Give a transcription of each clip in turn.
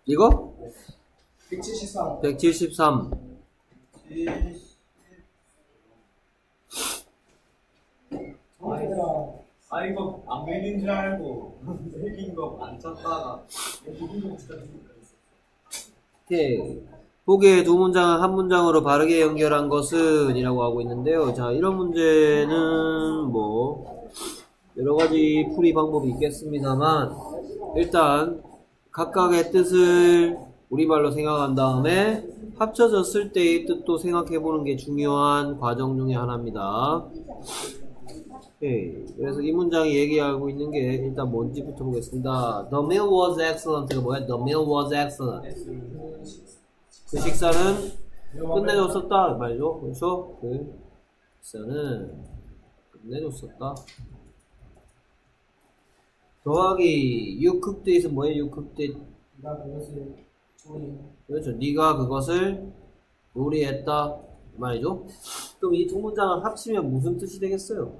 이거? 173. 173. 이거 안 밀린 줄 알고 밀린 거 안 쳤다가 오케이. 보기에 두 문장을 한 문장으로 바르게 연결한 것은 이라고 하고 있는데요. 자, 이런 문제는 뭐 여러 가지 풀이 방법이 있겠습니다만 일단 각각의 뜻을 우리말로 생각한 다음에 합쳐졌을 때의 뜻도 생각해보는 게 중요한 과정 중에 하나입니다. 오케이. 그래서 이 문장이 얘기하고 있는 게 일단 뭔지부터 보겠습니다. The meal was excellent가 뭐야? The meal was excellent. 그 식사는 끝내줬었다 말이죠. 그렇죠? 그 식사는 끝내줬었다. 더하기 you cooked it은 뭐예요? You cooked it. 네가 그것을 조리. 그렇죠. 네가 그것을 요리했다 말이죠. 그럼 이 두 문장을 합치면 무슨 뜻이 되겠어요?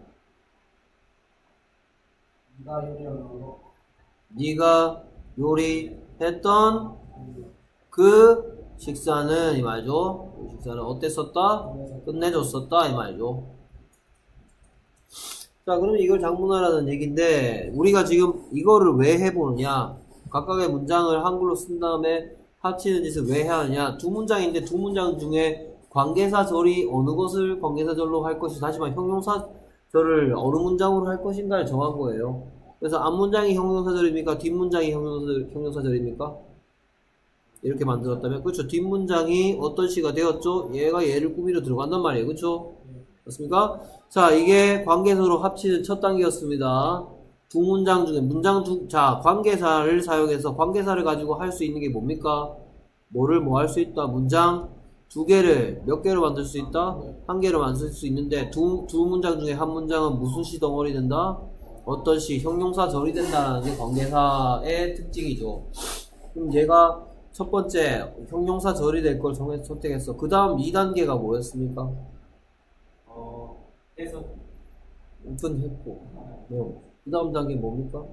네가 요리한 거. 네가 요리했던 그 식사는 이 말이죠. 그 식사는 어땠었다? 끝내줬었다 이 말이죠. 자, 그럼 이걸 장문하라는 얘기인데 우리가 지금 이거를 왜 해보느냐? 각각의 문장을 한글로 쓴 다음에 합치는 짓을 왜 해야 하느냐? 두 문장인데 두 문장 중에 관계사절이 어느 것을 관계사절로 할 것이 다시 말해 형용사절을 어느 문장으로 할 것인가를 정한 거예요. 그래서 앞문장이 형용사절입니까? 뒷문장이 형용사절입니까? 이렇게 만들었다면 그렇죠. 뒷문장이 어떤 시가 되었죠? 얘가 얘를 꾸미러 들어간단 말이에요. 그렇죠? 맞습니까? 자, 이게 관계사로 합치는 첫 단계였습니다. 두 문장 중에 자, 관계사를 사용해서 관계사를 가지고 할 수 있는 게 뭡니까? 뭐를 뭐 할 수 있다? 문장 두 개를 몇 개로 만들 수 있다? 한 개로 만들 수 있는데 두 문장 중에 한 문장은 무슨 시 덩어리 된다? 어떤 시, 형용사절이 된다는 게 관계사의 특징이죠. 그럼 얘가 첫 번째 형용사절이 될 걸 선택했어. 그 다음 2단계가 뭐였습니까? 해서 오픈 했고 그 다음 단계 뭡니까?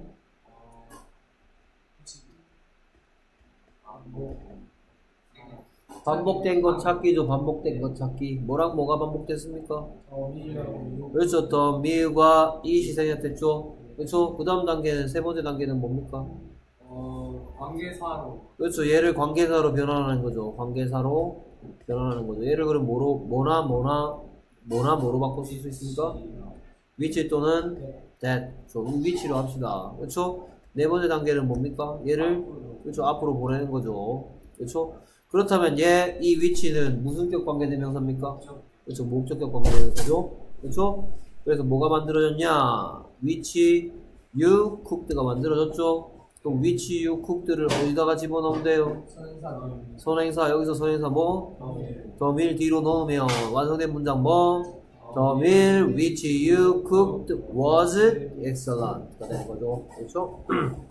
반복된 것 찾기죠. 반복된 것 찾기. 뭐랑 뭐가 반복됐습니까? 그렇죠. 더 미과 이 시생했댔죠. 그렇죠. 그 다음 단계는 세 번째 단계는 뭡니까? 관계사로. 그렇죠. 얘를 관계사로 변환하는 거죠. 관계사로 변환하는 거죠. 얘를 그럼 뭐로 바꿀 수 있습니까? which 또는 that. which로 합시다. 그렇죠? 네 번째 단계는 뭡니까? 얘를 그렇죠. 앞으로 보내는 거죠. 그렇죠? 그렇다면 이 which는 무슨 격 관계대명사입니까? 그렇죠. 목적격 관계대명사죠. 그렇죠? 그래서 뭐가 만들어졌냐? which you cooked가 만들어졌죠. 그럼 which you cooked를 어디다가 집어넣으면 돼요? 선행사. 여기서 선행사 뭐? the meal 뒤로 넣으면 완성된 문장 뭐? The meal which you cooked was excellent가 되는 거죠. 그렇죠?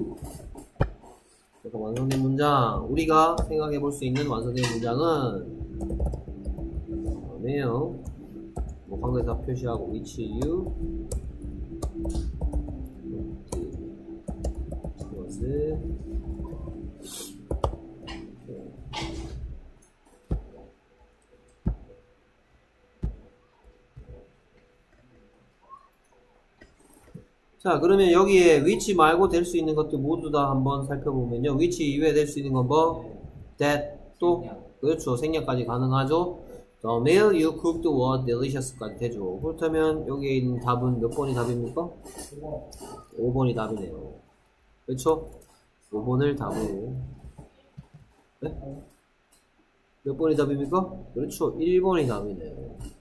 그래서 완성된 문장, 우리가 생각해 볼 수 있는 완성된 문장은 그러네요. 뭐 관계사 표시하고 which you was 자, 그러면 여기에 which 말고 될 수 있는 것들 모두 다 한번 살펴보면요. which 이외에 될 수 있는 건 뭐? that 또 그렇죠. 생략까지 가능하죠. The meal you cooked was delicious까지 되죠. 그렇다면 여기에 있는 답은 몇 번이 답입니까? 5번이 답이네요. 그렇죠? 5번을 답으로. 네? 몇 번이 답입니까? 그렇죠. 1번이 답이네요.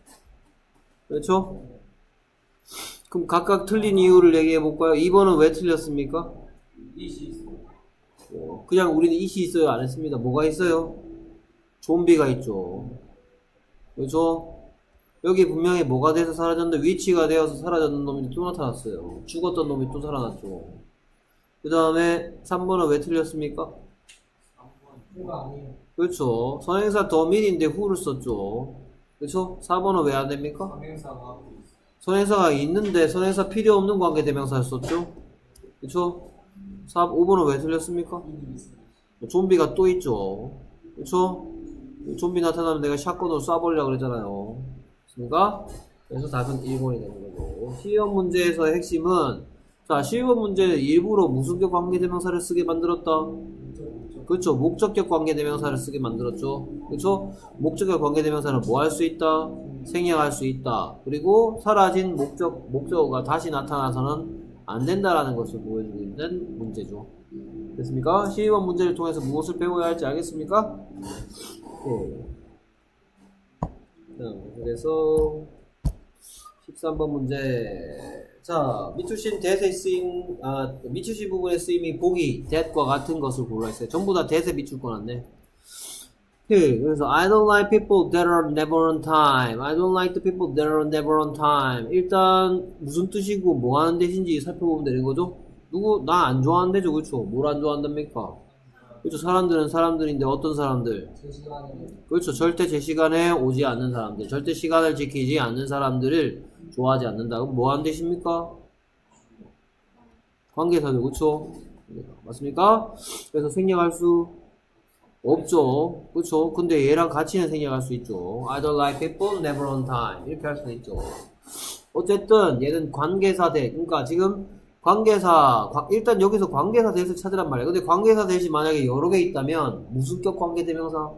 그렇죠? 그럼 각각 틀린 이유를 얘기해 볼까요? 2번은 왜 틀렸습니까? 이시 있어요. 그냥 우리는 이시 있어요? 안 했습니다. 뭐가 있어요? 좀비가 있죠. 그렇죠? 여기 분명히 뭐가 돼서 사라졌는데 위치가 되어서 사라졌는 놈이 또 나타났어요. 죽었던 놈이 또 살아났죠. 그 다음에 3번은 왜 틀렸습니까? 그렇죠. 선행사 더 밀인데 who를 썼죠. 그렇죠? 4번은 왜 안 됩니까? 선행사가 있는데 선행사 필요 없는 관계 대명사를 썼죠. 그쵸? 5번은 왜 틀렸습니까? 좀비가 또 있죠. 그쵸? 좀비 나타나면 내가 샷건으로 쏴버리려고 그랬잖아요. 그러니까 그래서 답은 1번이 되는 거고. 시험 문제에서의 핵심은 자, 시험 문제는 일부러 무슨격 관계대명사를 쓰게 만들었다. 그렇죠. 목적격 관계대명사를 쓰게 만들었죠. 그렇죠. 목적격 관계대명사는 뭐 할 수 있다? 생략할 수 있다. 그리고 사라진 목적어가 다시 나타나서는 안 된다라는 것을 보여주고 있는 문제죠. 됐습니까? 시험 문제를 통해서 무엇을 배워야 할지 알겠습니까? 네. 그래서 13번 문제. 자, 미추신 대세 쓰임, 미추시 부분의 쓰임이 보기, that과 같은 것을 골라 있어요. 전부 다 that에 미출 거란데. 그래서 I don't like people that are never on time. I don't like the people that are never on time. 일단 무슨 뜻이고 뭐 하는 뜻인지 살펴보면 되는 거죠. 나 안 좋아한대죠, 그렇죠? 뭘 안 좋아한답니까? 그렇죠. 사람들은 사람들인데 어떤 사람들? 그렇죠. 절대 제 시간에 오지 않는 사람들, 절대 시간을 지키지 않는 사람들을 좋아하지 않는다. 그럼 뭐 하는 뜻입니까? 관계사죠, 그렇죠? 맞습니까? 그래서 생략할 수 없죠. 그렇죠. 근데 얘랑 같이는 생략할 수 있죠. I don't like people never on time. 이렇게 할 수는 있죠. 어쨌든 얘는 관계사 대, 그러니까 지금 관계사, 일단 여기서 관계사 대를 찾으란 말이에요. 근데 관계사 대시 만약에 여러 개 있다면 무슨 격 관계대명사?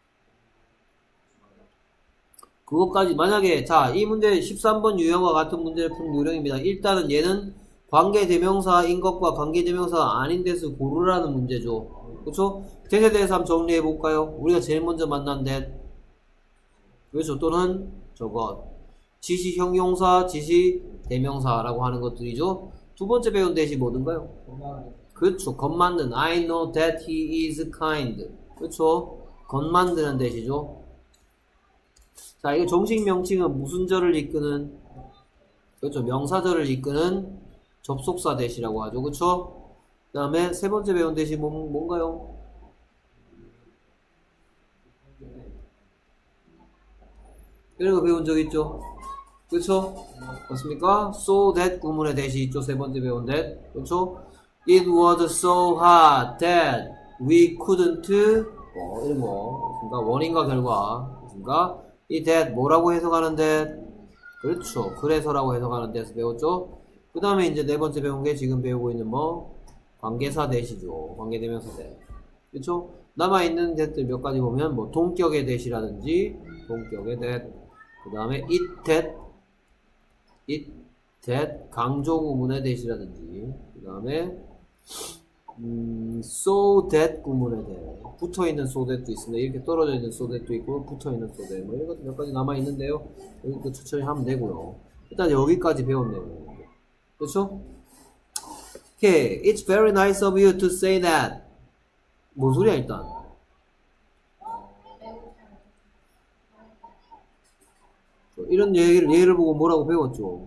그것까지 만약에 자, 이 문제 13번 유형과 같은 문제를 푼 요령입니다. 일단은 얘는 관계대명사인 것과 관계대명사가 아닌 데서 고르라는 문제죠. 그렇죠? that에 대해서 한번 정리해 볼까요? 우리가 제일 먼저 만난 that. 그렇죠? 또는 저것. 지시 형용사, 지시 대명사라고 하는 것들이죠. 두 번째 배운 that이 뭐든가요? 그렇죠. 것 만든 I know that he is kind. 그렇죠. 것 만드는 that이죠. 자, 이거 정식 명칭은 무슨 절을 이끄는, 그렇죠. 명사절을 이끄는 접속사 that이라고 하죠. 그렇죠. 그 다음에 세 번째 배운 that이 뭔가요? 이런 거 배운 적 있죠? 그쵸? 맞습니까? So that 구문의 that이 있죠. 세 번째 배운 that. 그쵸? It was so hot that we couldn't, 이런 거. 그러니까 원인과 결과. 그러니까 이 that 뭐라고 해석하는 that? 그렇죠. 그래서라고 해석하는 that을 배웠죠. 그 다음에 이제 네 번째 배운 게 지금 배우고 있는 관계사 that이죠. 관계대명사 that. 그쵸? 남아있는 that들 몇 가지 보면 동격의 that이라든지 동격의 that. 그 다음에 it, that, 강조 구문의 that이라든지, 그 다음에, so that 구문의 that. 붙어있는 so that도 있습니다. 이렇게 떨어져 있는 so that도 있고, 붙어있는 so that. 이런 것도 몇 가지 남아있는데요. 여기도 천천히 하면 되고요. 일단 여기까지 배웠네요. 그렇죠? Okay, it's very nice of you to say that. 뭔 소리야, 일단? 이런 예를 보고 뭐라고 배웠죠?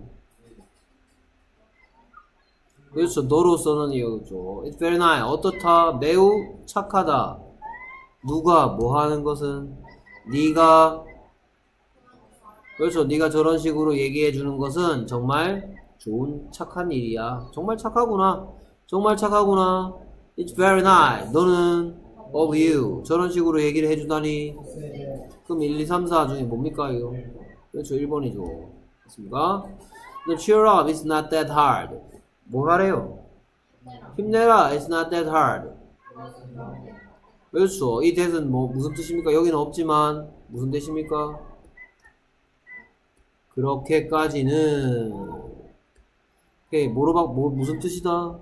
그렇죠. 너로서는 이거죠. It's very nice. 어떻다? 매우 착하다. 누가 뭐 하는 것은? 네가 그렇죠. 네가 저런 식으로 얘기해 주는 것은 정말 좋은 착한 일이야. 정말 착하구나. 정말 착하구나. It's very nice. 너는 of you. 저런 식으로 얘기를 해주다니. 그럼 1, 2, 3, 4 중에 뭡니까 이거? 그렇죠. 1번이죠. 맞습니까? Cheer up, it's not that hard. 뭐 하래요? 힘내라, it's not that hard. 그렇죠. 이 that은 무슨 뜻입니까? 여기는 없지만 무슨 뜻입니까? 그렇게까지는 오케이, 무슨 뜻이다?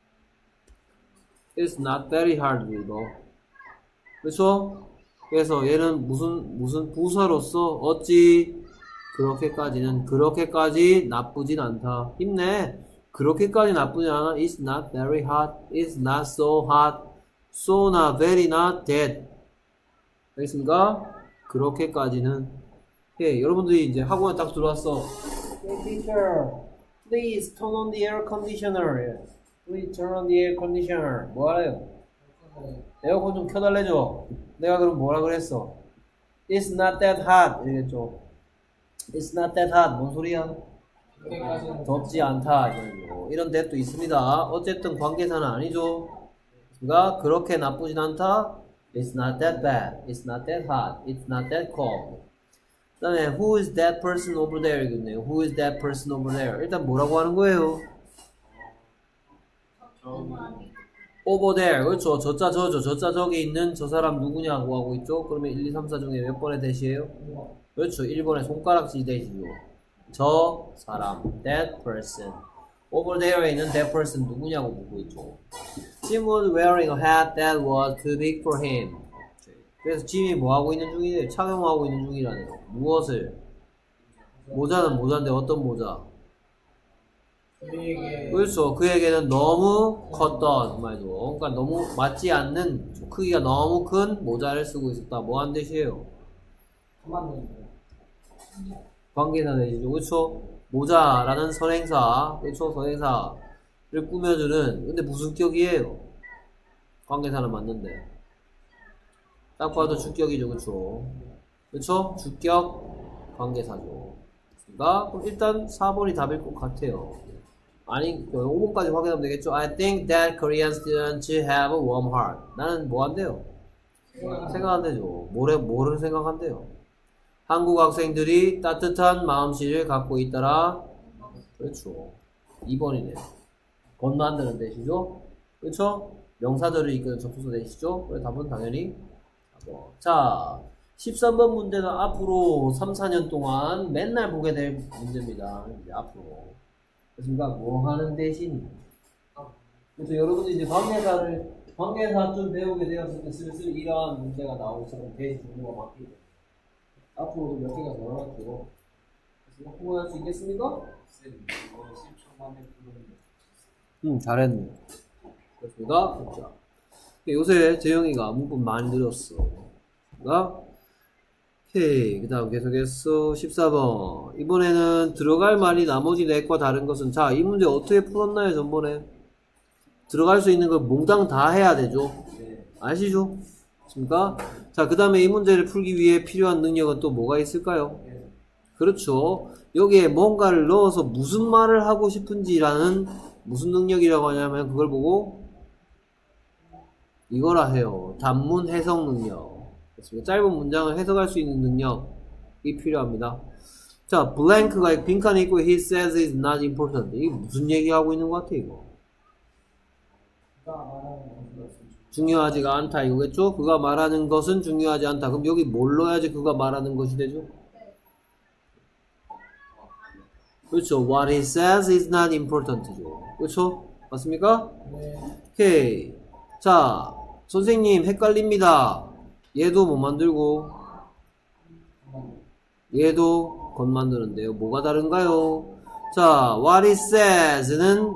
It's not very hard, 이거. 그렇죠? 그래서 얘는 무슨 부사로서 어찌 그렇게까지 나쁘진 않다. 힘내. 그렇게까지 나쁘지 않아. It's not very hot. It's not so hot. So not very not that. 알겠습니까? 그렇게까지는. 예, 여러분들이 이제 학원에 딱 들어왔어. Hey teacher, please turn on the air conditioner. Please turn on the air conditioner. 뭐 하래요? 에어컨 좀 켜달래죠. 내가 그럼 뭐라 그랬어? It's not that hot. 이랬죠. It's not that hot. 뭔 소리야? 덥지 않다. 이런 that도 있습니다. 어쨌든 관계사는 아니죠. 그러니까 그렇게 나쁘진 않다. It's not that bad. It's not that hot. It's not that cold. 그 다음에 Who is that person over there? 이겠네요. Who is that person over there? 일단 뭐라고 하는 거예요? over there. 그렇죠. 저자 저죠. 저자 저기 있는 저 사람 누구냐고 하고 있죠. 그러면 1, 2, 3, 4 중에 몇 번의 대시예요? 그렇죠. 1번의 손가락질 대시죠. 저 사람. That person. over there에 있는 that person 누구냐고 묻고 있죠. Jim was wearing a hat that was too big for him. 그래서 짐이 뭐 하고 있는 중이에요? 착용하고 있는 중이라네요. 무엇을? 모자는 모자인데 어떤 모자? 그에게 그렇죠. 그에게는 너무 컸던 말도. 그러니까 너무 맞지 않는 크기가 너무 큰 모자를 쓰고 있었다. 뭐 한 뜻이에요? 맞는 관계사 대시죠. 그렇죠. 모자라는 선행사, 그렇죠. 선행사를 꾸며주는. 근데 무슨 격이에요? 관계사는 맞는데. 딱 봐도 주격이죠. 그렇죠. 그렇죠. 주격 관계사죠. 그러니까 그럼 일단 4번이 답일 것 같아요. 아니 5번까지 확인하면 되겠죠. I think that Korean students have a warm heart. 나는 뭐 한대요? 생각한대죠. 뭐를 생각한대요? 한국 학생들이 따뜻한 마음씨를 갖고 있더라. 그렇죠. 2번이네요. 건너한다는 뜻이죠. 그렇죠. 명사들을 이끄는 접수사 뜻이죠. 그래서 답은 당연히 4번. 자, 13번 문제는 앞으로 3, 4년 동안 맨날 보게 될 문제입니다. 이제 앞으로. 그러니까 뭐 하는 대신. 그래서 여러분들 이제 관계사 좀 배우게 되었을 때 슬슬 이러한 문제가 나오처럼 대신 종류가 바뀌고. 앞으로도 몇 개가 더 나왔죠. 그래서 홍보할 수 있겠습니까? 쌤, 이거 10초 만에 풀었는데. 잘했네. 그렇습니다. 자, 요새 재영이가 문법 많이 늘었어. 오케이. 그 다음 계속해서 14번. 이번에는 들어갈 말이 나머지 넷과 다른 것은, 자, 이 문제 어떻게 풀었나요, 전번에? 들어갈 수 있는 걸 몽땅 다 해야 되죠? 아시죠? 맞습니까? 자, 그 다음에 이 문제를 풀기 위해 필요한 능력은 또 뭐가 있을까요? 그렇죠. 여기에 뭔가를 넣어서 무슨 말을 하고 싶은지라는 무슨 능력이라고 하냐면 그걸 보고 이거라 해요. 단문 해석 능력. 그렇습니다. 짧은 문장을 해석할 수 있는 능력이 필요합니다. 자, 블랭크가 빈칸이 있고 he says it's not important. 이게 무슨 얘기하고 있는 것 같아, 이거? 그가 말하는 것은 중요하지가 않다 이거겠죠? 그가 말하는 것은 중요하지 않다. 그럼 여기 뭘 넣어야지 그가 말하는 것이 되죠? 그렇죠. What he says is not important죠. 그렇죠? 맞습니까? 네. 오케이. 자, 선생님 헷갈립니다. 얘도 못 만들고 얘도 건 만드는데요. 뭐가 다른가요? 자, what he says는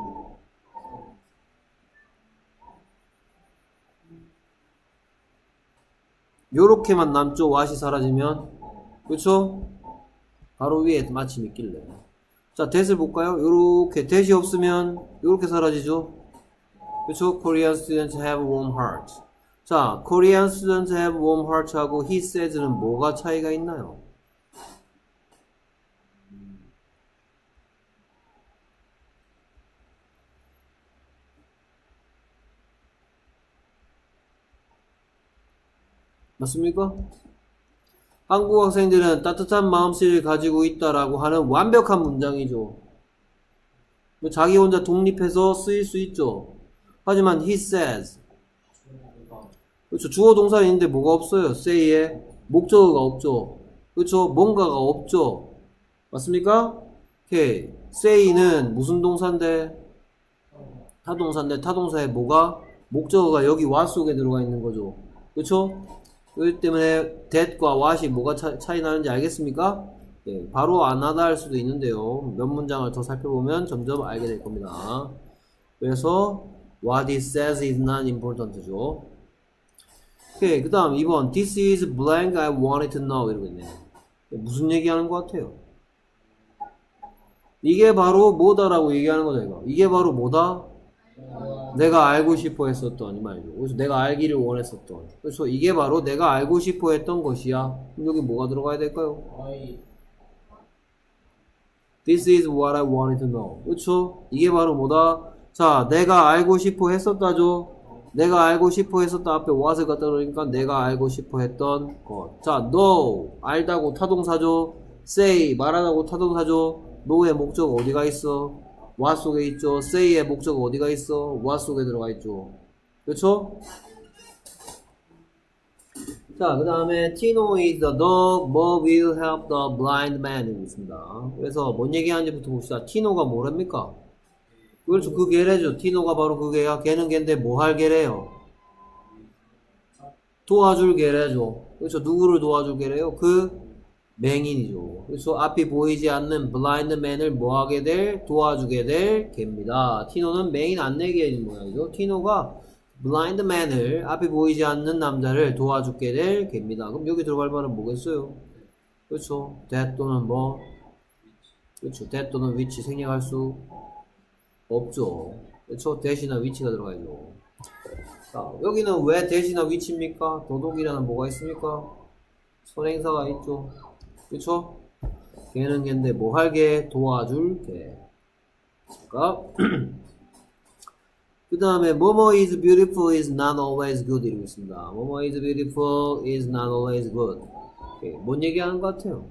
요렇게만 남죠. what이 사라지면. 그렇죠? 바로 위에 마침 있길래. 자, that을 볼까요? 요렇게 that이 없으면 요렇게 사라지죠. 그렇죠? Korean students have warm hearts. 자, Korean students have warm hearts 하고 he says는 뭐가 차이가 있나요? 맞습니까? 한국 학생들은 따뜻한 마음씨를 가지고 있다라고 하는 완벽한 문장이죠. 자기 혼자 독립해서 쓰일 수 있죠. 하지만 he says. 그렇죠. 주어 동사는 있는데 뭐가 없어요. say에 목적어가 없죠. 그렇죠. 뭔가가 없죠. 맞습니까? 오케이. say는 무슨 동사인데? 타동사인데 타동사에 뭐가? 목적어가 여기 what 속에 들어가 있는 거죠. 그렇죠? 그렇기 때문에 that과 what이 뭐가 차이 나는지 알겠습니까? 네, 바로 안 하다 할 수도 있는데요. 몇 문장을 더 살펴보면 점점 알게 될 겁니다. 그래서 what he says is not important죠. 오케이, 그 다음 2번 This is blank I wanted to know 이러고 있네요. 무슨 얘기하는 것 같아요? 이게 바로 뭐다라고 얘기하는 거죠. 이거. 이게 바로 뭐다? 내가 알고 싶어 했었던 이 말이죠. 그래서 내가 알기를 원했었던. 그래서 이게 바로 내가 알고 싶어 했던 것이야. 그럼 여기 뭐가 들어가야 될까요? This is what I wanted to know. 그렇죠? 이게 바로 뭐다? 자, 내가 알고 싶어 했었다죠. 내가 알고 싶어 했었던 앞에 what을 갖다 놓으니까 내가 알고 싶어 했던 것. 자, know. 알다고 타동사죠. say. 말하다고 타동사죠. know의 목적 어디가 있어? what 속에 있죠. say의 목적 어디가 있어? what 속에 들어가 있죠. 그렇죠? 자, 그 다음에 Tino is the dog, but will help the blind man 이고 있습니다. 그래서 뭔 얘기하는지부터 봅시다. 티노가 뭐랍니까? 그렇죠. 그 개래죠. 티노가 바로 그 개야. 개는 개인데 뭐 할 개래요? 도와줄 개래죠. 그렇죠. 누구를 도와줄 개래요? 그 맹인이죠. 그래서 앞이 보이지 않는 블라인드 맨을 뭐 하게 될? 도와주게 될 개입니다. 티노는 맹인 안내개인 모양이죠. 티노가 블라인드 맨을 앞이 보이지 않는 남자를 도와주게 될 개입니다. 그럼 여기 들어갈 말은 뭐겠어요? 그렇죠. that 또는 뭐 그렇죠. that 또는 which 생략할 수 없죠. 그렇죠. that이나 which가 들어가야죠. 자, 여기는 왜 that이나 which입니까? 도독이라는 뭐가 있습니까? 선행사가 있죠. 그렇죠. 걔는 걔인데 뭐 할 개? 도와줄 개. 그러니까 그 다음에 뭐뭐 is beautiful is not always good 이러고 있습니다. 뭐뭐 is beautiful is not always good. 오케이. 뭔 얘기하는 것 같아요?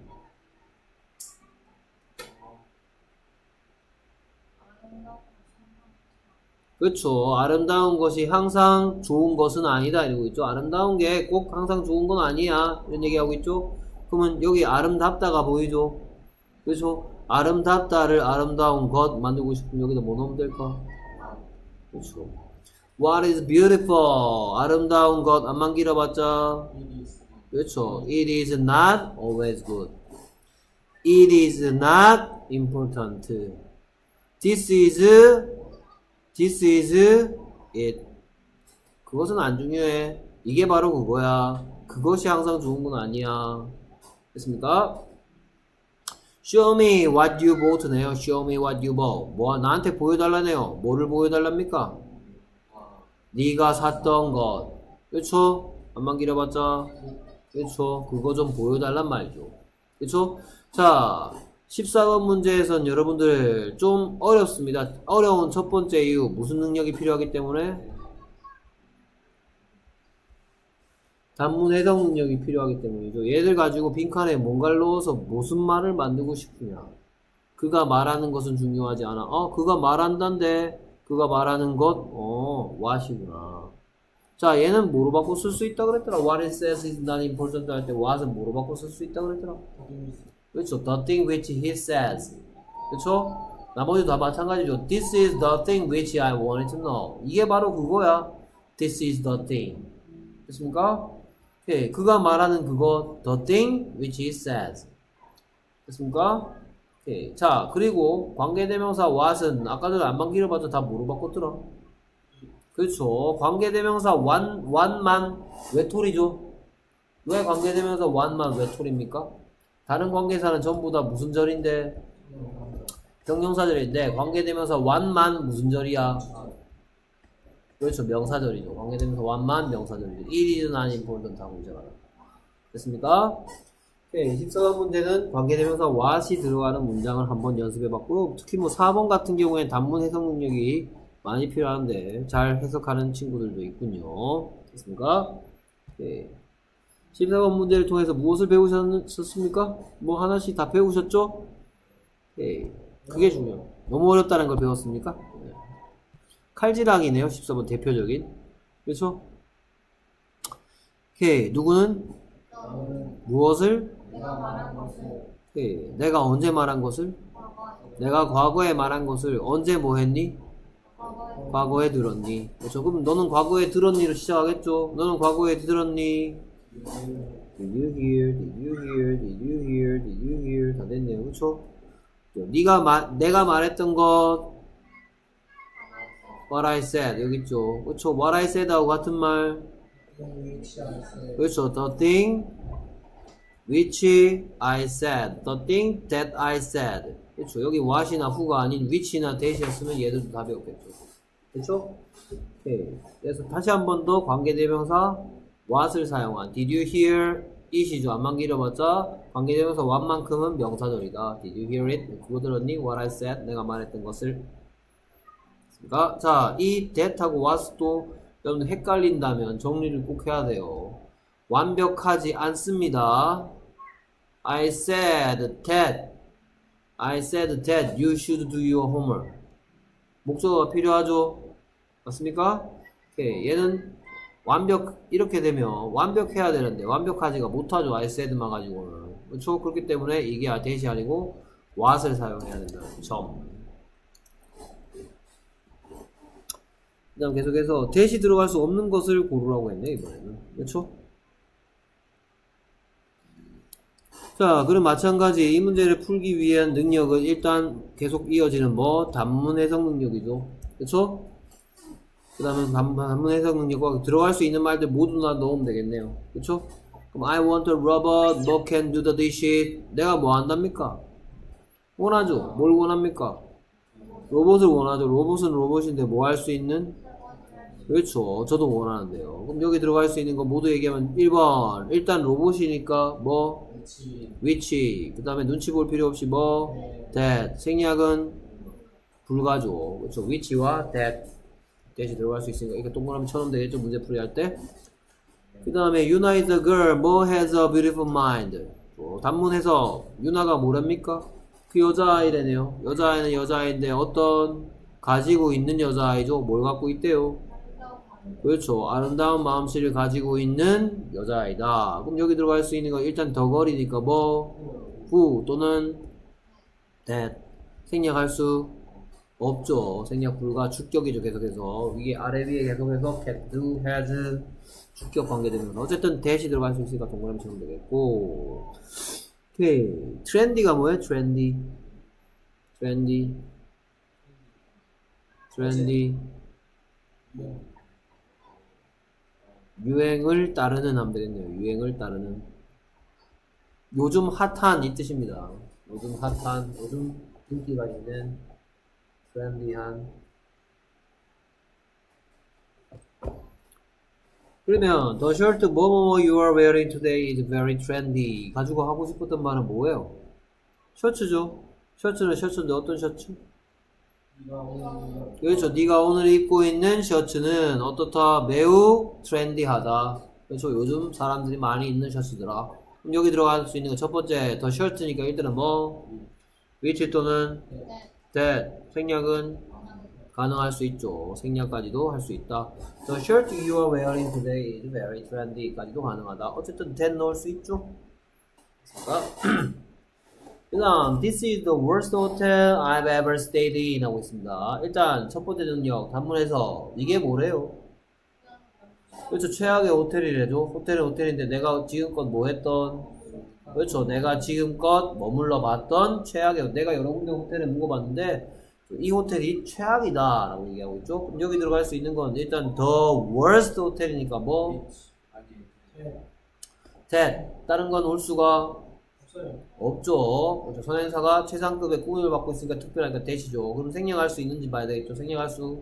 그렇죠. 아름다운 것이 항상 좋은 것은 아니다 이러고 있죠. 아름다운 게 꼭 항상 좋은 건 아니야 이런 얘기하고 있죠. 그러면 여기 아름답다가 보이죠. 그렇죠. 아름답다를 아름다운 것 만들고 싶으면 여기다 뭐 넣으면 될까? 그렇죠. What is beautiful? 아름다운 것 안만 길어봤자 그렇죠. It is not always good. It is not important. This is it. 그것은 안 중요해. 이게 바로 그거야. 그것이 항상 좋은 건 아니야. 됐습니까? Show me what you bought네요. Show me what you bought. 뭐 나한테 보여달라네요. 뭐를 보여달랍니까? 네가 샀던 것. 그렇죠? 안만 길어봤자 그렇죠. 그거 좀 보여달란 말이죠. 그렇죠? 자, 14번 문제에선 여러분들 좀 어렵습니다. 어려운 첫 번째 이유 무슨 능력이 필요하기 때문에? 단문 해석 능력이 필요하기 때문이죠. 얘들 가지고 빈칸에 뭔가를 넣어서 무슨 말을 만들고 싶으냐. 그가 말하는 것은 중요하지 않아. 그가 말한다는데 그가 말하는 것 what이구나. 자, 얘는 뭐로 바꿔 쓸 수 있다 그랬더라. What it says is not important 할 때 what은 뭐로 바꿔 쓸 수 있다 그랬더라. 그렇죠. The thing which he says. 그렇죠. 나머지도 다 마찬가지죠. This is the thing which I wanted to know. 이게 바로 그거야. This is the thing. 됐습니까? 오케이. 그가 말하는 그거 the thing which he says. 됐습니까? 오케이. 자, 그리고 관계대명사 what은 아까도 안만 길어봐도 다 뭐로 바꿨더라? 그렇죠. 관계대명사 one만 외톨이죠. 왜 관계대명사 one만 외톨입니까? 다른 관계사는 전부 다 무슨 절인데? 형용사절인데 관계대명사 one만 무슨 절이야? 그렇죠. 명사절이죠. 관계대명사 one만 명사절이죠. It is not important 하고 이제 말아. 됐습니까? 오케이. 14번 문제는 관계대명사 what이 들어가는 문장을 한번 연습해봤고요. 특히 뭐 4번 같은 경우엔 단문 해석 능력이 많이 필요한데 잘 해석하는 친구들도 있군요. 됐습니까? 오케이. 14번 문제를 통해서 무엇을 배우셨습니까? 뭐 하나씩 다 배우셨죠? 오케이. 그게 중요해요. 너무 어렵다는 걸 배웠습니까? 네. 칼질왕이네요. 14번 대표적인. 그렇죠? 오케이. 누구는? 무엇을? 오케이. 내가 언제 말한 것을? 내가 과거에 말한 것을 언제 뭐 했니? 과거에 들었니? 그렇죠? 그럼 너는 과거에 들었니로 시작하겠죠? 너는 과거에 들었니? Did you hear? Did you hear? Did you hear? Did you hear? 다 됐네요. 그렇죠? 내가 말했던 것 What I said 여기 있죠. 그렇죠? What I said 하고 같은 말 그렇죠? The thing which I said The thing that I said 그렇죠? 여기 what이나 who가 아닌 which나 that이었으면 얘들도 다 배웠겠죠. 그렇죠? 오케이. 그래서 다시 한 번 더 관계대명사 what을 사용한 Did you hear it이죠. 안만 길어봤자 관계대명사 what만큼은 명사절이다. Did you hear it? 그거 들었니? What I said. 내가 말했던 것을. 자, 이 that하고 what도 여러분 헷갈린다면 정리를 꼭 해야 돼요. 완벽하지 않습니다. I said that you should do your homework. 목적어가 필요하죠? 맞습니까? 오케이. 얘는 이렇게 되면 완벽해야 되는데 완벽하지가 못하죠. I said만 가지고는. 그렇죠? 그렇기 때문에 이게 that이 아니고 what을 사용해야 된다는 점. 그 다음 계속해서 that이 들어갈 수 없는 것을 고르라고 했네 이번에는. 그렇죠? 자, 그럼 마찬가지 이 문제를 풀기 위한 능력은 일단 계속 이어지는 단문 해석 능력이죠. 그쵸? 그 다음에 단문 해석 능력과 들어갈 수 있는 말들 모두 다 넣으면 되겠네요. 그쵸? 그럼 I want a robot, no can do the dishes. 내가 뭐 한답니까? 원하죠? 뭘 원합니까? 로봇을 원하죠. 로봇은 로봇인데 뭐 할 수 있는? 그렇죠. 저도 원하는데요. 그럼 여기 들어갈 수 있는 거 모두 얘기하면 1번. 일단 로봇이니까 which. 그 다음에 눈치 볼 필요 없이 that. 생략은 불가죠. 그렇죠. which와 that이 들어갈 수 있으니까 이거 동그라미 쳐놓으면 되겠죠. 문제 풀이 할 때. 그 다음에 Yuna is a girl, has a beautiful mind. 단문해서 유나가 뭐랍니까? 그 여자아이래네요. 여자아이는 여자아이인데 어떤 가지고 있는 여자아이죠. 뭘 갖고 있대요? 그렇죠. 아름다운 마음씨를 가지고 있는 여자아이다. 그럼 여기 들어갈 수 있는 건 일단 덕거리니까 who 또는 that. 생략할 수 없죠. 생략 불가. 주격이죠. 계속해서 이게 아래 위에 계속해서 can, do, has 주격 관계되면 어쨌든 that이 들어갈 수 있으니까 동그라미 치면 되겠고. 오케이. 트렌디가 뭐예요? 트렌디. 유행을 따르는 하면 되겠네요. 유행을 따르는. 요즘 핫한 이 뜻입니다. 요즘 핫한, 요즘 인기가 있는, 트렌디한. 그러면 the shirt 뭐뭐뭐 you are wearing today is very trendy. 가지고 하고 싶었던 말은 뭐예요? 셔츠죠. 셔츠는 셔츠인데 어떤 셔츠? 그렇죠. 네가 오늘 입고 있는 셔츠는 어떻다? 매우 트렌디하다. 그렇죠. 요즘 사람들이 많이 입는 셔츠더라. 그럼 여기 들어갈 수 있는 거 첫 번째 더 셔츠니까 일단은 which 또는 that. 생략은 가능할 수 있죠. 생략까지도 할 수 있다. The shirt you are wearing today is very trendy 까지도 가능하다. 어쨌든 that 넣을 수 있죠. 그 다음 This is the worst hotel I've ever stayed in 하고 있습니다. 일단 첫 번째 능력 단문에서 이게 뭐래요? 그렇죠. 최악의 호텔이래죠. 호텔은 호텔인데 내가 지금껏 뭐 했던? 그렇죠. 내가 지금껏 머물러 봤던 최악의, 내가 여러 군데 호텔에 묵어봤는데 이 호텔이 최악이다 라고 얘기하고 있죠. 그럼 여기 들어갈 수 있는 건 일단 the worst 호텔이니까 that. 다른 건 올 수가 없죠. 그렇죠. 선행사가 최상급의 꾸밈을 받고 있으니까 특별하니까 that이죠. 그럼 생략할 수 있는지 봐야 되겠죠. 생략할 수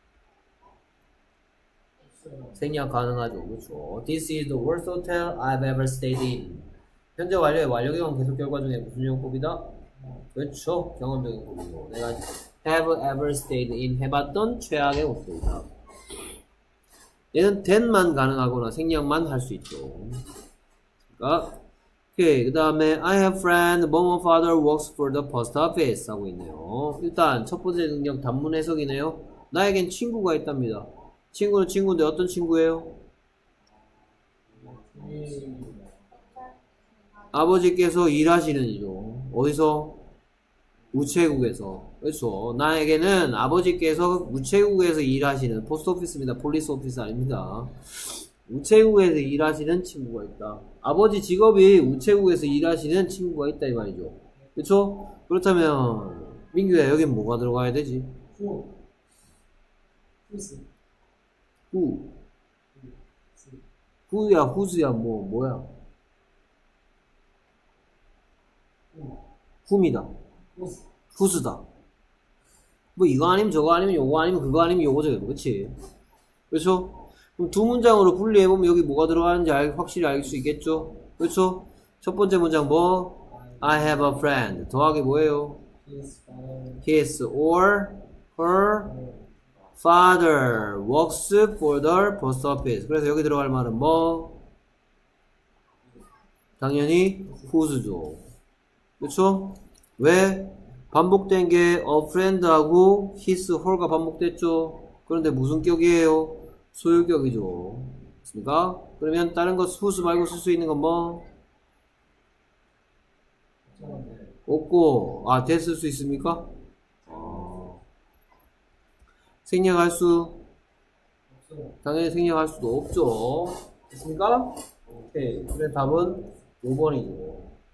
생략 가능하죠. 그렇죠. This is the worst hotel I've ever stayed in. 현재 완료의 완료경험 계속 결과 중에 무슨 용법이다? 그렇죠. 경험적인 법이고 내가 have ever stayed in 해봤던 최악의 호텔이다. 얘는 that만 가능하거나 생략만 할 수 있죠. 그러니까 오케이. 그 다음에 I have friend, 뭐뭐 father works for the post office 하고 있네요. 일단 첫 번째 능력 단문 해석이네요. 나에겐 친구가 있답니다. 친구는 친구인데 어떤 친구예요? 아버지께서 일하시는 이죠. 어디서? 우체국에서. 그렇죠. 나에게는 아버지께서 우체국에서 일하시는 포스트오피스입니다. 폴리스 오피스 아닙니다. 우체국에서 일하시는 친구가 있다. 아버지 직업이 우체국에서 일하시는 친구가 있다 이 말이죠. 그렇죠? 그렇다면 민규야 여긴 뭐가 들어가야 되지? 후야 후스야 뭐야? 후입니다. 후스다. 뭐 이거 아니면 저거 아니면 요거 아니면 그거 아니면 요거 저거 그렇지? 그렇죠? 그럼 두 문장으로 분리해보면 여기 뭐가 들어가는지 확실히 알 수 있겠죠? 그렇죠? 첫 번째 문장 I have a friend 더하기 뭐예요? His or her Father works for the post office. 그래서 여기 들어갈 말은 뭐? 당연히 who's죠. 그쵸? 왜? 반복된 게 a friend하고 his, her가 반복됐죠. 그런데 무슨 격이에요? 소유격이죠. 맞습니까? 그러면 다른 거 whose 말고 쓸 수 있는 건 뭐? 없고, that 쓸 수 있습니까? 생략할 수? 당연히 생략할 수도 없죠. 됐습니까? 오케이. 그래서 답은 5번이죠.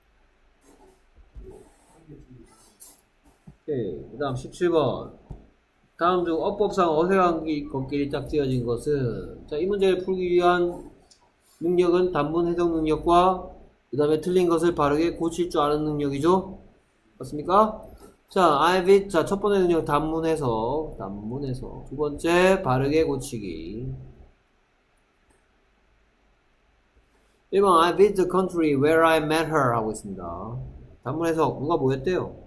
오케이. 그 다음 17번. 다음 중 어법상 어색한 것끼리 짝지어진 것은, 자, 이 문제를 풀기 위한 능력은 단문 해석 능력과 그 다음에 틀린 것을 바르게 고칠 줄 아는 능력이죠. 맞습니까? 자, 자, 첫 번째 능력 단문 해석. 두 번째, 바르게 고치기. 1번, I visit the country where I met her 하고 있습니다. 단문 해석, 누가 뭐 했대요?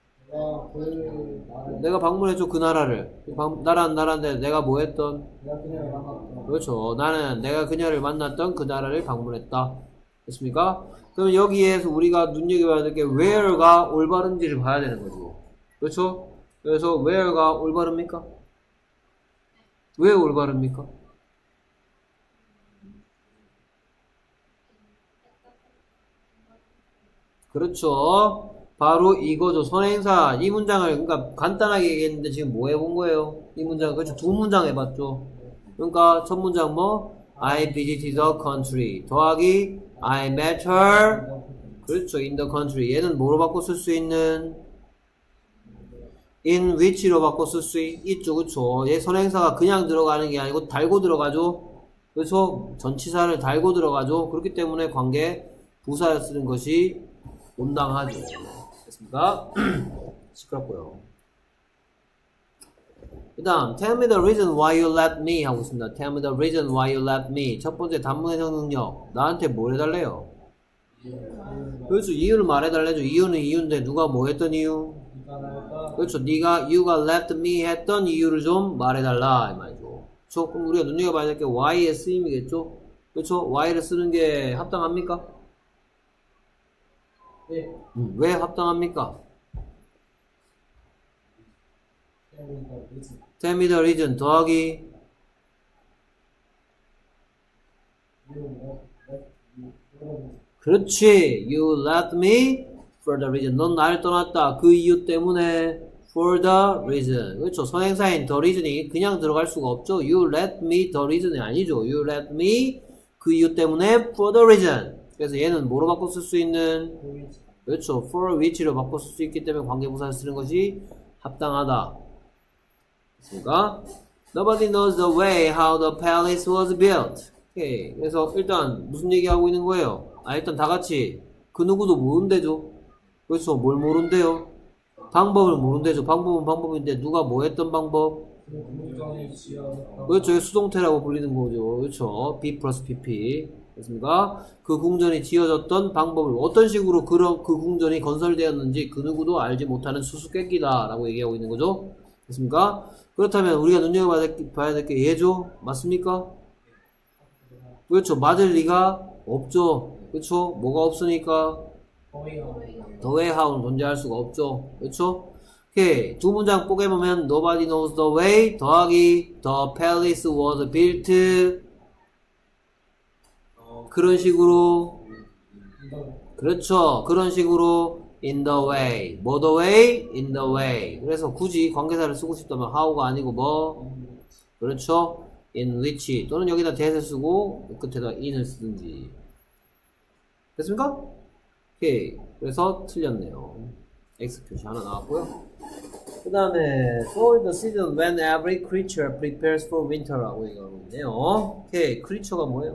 내가 방문했죠, 그 나라를. 나라는 나라인데 내가 뭐 했던? 그렇죠. 나는 내가 그녀를 만났던 그 나라를 방문했다. 됐습니까? 그럼 여기에서 우리가 눈여겨봐야 될 게 where가 올바른지를 봐야 되는 거죠. 그렇죠? 그래서 where가 올바릅니까? 왜 올바릅니까? 그렇죠. 바로 이거죠. 선행사. 이 문장을, 그러니까 간단하게 얘기했는데 지금 뭐 해본 거예요? 이 문장, 그렇죠. 두 문장 해봤죠. 그러니까 첫 문장 뭐? I visited the country. 더하기 I met her. 그렇죠. in the country. 얘는 뭐로 바꿔 쓸 수 있는? in which로 바꿔 쓸 수 있죠. 그렇죠. 얘 선행사가 그냥 들어가는 게 아니고 달고 들어가죠. 그렇죠. 전치사를 달고 들어가죠. 그렇기 때문에 관계 부사를 쓰는 것이 온당하죠. 됐습니까? 시끄럽고요. 그 다음 Tell me the reason why you left me 하고 있습니다. Tell me the reason why you left me. 첫 번째 단문 해석 능력. 나한테 뭘 해달래요? 그렇죠. 이유를 말해달래죠. 이유는 이유인데 누가 뭐 했던 이유? 그렇죠. you가 left me 했던 이유를 좀 말해달라 이 말이죠. 그렇죠. 그럼 우리가 눈여겨봐야 될 게 why의 쓰임이겠죠. 그렇죠. why를 쓰는 게 합당합니까? 네. 왜 합당합니까? Tell me the reason 더하기 그렇지. You left me for the reason. 넌 나를 떠났다. 그 이유 때문에 for the reason. 그렇죠. 선행사인 the reason이 그냥 들어갈 수가 없죠. You let me the reason이 아니죠. You let me 그 이유 때문에 for the reason. 그래서 얘는 뭐로 바꿔 쓸 수 있는? 그렇죠. for which로 바꿔 쓸 수 있기 때문에 관계부사를 쓰는 것이 합당하다. 그러니까 Nobody knows the way how the palace was built. 오케이. 그래서 일단 무슨 얘기하고 있는 거예요? 일단 다 같이 그 누구도 모른대죠. 그렇죠. 뭘 모른대요? 방법을 모른대죠. 방법은 방법인데 누가 뭐 했던 방법? 그렇죠. 수동태라고 불리는 거죠. 그렇죠. B 플러스 PP. 됐습니까? 그 궁전이 지어졌던 방법을 어떤 식으로 그 궁전이 건설되었는지 그 누구도 알지 못하는 수수께끼다 라고 얘기하고 있는 거죠. 됐습니까? 그렇다면 우리가 눈여겨봐야 될 게 얘죠? 맞습니까? 그렇죠. 맞을 리가 없죠. 그렇죠. 뭐가 없으니까 the way how는 존재할 수가 없죠. 그렇죠. 오케이. 두 문장 뽀개보면 nobody knows the way 더하기 the palace was built 그런 식으로 그렇죠. 그런 식으로 in the way 뭐 the way? in the way. 그래서 굳이 관계사를 쓰고 싶다면 how가 아니고 뭐 그렇죠. in which 또는 여기다 that을 쓰고 끝에다 in을 쓰든지. 됐습니까? 오케이. 그래서 틀렸네요. X 표시 하나 나왔고요. 그 다음에 for the season when every creature prepares for winter라고 얘기하고 있네요. 오케이. creature가 뭐예요?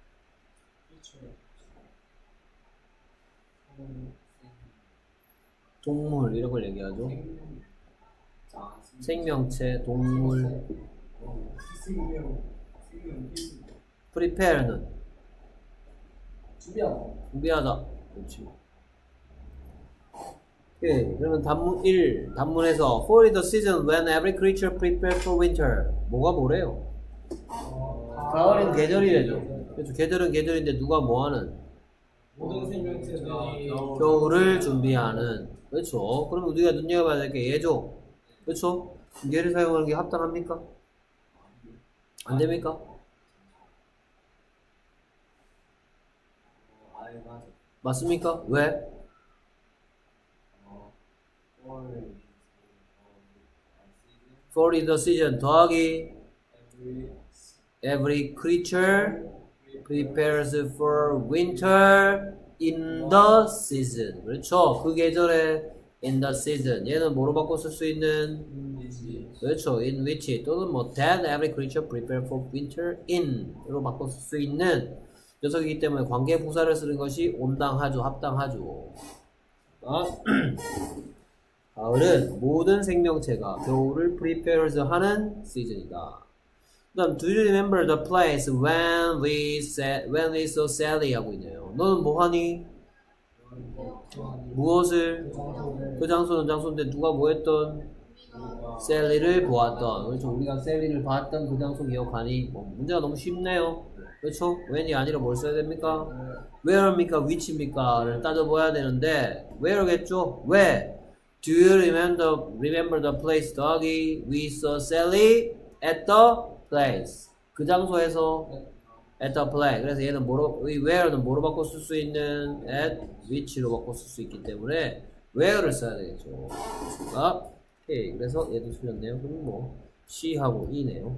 동물 이런 걸 얘기하죠. 생명체, 동물. prepare는 준비하다. 그렇지. 오케이. 그러면 단문 1, 단문에서 For the season when every creature prepares for winter. 뭐가 뭐래요? 가을은 계절이래죠. 그렇죠. 계절은 계절인데 누가 뭐하는? 모든 생명체들이 겨울을 준비하는. 그렇죠. 그러면 우리가 눈여겨봐야 될 게 얘죠. 그렇죠. 얘를 사용하는 게 합당합니까? 안 됩니까? 맞습니까? 왜? For the season 더하기 every creature prepares for winter in the season. 그렇죠. 그 계절에 in the season. 얘는 뭐로 바꿔 쓸 수 있는? 그렇죠. in which 또는 뭐 that every creature prepare for winter in으로 바꿔 쓸 수 있는 녀석이기 때문에 관계 부사를 쓰는 것이 온당하죠. 합당하죠. 가을은 모든 생명체가 겨울을 prepares 하는 시즌이다. 그 다음 Do you remember the place when we saw Sally 하고 있네요. 너는 뭐하니? 무엇을? 그 장소는 장소인데 누가 뭐했던? 셀리를 보았던. 그렇죠. 우리가 셀리를 봤던 그 장소 기억하니? 문제가 너무 쉽네요. 그렇죠. when이 아니라 뭘 써야 됩니까? where입니까? which입니까?를 따져봐야 되는데 where겠죠? where? Do you remember the place 더하기 we saw Sally at the place. 그 장소에서 at the place. 그래서 얘는 뭐로, where는 뭐로 바꿔 쓸 수 있는 at which로 바꿔 쓸 수 있기 때문에 where를 써야 되겠죠. 오케이. 그래서 얘도 틀렸네요. 그럼 뭐 C하고 E네요.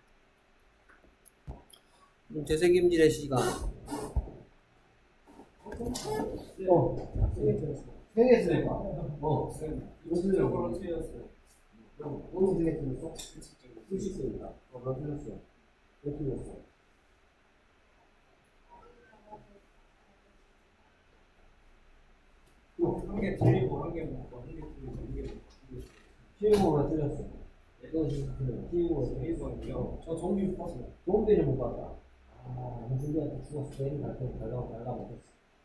되새김질의 시간. 세 개 쓰니까. 이쪽으로 틀렸어요. 오늘 세개 틀렸어? 수식습니다. 몇 틀렸어? 몇 틀렸어? 한 개 틀리고 한 개 먹고 한 개 틀리고 한 개 먹고 키우고가 틀렸어. 너 지금 틀려. 키우고가 틀렸어. 1번이요. 저 좀비 못 봤어. 좀비를 못 봤다. 아, 좀비한테 죽었어. 내일 갈때 달라 못했어.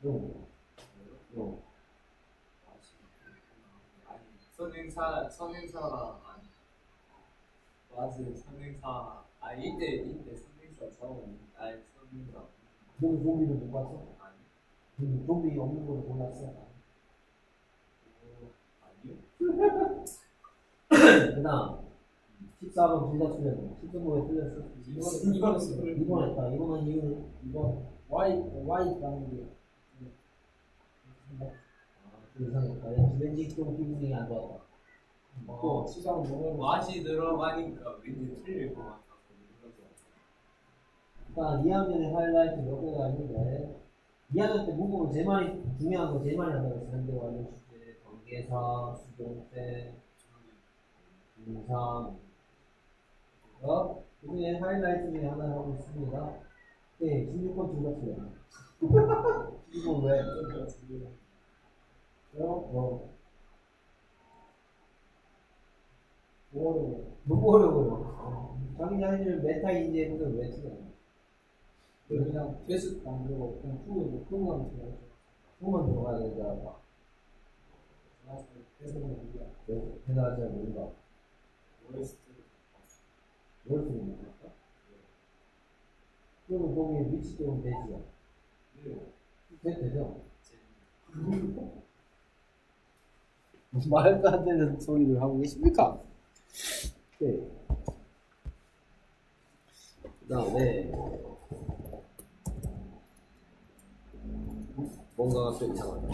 너. 선행사 맞아 선행사 이때 선행사 처음 선행사 너 좀비를 못 봤어? 아니 좀비 없는 걸 몰랐어. 아니요 그 다음 14번 둘 다 틀렸네. 10번 왜 틀렸어? 2번 했다. 2번은 이유는 2번 Y 가는 게 이상했다. 왠지 좀 기분이 안 좋았다. 또 시장은 뭐냐면 맛이 들어가니까 왠지 틀릴 것 같아서 일단 2학년의 하이라이트 몇 개가 있는데 2학년 때 문법은 제일 많이 중요한 거 제일 많이 한다고 했어요. 현대 완료 시제, 관계사, 수동태, 인상. 그 중에 하이라이트 중에 하나를 하고 있습니다. 네, 16번 둘 다 틀려요. 이건 왜? 너무 어려워요. 자기 자신을 메타 인지해보는 걸 왜 틀려? 그냥 테스트 안 들고 그냥 풀고 풀고만 들어가야 돼. 풀고만 들어가야 되잖아. 대단하지 잘 모른다. 뭘 쓰는 겁니까? 그러면 거기에 위치 좀 되지요? 되죠? 말도 안 되는 소리를 하고 계십니까? 네. 그 다음에 뭔가가 좀 이상하다.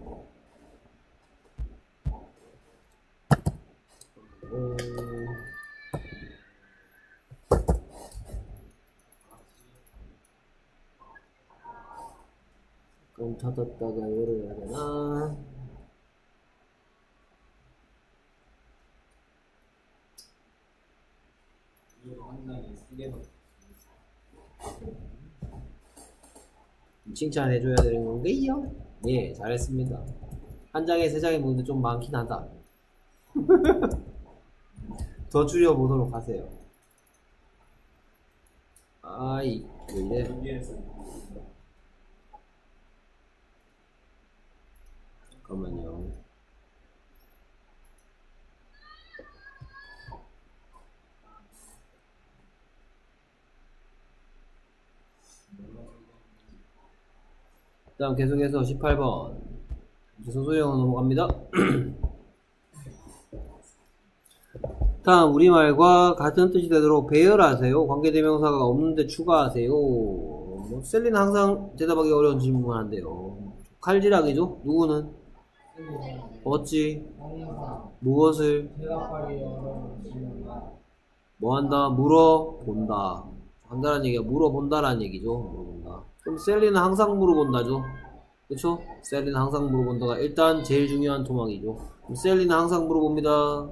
그럼 닫았다가 열어야 되나? 칭찬해줘야 되는 건가요? 예, 잘했습니다. 한 장에 3장의 문제 좀 많긴 하다. 더 줄여보도록 하세요. 아이, 왜 이래? 잠깐만요. 다음 계속해서 18번. 소소형으로 넘어갑니다. 다음 우리말과 같은 뜻이 되도록 배열하세요. 관계대명사가 없는데 추가하세요. 뭐 셀리는 항상 대답하기 어려운 질문만 한대요. 칼질하기죠? 누구는? 어찌? 무엇을? 대답하기 어려운 질문. 뭐한다? 물어본다. 한다는 얘기가 물어본다라는 얘기죠. 물어본다. 그럼 셀리는 항상 물어본다죠. 그쵸? 셀리는 항상 물어본다가 일단 제일 중요한 토막이죠. 그럼 셀리는 항상 물어봅니다.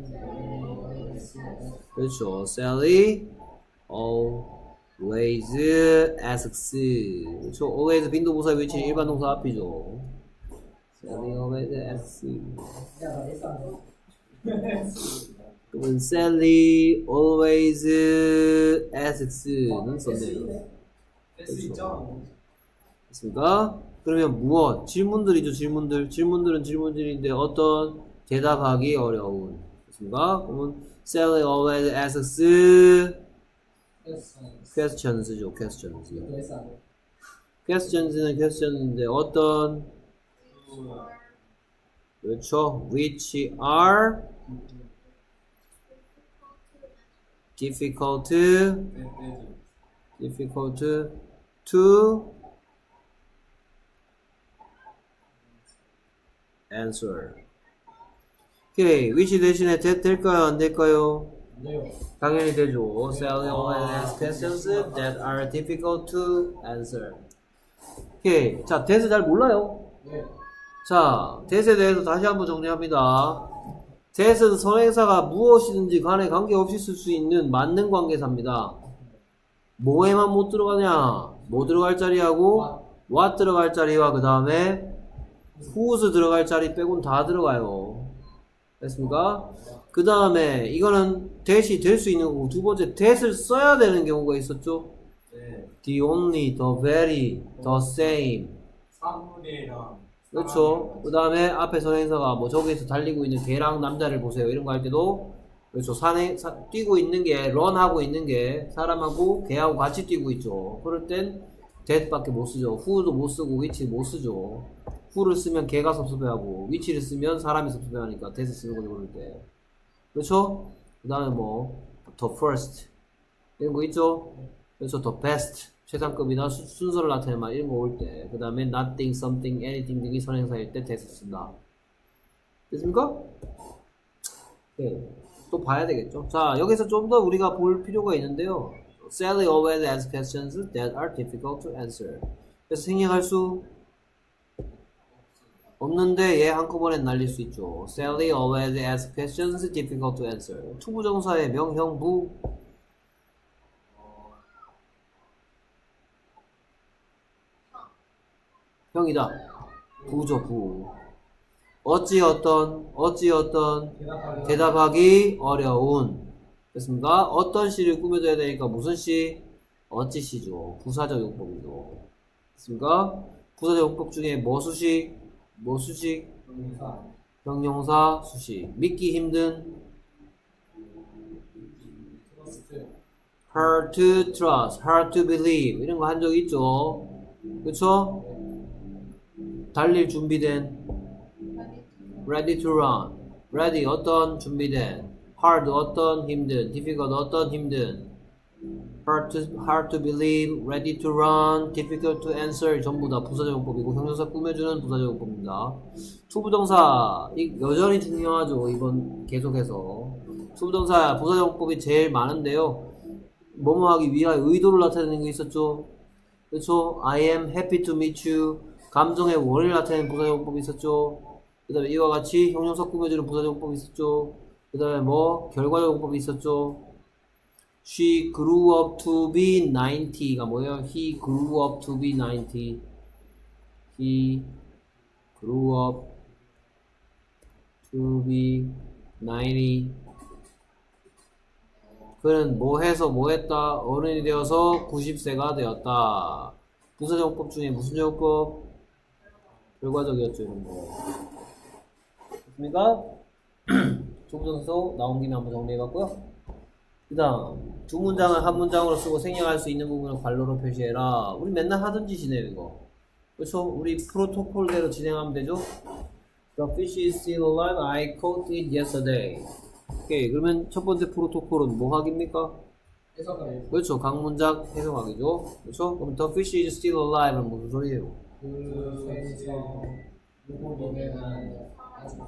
그렇죠. Sally always asks. 그렇죠. always 빈도부사에 위치한 일반 동사 앞이죠. Sally always asks. 그러면 Sally always asks는 썼네요. 있죠. 됐습니까? 그러면 무엇? 질문들이죠. 질문들은 질문들인데 어떤? 대답하기 어려운. 됐습니까? 그러면 Sally always asks questions죠. questions는 question인데 어떤? 그렇죠. which are difficult to answer. 오케이. which 대신에 that 될까요? 안 될까요? 당연히 되죠. Sally always asks questions that are difficult to answer. 오케이. 자, that을 잘 몰라요. 자, that에 대해서 다시 한번 정리합니다. that은 선행사가 무엇이든지 간에 관계없이 쓸 수 있는 맞는 관계사입니다. 뭐에만 못 들어가냐? 뭐 들어갈 자리하고 what 들어갈 자리와 그 다음에 whose 들어갈 자리 빼곤 다 들어가요. 됐습니까? 그 다음에 이거는 that이 될 수 있는 거고 두 번째 that을 써야 되는 경우가 있었죠. 네. the only, the very, the same. 사물이랑. 그렇죠. 그 다음에 앞에 선행사가 뭐 저기에서 달리고 있는 개랑 남자를 보세요. 이런 거 할 때도 그렇죠. 뛰고 있는 게 런하고 있는 게 사람하고 개하고 같이 뛰고 있죠. 그럴 땐 that밖에 못 쓰죠. who도 못 쓰고 which 못 쓰죠. who를 쓰면 개가 섭섭해하고 which를 쓰면 사람이 섭섭해하니까 that을 쓰는 거죠. 그럴 때. 그렇죠? 그 다음에 뭐 the first 이런 거 있죠? 그래서 the best 최상급이나 순서를 나타내는 말 이런 거 올 때 그 다음에 nothing, something, anything 등이 선행사일 때 that을 쓴다. 됐습니까? 네. 또 봐야 되겠죠? 자, 여기서 좀 더 우리가 볼 필요가 있는데요. Sally always asks questions that are difficult to answer. 그래서 생략할 수 없는데 얘 한꺼번에 날릴 수 있죠. Sally always asks questions difficult to answer. 투부정사의 명형부 형이다. 부죠, 부. 어찌 어떤 대답하기 어려운. 됐습니까? 어떤 시를 꾸며줘야 되니까 무슨 시? 어찌 시죠. 부사적 용법이죠. 됐습니까? 부사적 용법 중에 뭐 수식? 형용사 수식. 믿기 힘든 hard to trust, hard to believe 이런 거 한 적 있죠. 그쵸? 달릴 준비된 ready to run, ready 어떤 준비된, hard 어떤 힘든, difficult 어떤 힘든, hard to believe, ready to run, difficult to answer 전부 다 부사적 용법이고 형용사 꾸며주는 부사적 용법입니다. 투부정사 여전히 중요하죠. 이번 계속해서 투부정사 부사적 용법이 제일 많은데요. 뭐뭐 하기 위하여 의도를 나타내는 게 있었죠. 그렇죠? I am happy to meet you 감정의 원인을 나타내는 부사적 용법이 있었죠. 그 다음에 이와 같이 형용사 꾸며주는 부사적 용법이 있었죠. 그 다음에 뭐 결과적 용법이 있었죠. She grew up to be 90가 뭐예요? He grew up to be 90. He grew up to be 90. 그는 뭐 해서 뭐 했다? 어른이 되어서 90세가 되었다. 부사적 용법 중에 무슨 용법? 결과적이었죠, 이런 거. 됐습니까? 조부정서 나온 김에 한번 정리해봤고요. 그 다음, 두 문장을 한 문장으로 쓰고 생략할 수 있는 부분을 괄호로 표시해라. 우리 맨날 하던 짓이네요, 이거. 그렇죠? 우리 프로토콜대로 진행하면 되죠? The fish is still alive. I caught it yesterday. 오케이. 그러면 첫 번째 프로토콜은 뭐 하기입니까? 해석하기. 그렇죠. 각 문장 해석하기죠. 그렇죠? 그럼 the fish is still alive는 무슨 소리예요? 물고기는 아직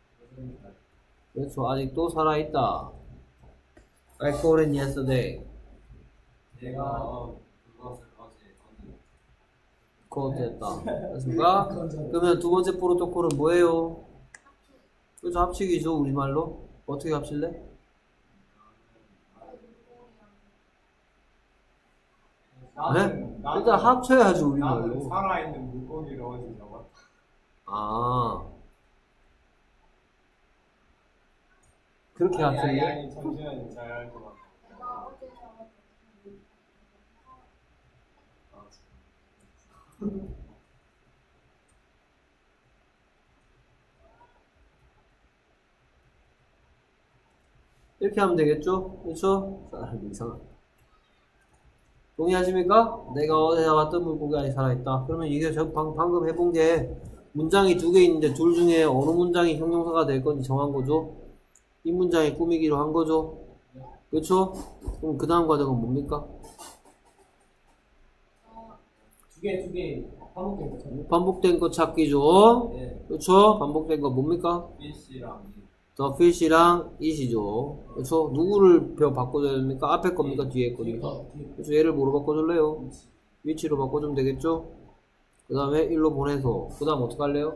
그렇죠. 아직도 살아있다. I caught it yesterday. 내가 그것을 caught 했다. 됐습니까? 그러면 두 번째 프로토콜은 뭐예요? 그렇죠. 합치기죠. 우리말로. 어떻게 합칠래? 네? 일단 합쳐야지 나는 우리말로. 살아있는 물고기를 어제 잡았다. 아 그렇게 합칠래? 아니 잠시만요. 잘 알 것 같아. 이렇게 하면 되겠죠? 그렇죠? 사람이 이상하다. 동의하십니까? 내가 어제 잡았던 물고기 아직 살아있다. 그러면 이게 저 방금 해본 게 문장이 두 개 있는데 둘 중에 어느 문장이 형용사가 될 건지 정한 거죠? 이 문장이 꾸미기로 한 거죠? 그렇죠? 그럼 그 다음 과정은 뭡니까? 두 개 반복된 거죠. 반복된 거 찾기죠? 네. 그렇죠? 반복된 거 뭡니까? 피시랑 The fish랑 it이죠. 그렇죠? 누구를 바꿔줘야 됩니까? 앞에 겁니까? 뒤에 겁니까? 그래서 얘를 뭐로 바꿔줄래요? 위치로 바꿔주면 되겠죠? 그 다음에 1로 보내서 그 다음 어떻게 할래요?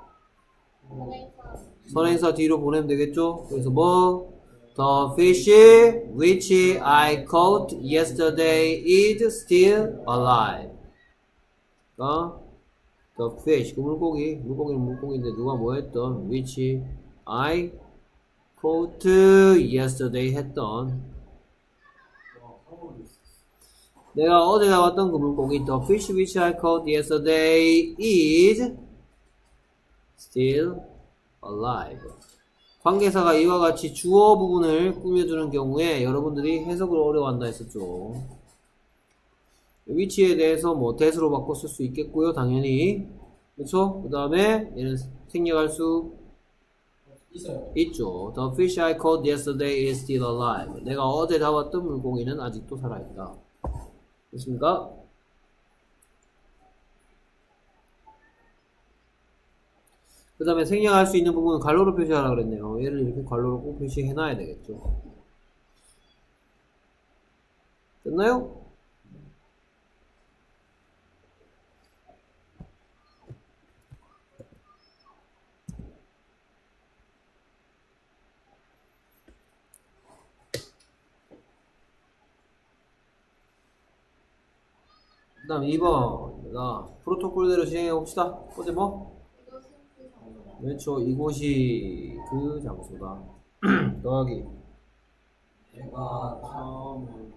선행사 뒤로 보내면 되겠죠? 그래서 뭐? The fish which I caught yesterday is still alive. The fish, 그 물고기는 물고기인데 누가 뭐 했던? which I caught yesterday 했던 내가 어제 잡았던 그 물고기 The fish which I caught yesterday is still alive. 관계사가 이와 같이 주어 부분을 꾸며주는 경우에 여러분들이 해석을 어려워한다 했었죠. 위치에 대해서 뭐 that으로 바꿔 쓸 수 있겠고요. 당연히 그렇죠? 그 다음에 얘는 생략할 수 있죠. The fish I caught yesterday is still alive. 내가 어제 잡았던 물고기는 아직도 살아있다. 됐습니까? 그 다음에 생략할 수 있는 부분은 괄호로 표시하라 그랬네요. 얘를 이렇게 괄호로 꼭 표시해놔야 되겠죠. 됐나요? 그 다음 2번 프로토콜대로 진행해 봅시다. 어제 뭐? 그렇죠. 이곳이 그 장소다. 더하기 내가 처음으로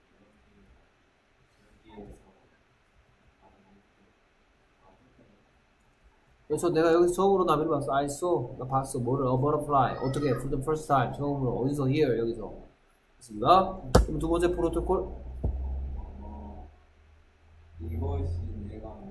그렇죠. 내가 여기서 처음으로 나비를 봤어. I saw. 나 봤어. 뭐를? A butterfly. 어떻게? For the first time. 처음으로. 어디서? Here. 여기서. 됐습니다. 그럼 두 번째 프로토콜. 이것이 내가 만든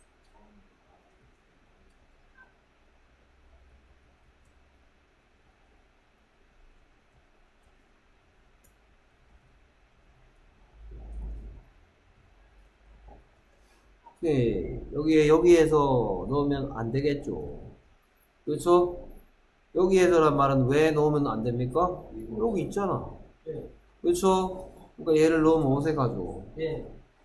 네. 여기에서 넣으면 안 되겠죠. 그렇죠? 여기에서란 말은 왜 넣으면 안 됩니까? 여기 있잖아. 네. 그렇죠? 그러니까 얘를 넣으면 어색하죠. 네.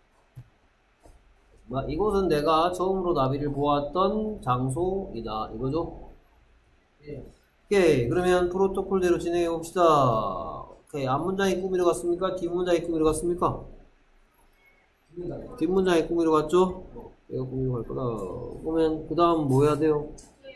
이곳은 내가 처음으로 나비를 보았던 장소이다. 이거죠? 네. 오케이. 그러면 프로토콜대로 진행해 봅시다. 오케이. 앞문장이 꾸미러 갔습니까? 뒷문장이 꾸미러 갔습니까? 뒷문장이 꾸미러 갔죠? 얘가 꾸미러 갈 거다. 그러면 그 다음 뭐 해야 돼요?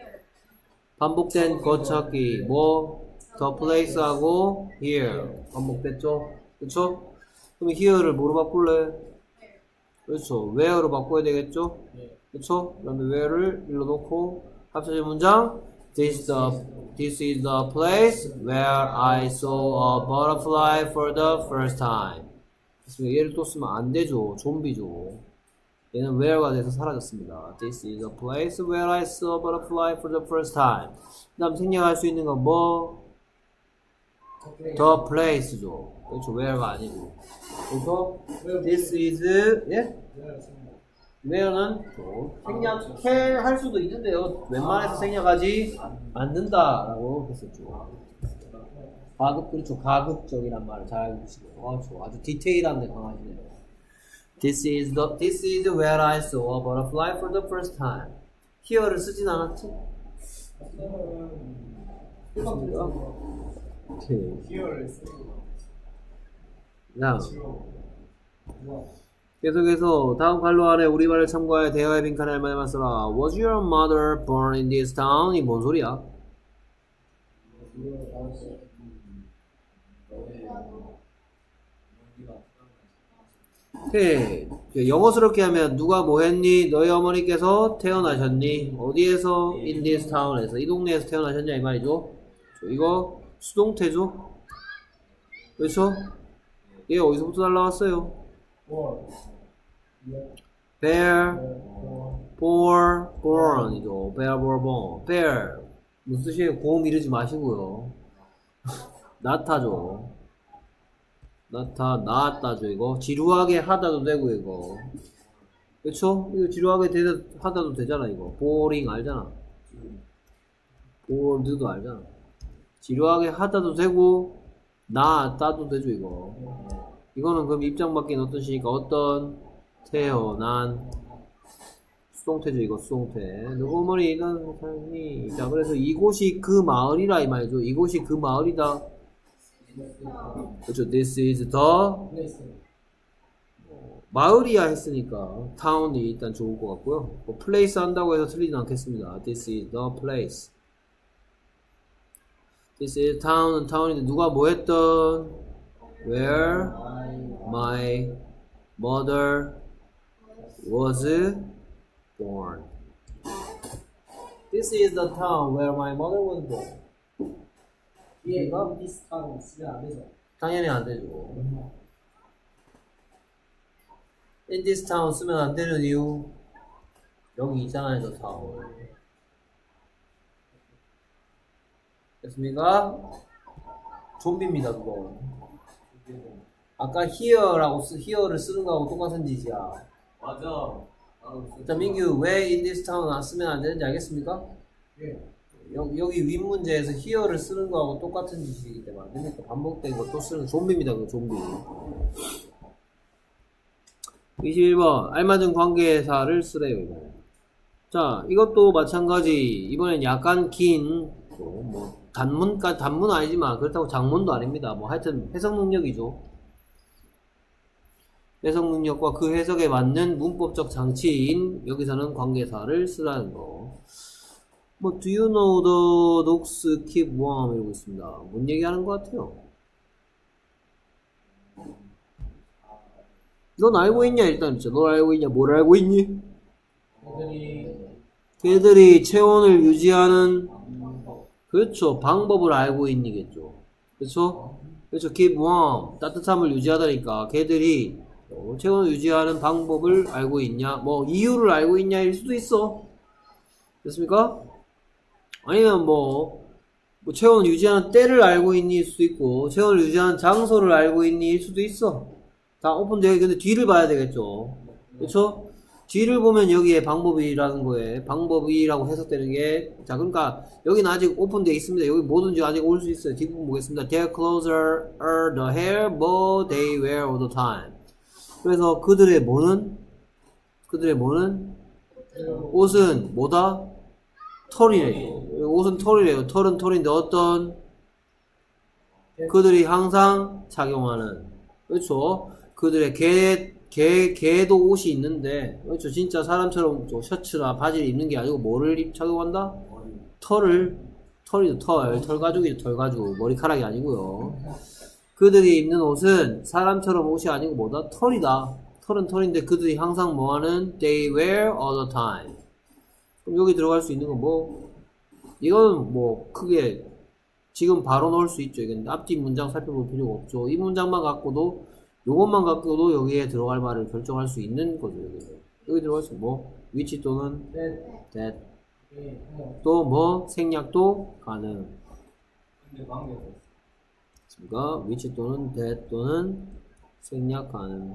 반복된 것 찾기. 뭐? The place하고 here. 반복됐죠? 그쵸? 그럼 here를 뭐로 바꿀래? 그렇죠. where로 바꿔야 되겠죠? 그쵸? 그 다음에 where를 일로 놓고 합쳐진 문장 This is the place where I saw a butterfly for the first time. 얘를 또 쓰면 안 되죠. 좀비죠. 얘는 where가 돼서 사라졌습니다. This is a place where I saw a butterfly for the first time. 그 다음 생략할 수 있는 건 뭐? The place죠. 그렇죠. where가 아니고. 그래서 this is, 예? where는 생략할 수도 있는데요. 웬만해서 생략하지 않는다라고 했었죠. 가급, 그렇죠. 가급적이란 말을 잘 알고 계시고요. 아주 디테일한데 강하시네요. This is where I saw a butterfly for the first time. here를 쓰진 않았지? 오케이. 자, 계속해서 다음 관로 안에 우리말을 참고하여 대화의 빈칸에 알맞은 써라. Was your mother born in this town? 이 뭔 소리야? 오케이. 영어스럽게 하면 누가 뭐 했니? 너희 어머니께서 태어나셨니? 어디에서? in this town에서. 이 동네에서 태어나셨냐 이 말이죠. 이거 수동태죠. 그렇죠? 얘 어디서부터 날라왔어요? bear, born이죠. bear, born. bear 무슨 뜻이에요? 고음 이르지 마시고요. 나타죠. 나았다죠. 이거 지루하게 하다도 되고 이거 그쵸? 이거 지루하게 하다도 되잖아. 이거 boring 알잖아. bored도 알잖아. 지루하게 하다도 되고 나았다도 되죠. 이거는 그럼 입장 바뀐 어떤 시니까 어떤 태어난 수동태죠. 이거 수동태. 누구 어머니 이런 사람이 자 그래서 이곳이 그 마을이라 이 말이죠. 이곳이 그 마을이다. 그렇죠. This is the 마을이야 했으니까 town이 일단 좋을 것 같고요. 뭐 place 한다고 해서 틀리진 않겠습니다. This is the place. This is town. town인데 누가 뭐 했던 where my mother was born. This is the town where my mother was born. 얘가 비슷하고 쓰면 안 되죠. 당연히 안 되죠. In this town 쓰면 안 되는 이유 여기 있잖아요. 저 town. 됐습니까? 좀비입니다. 그거. 아까 here를 쓰는 거하고 똑같은 짓이야. 맞아. 자, 민규 왜 in this town 안 쓰면 안 되는지 알겠습니까? 예. 여기 윗 문제에서 here를 쓰는 거하고 똑같은 짓이기 때문에 안 됩니까? 반복된 거 또 쓰는 좀비입니다. 그 좀비. 21번 알맞은 관계사를 쓰래요. 이거. 자, 이것도 마찬가지. 이번엔 약간 긴 뭐 단문 아니지만 그렇다고 장문도 아닙니다. 뭐 하여튼 해석 능력이죠. 해석 능력과 그 해석에 맞는 문법적 장치인 여기서는 관계사를 쓰라는 거. 뭐 do you know the dogs keep warm 이러고 있습니다. 뭔 얘기하는 것 같아요? 넌 알고 있냐? 일단 진짜 넌 알고 있냐? 뭘 알고 있니? 걔들이 체온을 유지하는 그렇죠. 방법을 알고 있니겠죠. 그렇죠? 그렇죠. keep warm 따뜻함을 유지하다니까 걔들이 체온을 유지하는 방법을 알고 있냐? 뭐 이유를 알고 있냐일 수도 있어. 됐습니까? 아니면 뭐 체온을 유지하는 때를 알고 있니일 수도 있고 체온을 유지하는 장소를 알고 있니일 수도 있어. 다 오픈되어 근데 뒤를 봐야 되겠죠. 그렇죠? 뒤를 보면 여기에 방법이라는 거에 방법이라고 해석되는 게 자 그러니까 여기는 아직 오픈되어 있습니다. 여기 뭐든지 아직 올 수 있어요. 뒷부분 보겠습니다. Their clothes are the hair but they wear all the time. 그래서 그들의 뭐는 옷은 뭐다? 털이래요. 옷은 털이래요. 털은 털인데 어떤 그들이 항상 착용하는 그렇죠. 그들의 개도 옷이 있는데 그렇죠. 진짜 사람처럼 셔츠나 바지를 입는 게 아니고 뭐를 착용한다? 털가죽이죠. 털가죽 머리카락이 아니고요. 그들이 입는 옷은 사람처럼 옷이 아니고 뭐다? 털이다. 털은 털인데 그들이 항상 뭐하는? They wear all the time. 그럼 여기 들어갈 수 있는 건 뭐? 이건 뭐 크게 지금 바로 넣을 수 있죠. 이건 앞뒤 문장 살펴볼 필요가 없죠. 이 문장만 갖고도 요것만 갖고도 여기에 들어갈 말을 결정할 수 있는 거죠. 여기서. 여기 들어가서 뭐 which 또는 that 예. 또 뭐 생략도 가능. 근데 방금 그러니까 which 또는 that 또는 생략 가능.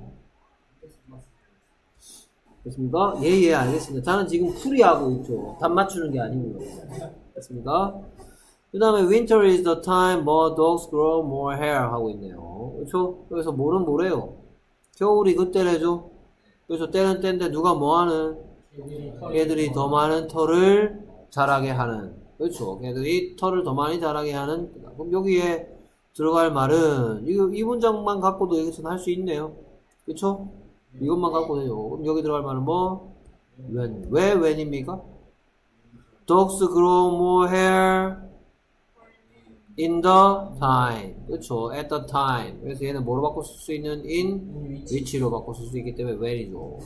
됐습니까? 예, 알겠습니다. 저는 지금 풀이하고 있죠. 답 맞추는 게 아니고요. 됐습니까? 그 다음에 winter is the time more dogs grow more hair 하고 있네요. 그렇죠? 그래서 뭐는 뭐래요? 겨울이 그때래죠. 그래서 때는 때인데 누가 뭐하는? 걔들이 더 많은 털을 자라게 하는. 그렇죠? 걔들이 털을 더 많이 자라게 하는. 그럼 여기에 들어갈 말은 이 문장만 갖고도 여기서는 할 수 있네요. 그렇죠? 이것만 갖고 되죠. 그럼 여기 들어갈 말은 뭐? when. 왜 when입니까? Dogs grow more hair in the time. 그렇죠. at the time. 그래서 얘는 뭐로 바꿔 쓸 수 있는? in which로 바꿔 쓸 수 있기 때문에 when이죠.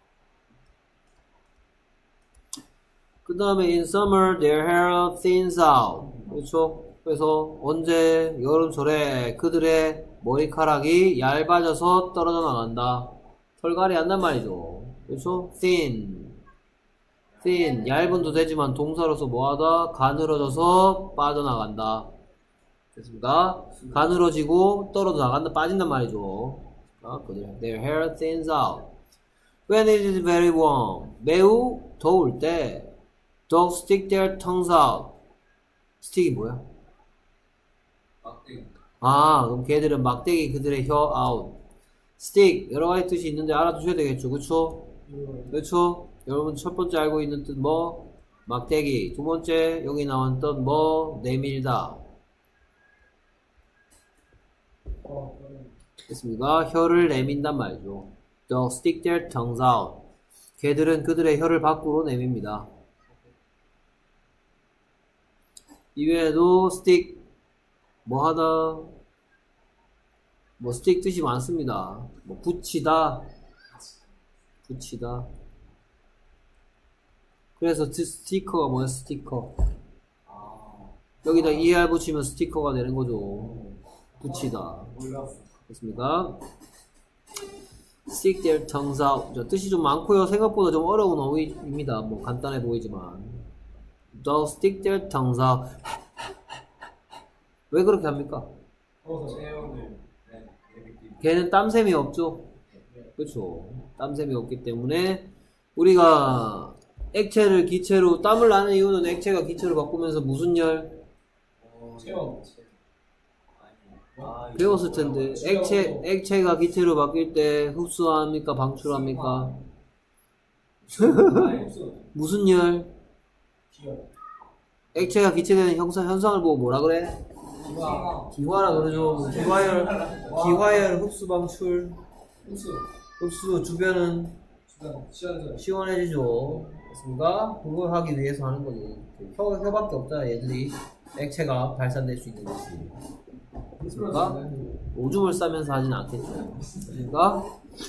그 다음에 in summer their hair thins out. 그렇죠. 그래서 언제? 여름철에 그들의 머리카락이 얇아져서 떨어져 나간다. 털갈이 한단 말이죠. 그래서 thin, 얇은도 되지만 동사로서 뭐하다? 가늘어져서 빠져나간다. 됐습니까? 가늘어지고 떨어져 나간다, 빠진단 말이죠. their hair thins out. When it is very warm, 매우 더울 때 dogs stick their tongues out. 스틱이 뭐야? 막대기. 그럼 걔들은 막대기 그들의 혀 out. stick 여러 가지 뜻이 있는데 알아두셔야 되겠죠. 그쵸? 그쵸? 여러분 첫 번째 알고 있는 뜻 뭐? 막대기. 두 번째 여기 나온 뜻 뭐? 내밀다. 됐습니까? 혀를 내민단 말이죠. Dogs stick their tongues out. 걔들은 그들의 혀를 밖으로 내밉니다. 이외에도 stick 뭐 하다, 뭐 stick 뜻이 많습니다. 뭐 붙이다. 그래서 스티커가 뭐야? 스티커. 여기다 ER 붙이면 스티커가 되는 거죠. 붙이다. 몰랐어. 됐습니까? stick their tongues out. 자, 뜻이 좀 많고요. 생각보다 좀 어려운 어휘입니다. 뭐 간단해 보이지만. Dogs stick their tongues out. 왜 그렇게 합니까? 체온을 걔는 땀샘이 없죠? 그렇죠. 땀샘이 없기 때문에 우리가 액체를 기체로 땀을 나는 이유는 액체가 기체로 바꾸면서 무슨 열? 체온. 배웠을 텐데 액체가 기체로 바뀔 때 흡수합니까? 방출합니까? 무슨 열? 액체가 기체되는 현상을 보고 뭐라 그래? 기화라 그러죠. 기화열 흡수 방출. 흡수 주변은 시원해지죠. 맞습니까? 그걸 하기 위해서 하는 거지. 혀밖에 없잖아. 얘들이 액체가 발산될 수 있는 것이. 맞습니까? 오줌을 싸면서 하진 않겠죠. 그러니까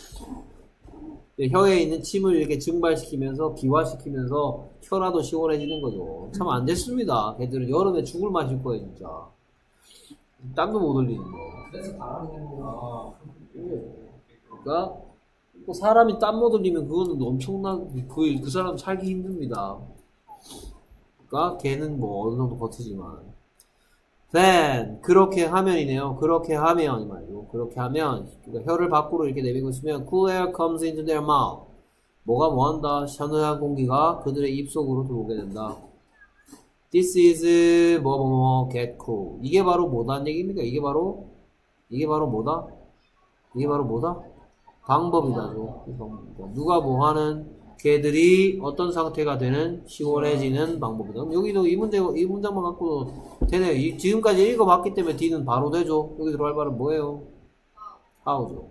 혀에 있는 침을 이렇게 증발시키면서 기화시키면서 혀라도 시원해지는 거죠. 참 안 됐습니다. 걔들은 여름에 죽을 맛일 거예요, 진짜. 땀도 못 흘리는 거. 그래서 바라는 거. 그러니까 또 사람이 땀 못 흘리면 그거는 엄청난 그 사람 살기 힘듭니다. 그러니까 걔는 뭐 어느 정도 버티지만. then 그렇게 하면이네요. 그렇게 하면 말이죠. 그렇게 하면 그러니까 혀를 밖으로 이렇게 내밀고 있으면 cool air comes into their mouth. 뭐가 뭐한다? 서늘한 공기가 그들의 입속으로 들어오게 된다. This is 뭐뭐뭐 get cool. 이게 바로 뭐다는 얘기입니까? 이게 바로 뭐다? 이게 바로 뭐다? 방법이다죠. 누가 뭐하는 걔들이 어떤 상태가 되는 시원해지는 방법이다. 그럼 여기도 이 문장만 갖고도 되네요. 지금까지 읽어봤기 때문에 D는 바로 되죠. 여기 들어갈 말은 뭐예요? how죠.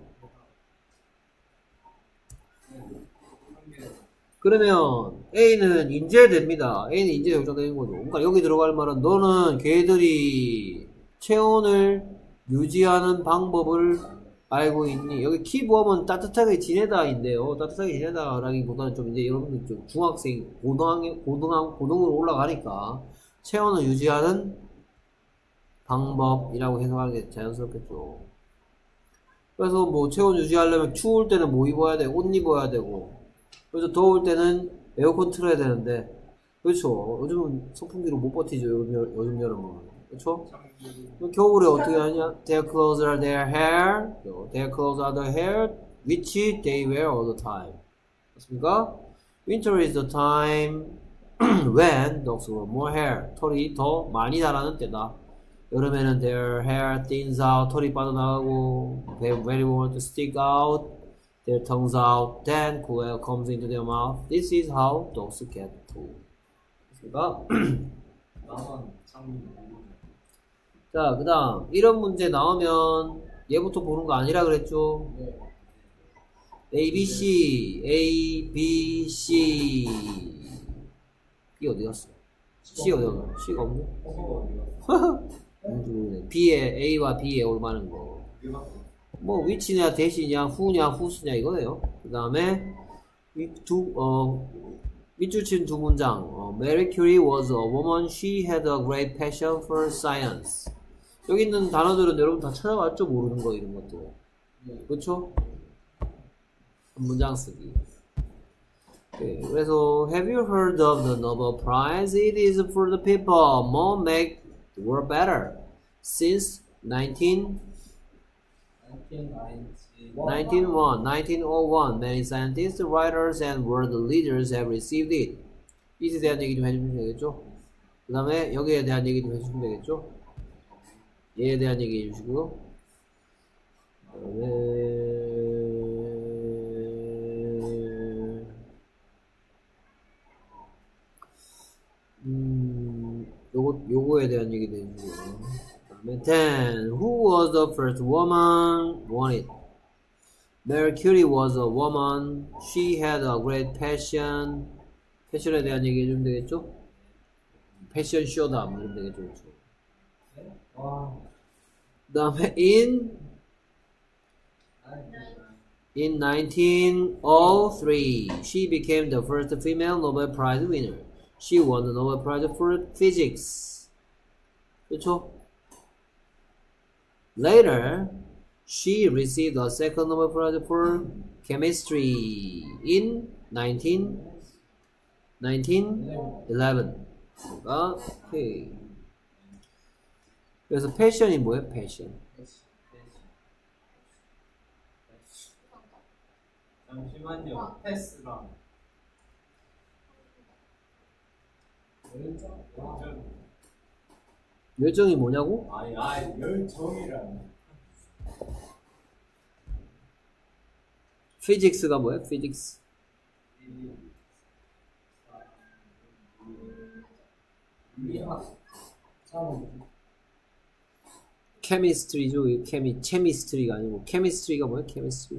그러면 A는 인제됩니다. A는 인제 결정되는 거죠. 그러니까 여기 들어갈 말은 너는 걔들이 체온을 유지하는 방법을 알고 있니? 여기 키보험은 따뜻하게 지내다인데요. 따뜻하게 지내다라기보다는 좀 이제 여러분들 좀 중학생, 고등으로 올라가니까 체온을 유지하는 방법이라고 해석하는 게 자연스럽겠죠. 그래서 뭐 체온 유지하려면 추울 때는 뭐 입어야 되고, 옷 입어야 되고, 그래서 더울 때는 에어컨 틀어야 되는데, 그렇죠. 요즘은 선풍기로 못 버티죠. 요즘 여름은. 그렇죠? 겨울에 어떻게 하냐? Their clothes are their hair. Their clothes are the hair which they wear all the time. 맞습니까? Winter is the time when dogs grow more hair. 털이 더 많이 자라는 때다. 여름에는 their hair thins out. 털이 빠져나가고 they very want to stick out. Their tongues out. Then cool air comes into their mouth. This is how dogs get cold. 맞습니까? 나만 참 자, 그 다음 이런 문제 나오면 얘부터 보는 거 아니라 그랬죠? 네. A, B, C, A, B, C. B 어디 갔어? C 어디 갔어? C가 없네? B에, A와 B에 올맞는 거. 뭐, which냐, 대시냐, who냐, who스냐 이거네요. 그 다음에, 밑줄 친 두 문장. Marie Curie was a woman. She had a great passion for science. 여기 있는 단어들은 여러분 다 찾아봤죠? 모르는 거, 이런 것들. 그렇죠? 한 문장 쓰기. 네, 그래서 Have you heard of the Nobel Prize? It is for the people more make the world better. Since 1901, many scientists, writers, and world leaders have received it. 이에 대한 얘기 좀 해주시면 되겠죠? 그 다음에 여기에 대한 얘기 좀 해주시면 되겠죠? 얘에 대한 얘기 해주시고요. 요거에 대한 얘기도 해주고요. Then, who was the first woman? Won it. Marie Curie was a woman. She had a great passion. 패션에 대한 얘기 해주면 되겠죠? 패션 쇼다. 뭐 이러면 되겠죠. 그렇죠? 그 다음에 in 1903, she became the first female Nobel Prize winner. She won the Nobel Prize for Physics. 그렇죠? Later, she received a second Nobel Prize for Chemistry in 1911. 오케이. 그래서 패션이 뭐예요? 패션. 잠시만요. 패스랑 열정이 뭐냐고? 아니 열정이란 피직스가 뭐예요? 피직스. 케미스트리죠. 체미스트리가 아니고 케미스트리가 뭐예요? 케미스트리.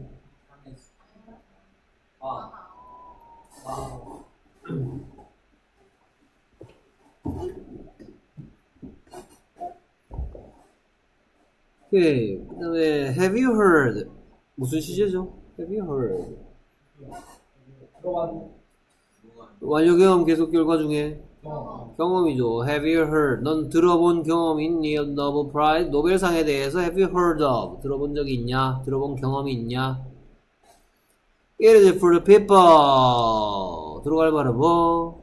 오케이. 그 다음에 Have you heard? 무슨 시제죠? Have you heard? 완료 경험 계속 결과 중에 경험이죠. Have you heard? 넌 들어본 경험이 있니? Nobel Prize 노벨상에 대해서 Have you heard of? 들어본 적이 있냐? 들어본 경험이 있냐? It is for the people. 들어갈 말은 뭐?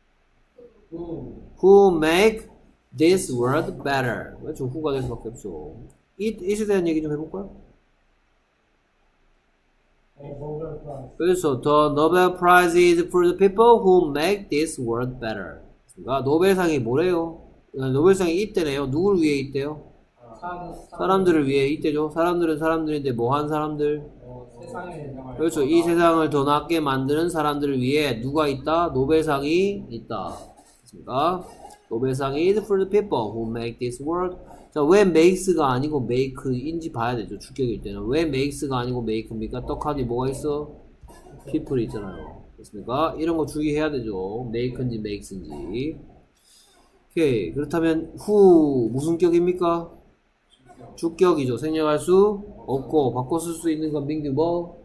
Who make this world better. 저 who가 될 수밖에 없죠. it에 대한 얘기 좀 해볼까요? 그래서 the Nobel Prize is for the people who make this world better. 그러니까 노벨상이 뭐래요? 노벨상이 있대네요. 누굴 위해 있대요? 사람들을 위해 있대죠. 사람들은 사람들인데 뭐한 사람들? 그렇죠. 이 세상을 더 낫게 만드는 사람들을 위해 누가 있다? 노벨상이 있다. 그렇습니까? 노벨상이 is for the people who make this world. 자, 왜 makes가 아니고 make인지 봐야 되죠. 주격일 때는. 왜 makes가 아니고 make입니까? 떡하니 뭐가 있어? people 있잖아요. 그렇습니까? 이런 거 주의해야 되죠. make인지 makes인지. 오케이. 그렇다면 who 무슨 격입니까? 주격이죠. 생략할 수 없고 바꿔 쓸 수 있는 건 민규 뭐?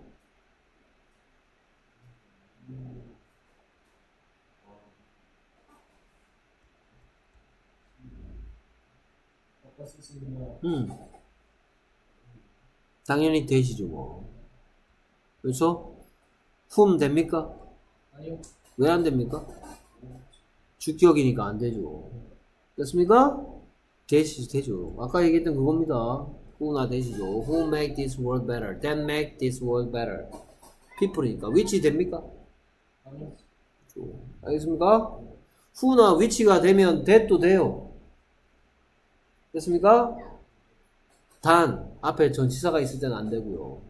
당연히 대시죠 뭐. 그렇죠? whom 됩니까? 아니요. 왜 안 됩니까? 주격이니까 안 되죠. 됐습니까? 되죠. 아까 얘기했던 그겁니다. who나 되시죠. Who make this world better? That make this world better. people이니까. which 됩니까? 아니요. 알겠습니까? who나 which가 되면 that도 돼요. 됐습니까? 단 앞에 전치사가 있을 때는 안 되고요.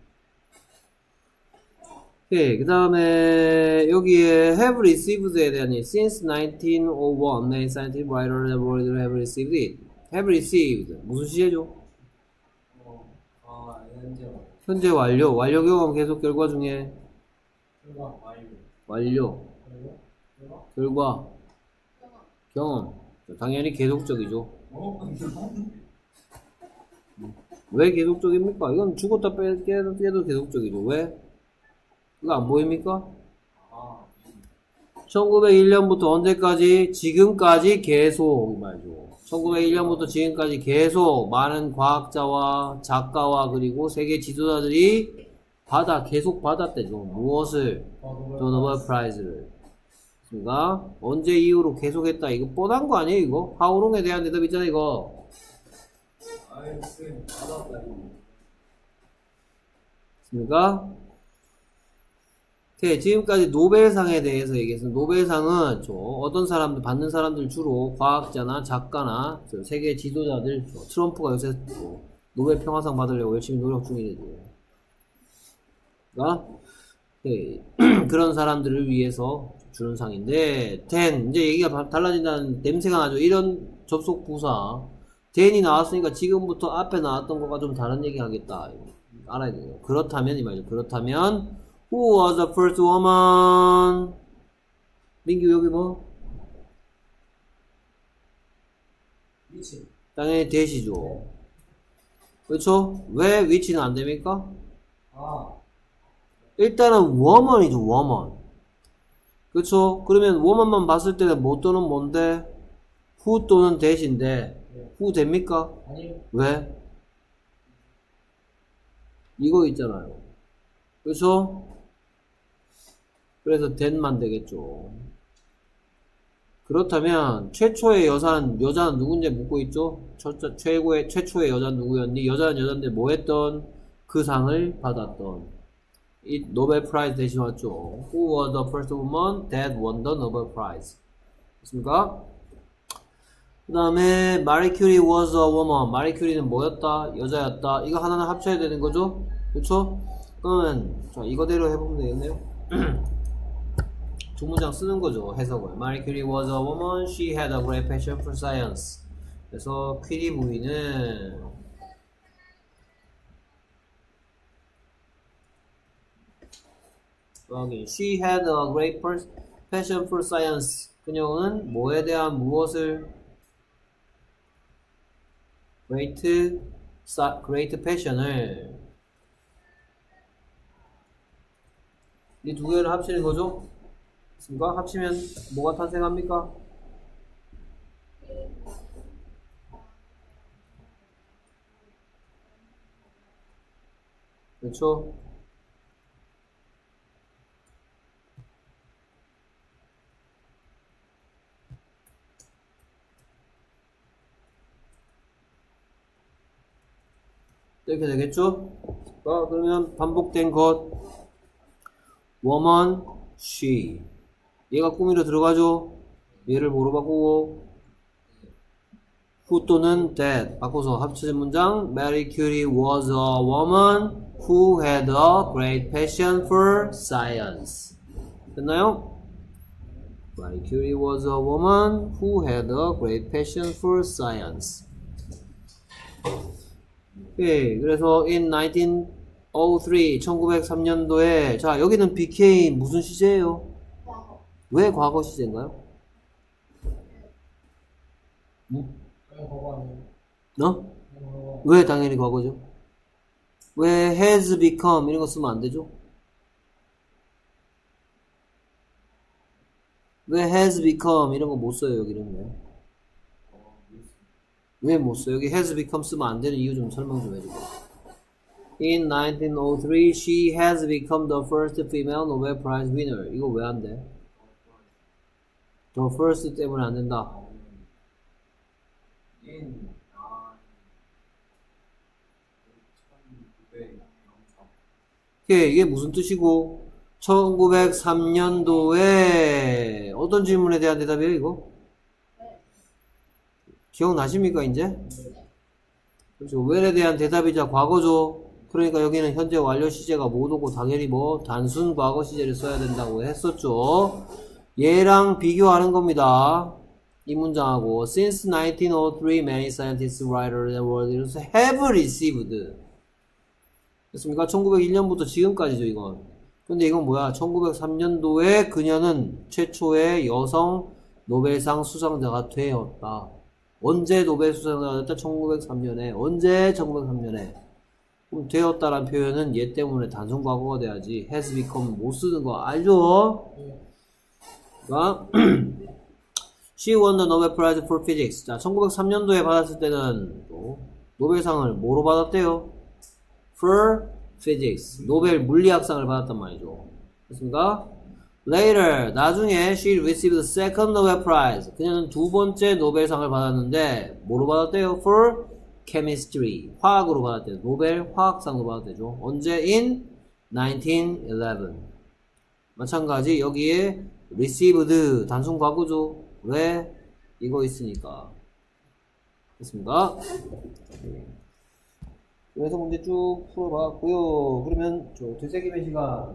오케이. 그 다음에 여기에 have received에 대한 since 1901 many scientific writers have received it. have received 무슨 시제죠? 현재 완료. 완료 경험 계속 결과 중에 완료 결과 경험 당연히 계속적이죠. 왜 계속적입니까? 이건 죽었다 깨도 계속적이죠. 왜? 이거 안 보입니까? 1901년부터 언제까지? 지금까지 계속 말이죠. 1901년부터 지금까지 계속 많은 과학자와 작가와 그리고 세계 지도자들이 계속 받았대죠. 무엇을? 노벨 프라이즈를. 그러니까 언제 이후로 계속했다. 이거 뻔한 거 아니에요, 이거? 하오롱에 대한 대답 있잖아, 이거. 그러니까 지금까지 노벨상에 대해서 얘기했습니다. 노벨상은 어떤 사람들, 받는 사람들 주로 과학자나 작가나 세계 지도자들, 트럼프가 요새 노벨 평화상 받으려고 열심히 노력 중이래요. 그러니까 그런 사람들을 위해서 주는 상인데, 이제 얘기가 달라진다는 냄새가 나죠. 이런 접속 부사. 이 나왔으니까 지금부터 앞에 나왔던 거가 좀 다른 얘기 하겠다. 알아야 돼요. 그렇다면, 이 말이죠. 그렇다면, who was the first woman? 민규, 여기 뭐? 위치. 당연히 대시죠. 그렇죠? 왜 위치는 안 됩니까? 일단은 woman이죠, woman. 그렇죠? 그러면 woman만 봤을 때는 뭐 또는 뭔데? who 또는 that인데 who 됩니까? 아니요. 왜? 이거 있잖아요. 그렇죠? 그래서 that만 되겠죠. 그렇다면 최초의 여자는 누군지 묻고 있죠? 최초의 여자는 누구였니? 여자는 여잔데 뭐 했던? 그 상을 받았던. 이 노벨 프라이즈 대신 왔죠. Who was the first woman that won the Nobel Prize? 됐습니까? 그 다음에 마리 큐리 was a woman. 마리 큐리는 뭐였다? 여자였다. 이거 하나는 합쳐야 되는 거죠? 그렇죠? 그러면 자, 이거대로 해보면 되겠네요. 두 문장 쓰는 거죠. 해석을. 마리 큐리 was a woman. She had a great passion for science. 그래서 퀴리 부위는 She had a great passion for science. 그녀는 뭐에 대한 무엇을 great passion을 이 두 개를 합치는 거죠? 맞습니까? 합치면 뭐가 탄생합니까? 그렇죠? 이렇게 되겠죠? 그러면 반복된 것 woman, she 얘가 꾸미러 들어가죠? 얘를 뭐로 바꾸고 who 또는 that 바꿔서 합쳐진 문장 Marie Curie was a woman who had a great passion for science. 됐나요? Marie Curie was a woman who had a great passion for science. 오케이. 그래서 in 1903년도에 자 여기는 became 무슨 시제예요? 왜 과거 시제인가요? 왜 당연히 과거죠? 왜 has become 이런 거 쓰면 안 되죠? 왜 has become 이런 거 못 써요 여기는 왜 못 써요? 여기 has become 쓰면 안 되는 이유 좀 설명 좀 해주세요. In 1903 she has become the first female Nobel Prize winner. 이거 왜 안 돼? the first 때문에 안 된다. 이게 무슨 뜻이고 1903년도에 어떤 질문에 대한 대답이에요 이거? 기억나십니까 이제? 그렇죠. when에 대한 대답이자 과거죠. 그러니까 여기는 현재 완료 시제가 못 오고 당연히 뭐 단순 과거 시제를 써야 된다고 했었죠. 얘랑 비교하는 겁니다. 이 문장하고 Since 1903 many scientists, writers, and world leaders have received 됐습니까? 1901년부터 지금까지죠 이건. 근데 이건 뭐야? 1903년도에 그녀는 최초의 여성 노벨상 수상자가 되었다. 언제 노벨 수상자가 됐다? 1903년에. 언제? 1903년에. 그럼 되었다란 표현은 얘 때문에 단순 과거가 돼야지. has become 못 쓰는 거 알죠? 그러니까 She won the Nobel Prize for Physics. 자, 1903년도에 받았을 때는 또 노벨상을 뭐로 받았대요? For Physics. 노벨 물리학상을 받았단 말이죠. 됐습니까? Later, 나중에 she received the second Nobel Prize. 그녀는 두 번째 노벨상을 받았는데 뭐로 받았대요? For Chemistry. 화학으로 받았대요. 노벨 화학상으로 받았대죠. 언제? In 1911. 마찬가지 여기에 received 단순 과거죠. 왜? 이거 있으니까. 됐습니까? 그래서 문제 쭉 풀어봤고요. 그러면 저 되새김의 시간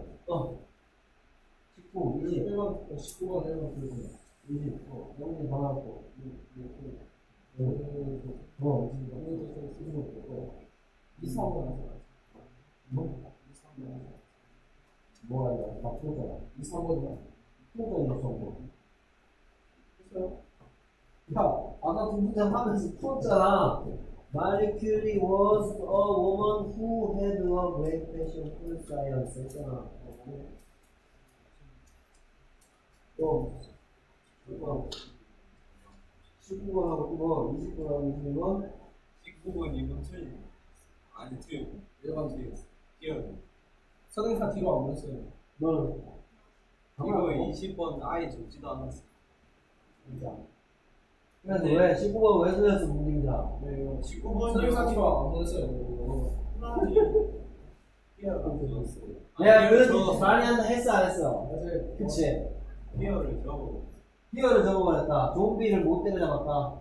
19, 20 19번 1번 20 영문이 다 나왔고 뭐가 아니라 막 풀었잖아 2, 3번이야 풀었잖아 야, 아까 그 문장 하면서 풀었잖아. Marie Curie was a woman who had a great passion for science 했잖아. 또 19번하고 9번, 20번하고 21번 19번 2번 틀리 아니 틀려 1번 틀렸어 뛰어야 선생님 뒤로 안 보냈어요. 너는? 이거 20번 아예 적지도 않았어 진짜. 그래서 왜 19번 왜 틀렸어 문딩자? 네, 19번 선생님 뒤로 안 보냈어요. 내가 그런 많이 한다 했어 안 했어? 맞아요. 그치? 뛰어를 적어 히어를 적어버렸다. 좀비를 못 때려잡았다.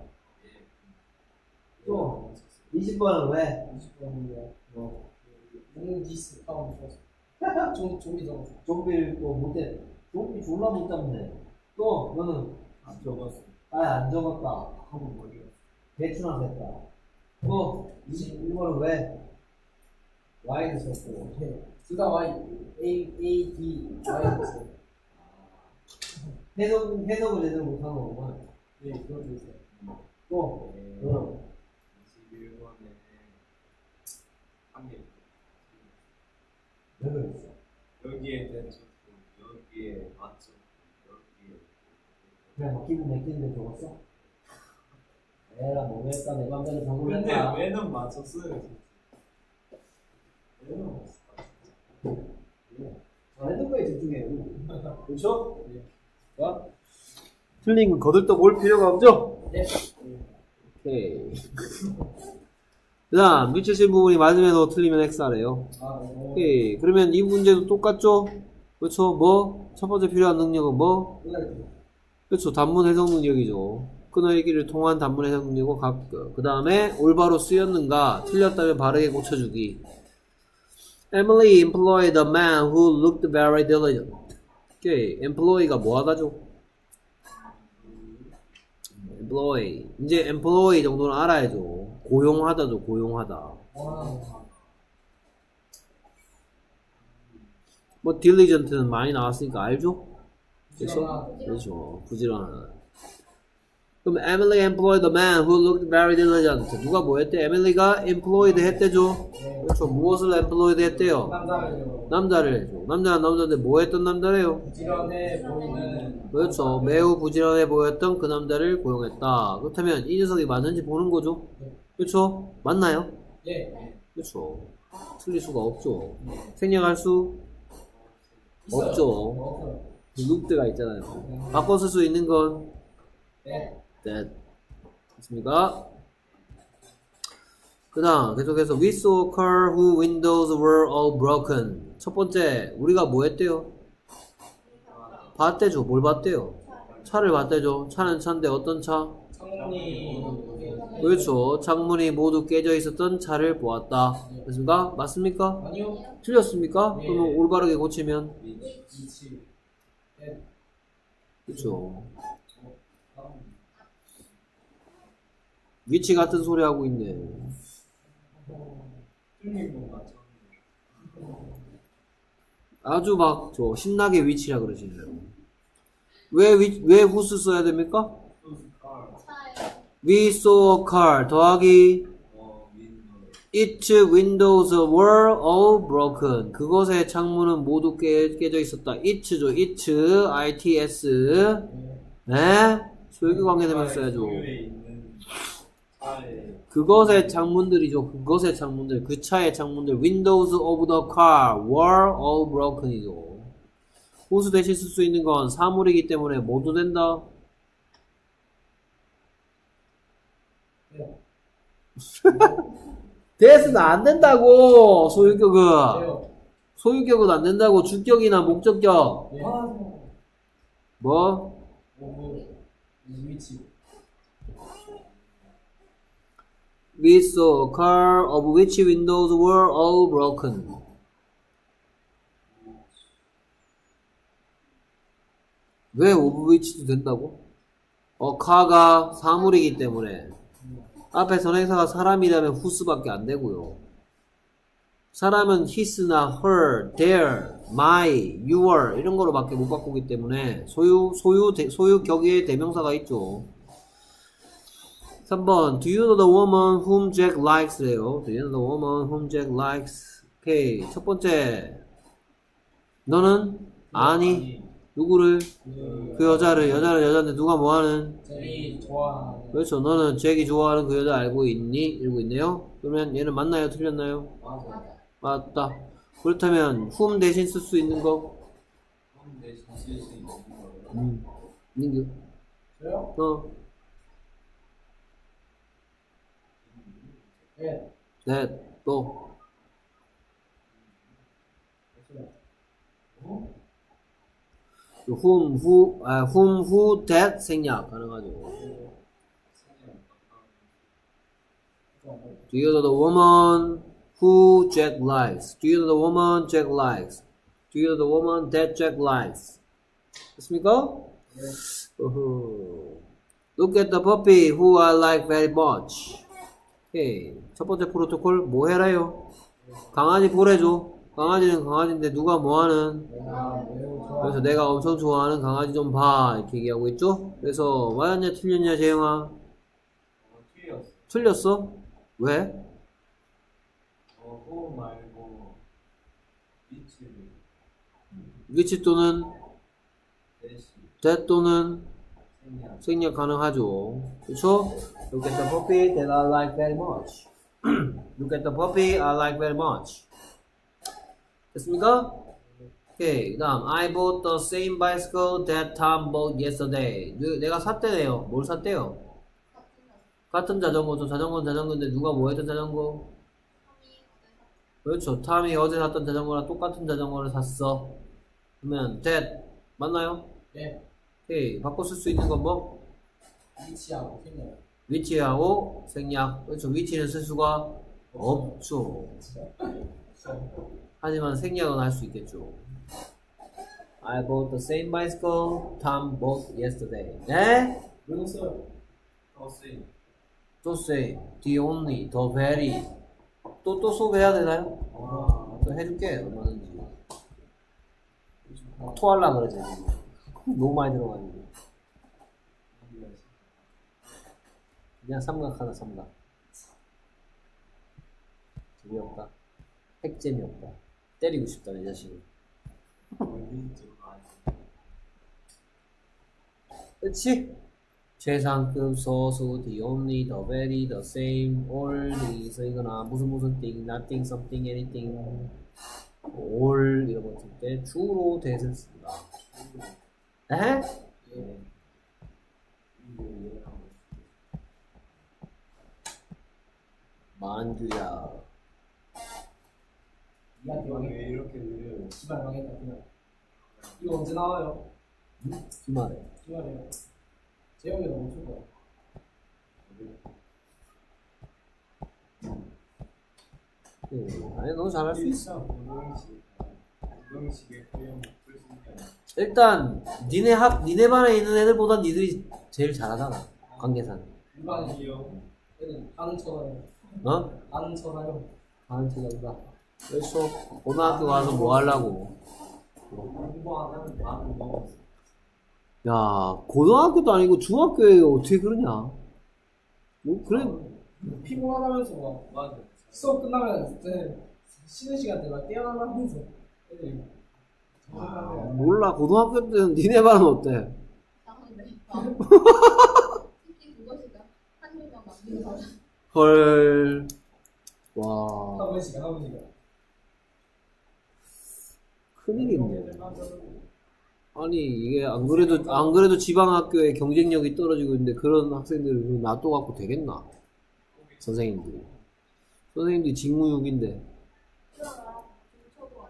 또 20번은 왜? 20번인데 몽디스 다운 줬어. 좀비 적었어. 좀비를 또 못 때려. 좀비 졸라 못 잡네. 또 너는 안 적었어 아예 안 적었다. 한번 머리가 대충 했다. 또 21번은 왜? Y를 썼고. 둘다 Y A D Y 있어요. 해석을 제대로 못한 거구만. 네, 그것도 있어요. 또 21번에 한개 왜 그랬어? 여기에 대해서 여기에 맞죠 여기에 그냥 막 기분 내키는데 적었어? 에라 뭐했다 내 맘대로 근데 적으랬다. 왜는 맞췄어요 왜는 맞췄어 잘했던 거에 집중해요. 그렇죠? 자, 틀린 건 거들떠 볼 필요가 없죠? 네. 오케이. 그 다음, 미치신 부분이 맞으면 틀리면 X하래요. 오케이. 그러면 이 문제도 똑같죠? 그렇죠? 뭐? 첫 번째 필요한 능력은 뭐? 그렇죠. 단문 해석 능력이죠. 끊어의 길을 통한 단문 해석 능력이고, 그 다음에 올바로 쓰였는가, 틀렸다면 바르게 고쳐주기. Emily employed a man who looked very diligent. 오케이. employ가 뭐 하다죠? employ. 이제 employ 정도는 알아야죠. 고용하다죠, 고용하다. 뭐 diligent는 많이 나왔으니까 알죠? 그렇죠? 그렇죠. 부지런하다. 그럼 Emily employed a man who looked very diligent. 누가 뭐 했대? 에밀리가 employed 했대죠? 그렇죠. 무엇을 employed 했대요? 남자를 해줘. 남자는 남자인데 뭐 했던 남자래요? 부지런해 보이는. 그렇죠. 매우 부지런해 보였던 그 남자를 고용했다. 그렇다면 이 녀석이 맞는지 보는 거죠? 그렇죠? 맞나요? 예. 그렇죠. 틀릴 수가 없죠. 생략할 수 없죠. looked가 있잖아요. 바꿔 쓸 수 있는 건 that. 됐습니까? 그 다음 계속해서 we saw a car whose windows were all broken. 첫 번째 우리가 뭐 했대요? 봤대죠. 뭘 봤대요? 차를 봤대죠. 차는 차인데 어떤 차? 창문이 그렇죠. 창문이 모두 깨져 있었던 차를 보았다. 됐습니까? 맞습니까? 아니요. 틀렸습니까? 네. 그러면 올바르게 고치면 위치. 그렇죠. 위치 같은 소리 하고 있네. 틀린 거 맞죠? 아주 막 저 신나게 위치라 그러시네요. 왜 후스 써야 됩니까? We saw a car 더하기 its windows were all broken. 그것의 창문은 모두 깨져 있었다. it죠. its 네? 소유격 관계되면 써야죠. 소유에 있는 차에 그것의 창문들이죠. 그것의 창문들. 그 차의 창문들. Windows of the car were all broken이죠. 호수 대신 쓸 수 있는 건 사물이기 때문에 모두 된다. 대스는 안 된다고. 소유격은. 소유격은 안 된다고. 주격이나 목적격. 뭐? 위치. We saw a car of which windows were all broken. 왜 of which도 된다고? car가 사물이기 때문에 앞에 선행사가 사람이라면 whose밖에 안 되고요. 사람은 his나 her, their, my, your 이런 거로밖에 못 바꾸기 때문에 소유 격의 대명사가 있죠. 3번 Do you know the woman whom Jack likes? 래요. Do you know the woman whom Jack likes? 오케이. 첫 번째 너는 아니 누구를? 그 여자는 여자인데 누가 뭐하는? 잭이 좋아하는. 그렇죠. 너는 잭이 좋아하는 그 여자 알고 있니? 이러고 있네요. 그러면 얘는 맞나요? 틀렸나요? 맞다. 그렇다면 whom 대신 쓸 수 있는 거? 대신 쓸 수 있는 거예요. 민규. 저요? 네. 또. whom, who, that 생략 가능하죠. Do you know the woman who Jack likes? Do you know the woman Jack likes? Do you know the woman that Jack likes? 됐습니까? Look at the puppy who I like very much. 오케이. 첫 번째 프로토콜 뭐 해라요? 강아지 보래줘. 강아지는 강아지인데 누가 뭐하는? 그래서 내가 엄청 좋아하는 강아지 좀 봐. 이렇게 얘기하고 있죠? 그래서 맞았냐 틀렸냐 재영아? 틀렸어. 틀렸어? 왜? 호 말고 위치를 위치 또는 대신 that 또는 생략 가능하죠. 그쵸? Look at the puppy that I like very much. Look at the puppy I like very much. 됐습니까? 오케이. 그 다음 I bought the same bicycle that Tom bought yesterday. 내가 샀대네요. 뭘 샀대요? 같은 자전거죠. 자전거는 자전거인데 누가 뭐 했던 자전거? 그렇죠. 탐이 어제 샀던 자전거랑 똑같은 자전거를 샀어. 그러면 that 맞나요? 네. 오케이. 바꿔 쓸 수 있는 건 뭐? 위치하고 생략. 위치하고 생략. 그렇죠. 위치는 쓸 수가 없죠. 하지만 생략은 할 수 있겠죠. I bought the same bicycle Tom bought yesterday. 네? 외웠어요. 더세 To say, the only, the very. 또 소개해야 되나요? 또 해줄게, 얼마든지. 토하려고 그러지. 너무 많이 들어가지고. 그냥 삼각 하나 삼각. 재미없다. 핵 재미없다. 때리고 싶다, 내 자식을. 그치? 최상급 소수, the only, the very, the same, all, 이거나 무슨 thing, nothing, something, anything, all 이런 거 쓸 때 주로 대를 씁니다. 에? 예. 만주야. 이한테 왜 망했다. 이렇게 느려요? 지발 망했다 그냥. 이거 언제 나와요? 주말에. 주말에요. 재영이 너무 좋아. 아니 너 잘할 수 있어. 고등식의 표현 풀신이야. 일단 니네 반에 있는 애들보다 니들이 제일 잘하잖아. 관계사는. 이반에 아니요. 애들 반은 쳐요. 어? 반은 쳐요. 아는 체가 그래서 고등학교 가서 뭐 하려고? 공부 안 하면 반은 먹었어. 야 고등학교도 아니고 중학교에 어떻게 그러냐? 뭐 그래 피곤하다면서 막 맞아. 수업 끝나면 이제 쉬는 시간 때 막 깨어나면서 애들이 몰라 고등학교 때는 니네 반은 어때? 특히 그것이다. 한두 명 남기는 사람. 헐. 와 한 번씩은 큰일이네. 아니 이게 안 그래도 지방학교에 경쟁력이 떨어지고 있는데 그런 학생들을 놔둬갖고 되겠나? 선생님들이 직무유기인데. 그러나 중초도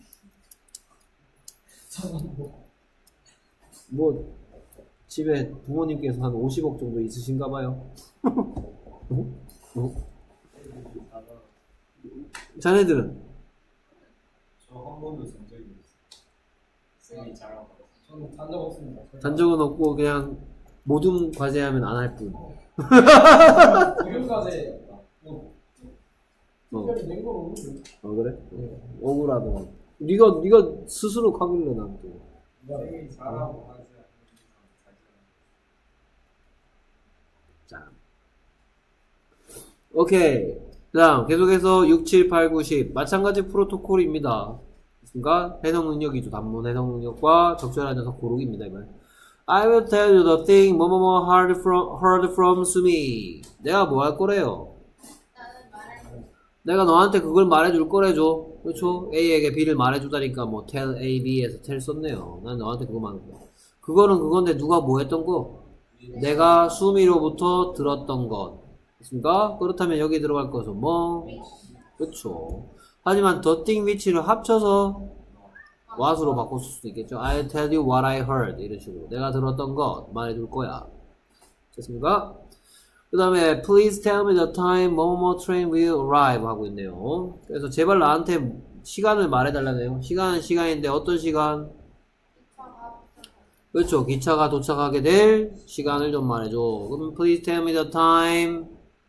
아니고. 뭐 집에 부모님께서 한 50억 정도 있으신가 봐요. 자네들은? 저 한 번도 산 적이 없어요. 쌤이 잘하고. 저는 잔적 없습니다. 단적은 없고 그냥 모든 과제하면 안 할 뿐. 지금까지 뭐 특별히 낸 건 없는데. 그래? 억울하다. 네가 스스로 가길래 난 또. 쌤이 잘하고 하지 않는 이상 자. 오케이. 다음 계속해서 6, 7, 8, 9, 10 마찬가지 프로토콜입니다. 그러니까 해석 능력이죠. 단문 해석 능력과 적절한 녀석 고르기입니다. 이번. I will tell you the thing 뭐뭐뭐 heard from Sumi. 내가 뭐 할 거래요? 나는 말할 내가 너한테 그걸 말해줄 거래죠. 그렇죠? A에게 B를 말해주다니까 뭐 tell A, B에서 tell 썼네요. 난 너한테 그거 말할 거야. 그거는 그건데 누가 뭐 했던 거? 내가 수미로부터 들었던 것. 그렇습니까? 그렇다면 여기 들어갈 것은 뭐? 그렇죠. 하지만 the thing which를 합쳐서 what으로 바꿀 수도 있겠죠. I'll tell you what I heard. 이런 식으로. 내가 들었던 것 말해줄 거야. 됐습니까? 그 다음에 please tell me the time 뭐뭐 train will arrive 하고 있네요. 그래서 제발 나한테 시간을 말해달라네요. 시간은 시간인데 어떤 시간? 그렇죠. 기차가 도착하게 될 시간을 좀 말해줘. 그럼 please tell me the time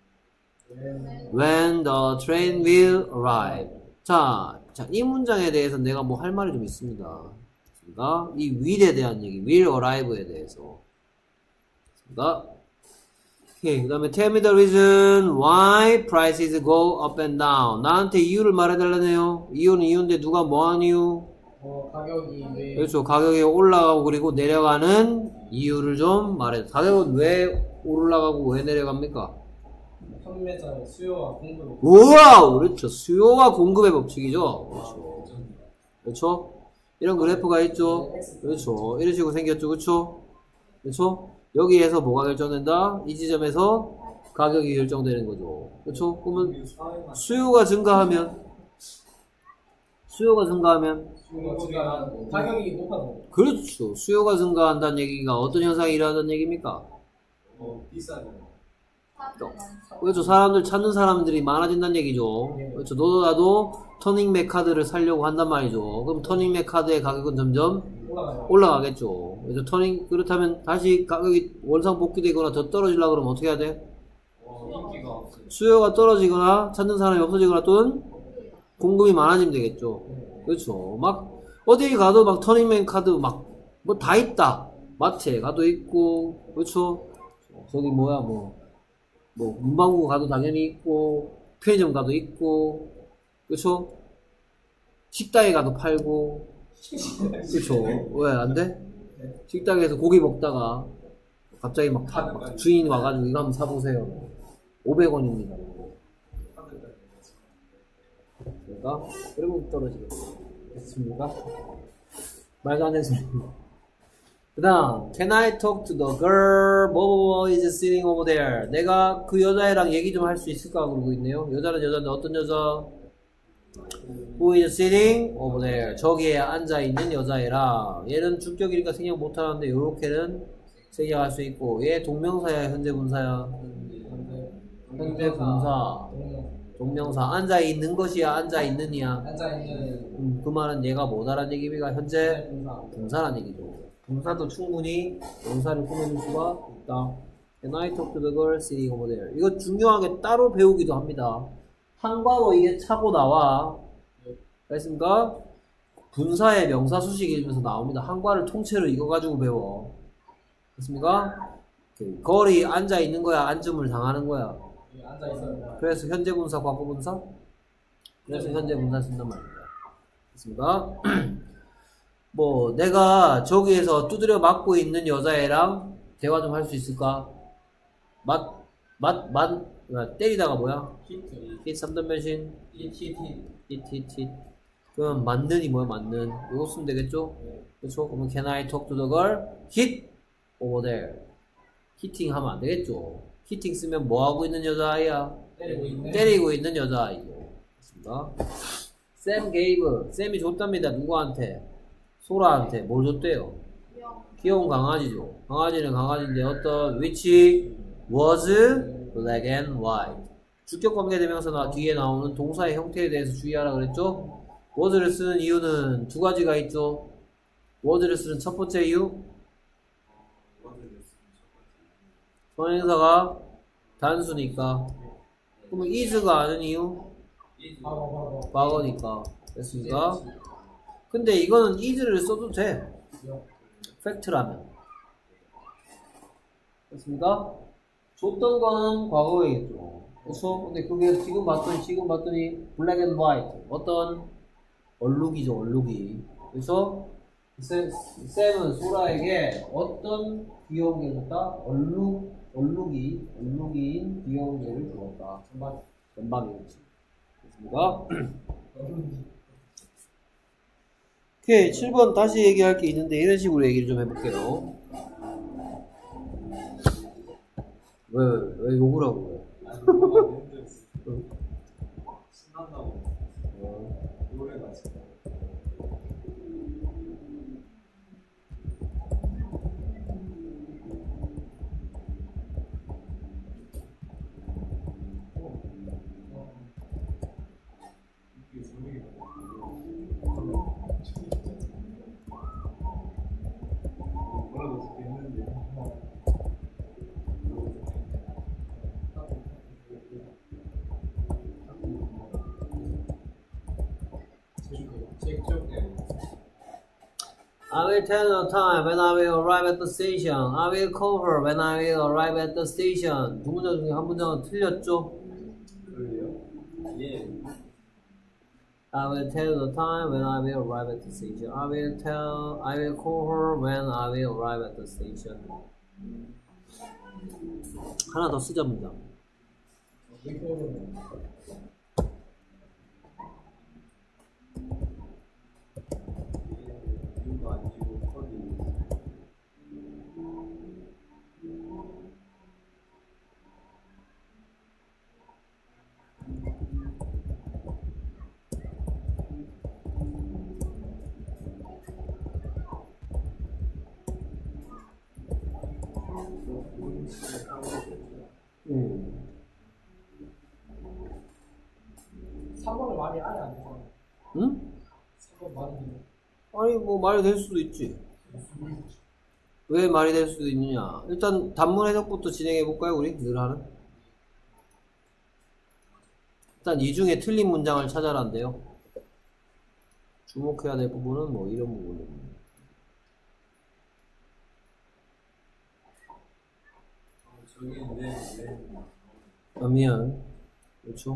when the train will arrive. 자, 이 문장에 대해서 내가 뭐 할 말이 좀 있습니다. 그러니까 이 will에 대한 얘기, will arrive에 대해서. 그러니까 오케이. 그 다음에 tell me the reason why prices go up and down. 나한테 이유를 말해달라네요. 이유는 이유인데 누가 뭐한 이유? 가격이 왜 그렇죠. 가격이 올라가고 그리고 내려가는 이유를 좀 말해. 가격은 왜 올라가고 왜 내려갑니까? 판매자의 수요와 공급 우와! 그렇죠. 수요와 공급의 법칙이죠. 그렇죠. 그렇죠. 이런 그래프가 있죠. 그렇죠. 이런 식으로 생겼죠. 그렇죠. 그렇죠. 여기에서 뭐가 결정된다? 이 지점에서 가격이 결정되는 거죠. 그렇죠. 그러면 수요가 증가하면 수요가 증가하면 가격이 높아져. 그렇죠. 수요가 증가한다는 얘기가 어떤 현상이 일어난다는 얘기입니까? 비싸죠. 그렇죠. 사람들 찾는 사람들이 많아진다는 얘기죠. 그렇죠. 너도 나도 터닝맥 카드를 사려고 한단 말이죠. 그럼 터닝맥 카드의 가격은 점점 올라가겠죠. 그래서 그렇다면 다시 가격이 원상복귀되거나 더 떨어지려고 그러면 어떻게 해야 돼? 인기가 없어요. 수요가 떨어지거나 찾는 사람이 없어지거나 또는 공급이 많아지면 되겠죠. 그렇죠. 막 어디 가도 막 터닝맨 카드 막 뭐 다 있다. 마트에 가도 있고, 그렇죠. 저기 뭐 문방구 가도 당연히 있고, 편의점 가도 있고, 그렇죠. 식당에 가도 팔고, 그렇죠. 왜 안 돼? 식당에서 고기 먹다가 갑자기 막 주인이 와가지고 이거 한번 사보세요. 500원입니다. 그러니까 그러면 떨어지겠죠. 됐습니까? 말도 안 되는 소리. 그 다음, can I talk to the girl? 뭐뭐 is sitting over there. 내가 그 여자애랑 얘기 좀 할 수 있을까? 그러고 있네요. 여자는 여자인데 어떤 여자? Who is sitting over there. 저기에 앉아있는 여자애라. 얘는 주격이니까 생략 못하는데 요렇게는 생략할 수 있고, 얘 동명사야, 현재 분사야? 현재 분사. 동명사. 앉아있는 것이야, 앉아있느냐? 앉아있는 그 말은 얘가 뭐다란 얘기입니까? 현재 분사란 얘기죠. 분사도 충분히 명사를 꾸며줄 수가 있다. Can I talk to the girl sitting over there? 이거 중요하게 따로 배우기도 합니다. 한과로 이게 차고 나와. 알겠습니까? 분사의 명사 수식 읽으면서 나옵니다. 한과를 통째로 이거 가지고 배워. 됐습니까? 걸이 앉아 있는 거야, 앉음을 당하는 거야. 앉아있어요. 그래서 현재 분사, 과거 분사? 그래서 현재 분사 쓴단 말입니다. 됐습니까? 뭐 내가 저기에서 두드려 맞고 있는 여자애랑 대화 좀 할 수 있을까? 때리다가 뭐야? hit 3단 변신 hit 그럼 맞는이 뭐야? 맞는 이거 쓰면 되겠죠? 그렇죠? 그러면 can I talk to the girl? hit over there 히팅 하면 안 되겠죠? 히팅 쓰면 뭐 하고 있는 여자아이야? 때리고 있는 여자아이죠. 됐습니다. Sam gave 쌤이 줬답니다. 누구한테? 소라한테 뭘 줬대요? 귀여운 강아지죠. 강아지는 강아지인데 어떤 which was black and white. 주격 관계대명사 뒤에 나오는 동사의 형태에 대해서 주의하라 그랬죠? was를 쓰는 이유는 두 가지가 있죠. was를 쓰는 첫 번째 이유 선행사가 단수니까. 그러면 is가 아는 이유 과거니까. 됐습니까? 근데 이거는 is를 써도 돼. 팩트라면. 됐습니까? 줬던 거는 과거이겠죠. 그렇죠? 근데 그게 지금 봤더니 black and white. 어떤 얼룩이죠, 얼룩이. 그래서 쌤은 소라에게 어떤 귀여운 게 줬다? 얼룩인 귀여운 개를 주었다. 전방이겠지. 됐습니까? 오케이, 7번 다시 얘기할 게 있는데 이런 식으로 얘기를 좀 해볼게요. 왜 욕을 하고 그래? 신난다고 노래가 진짜 이게 분위기 뭐라고 적혀있는데 I will tell the time when I will arrive at the station. I will call her when I will arrive at the station. 두 문장 중에 한 문장은 틀렸죠? 그래요? 예. I will tell the time when I will arrive at the station. I will call her when I will arrive at the station. 하나 더 쓰자 문장. 이유가 아니고 컬이 음. 3번은 말이 아예 안 되잖아. 응? 3번 말이 돼. 아니 뭐 말이 될 수도 있지. 왜 말이 될 수도 있느냐. 일단 단문 해석부터 진행해 볼까요? 우리 늘 하는. 일단 이 중에 틀린 문장을 찾아라는데요. 주목해야 될 부분은 뭐 이런 부분입니다. 저기 네. 미안. 그렇죠?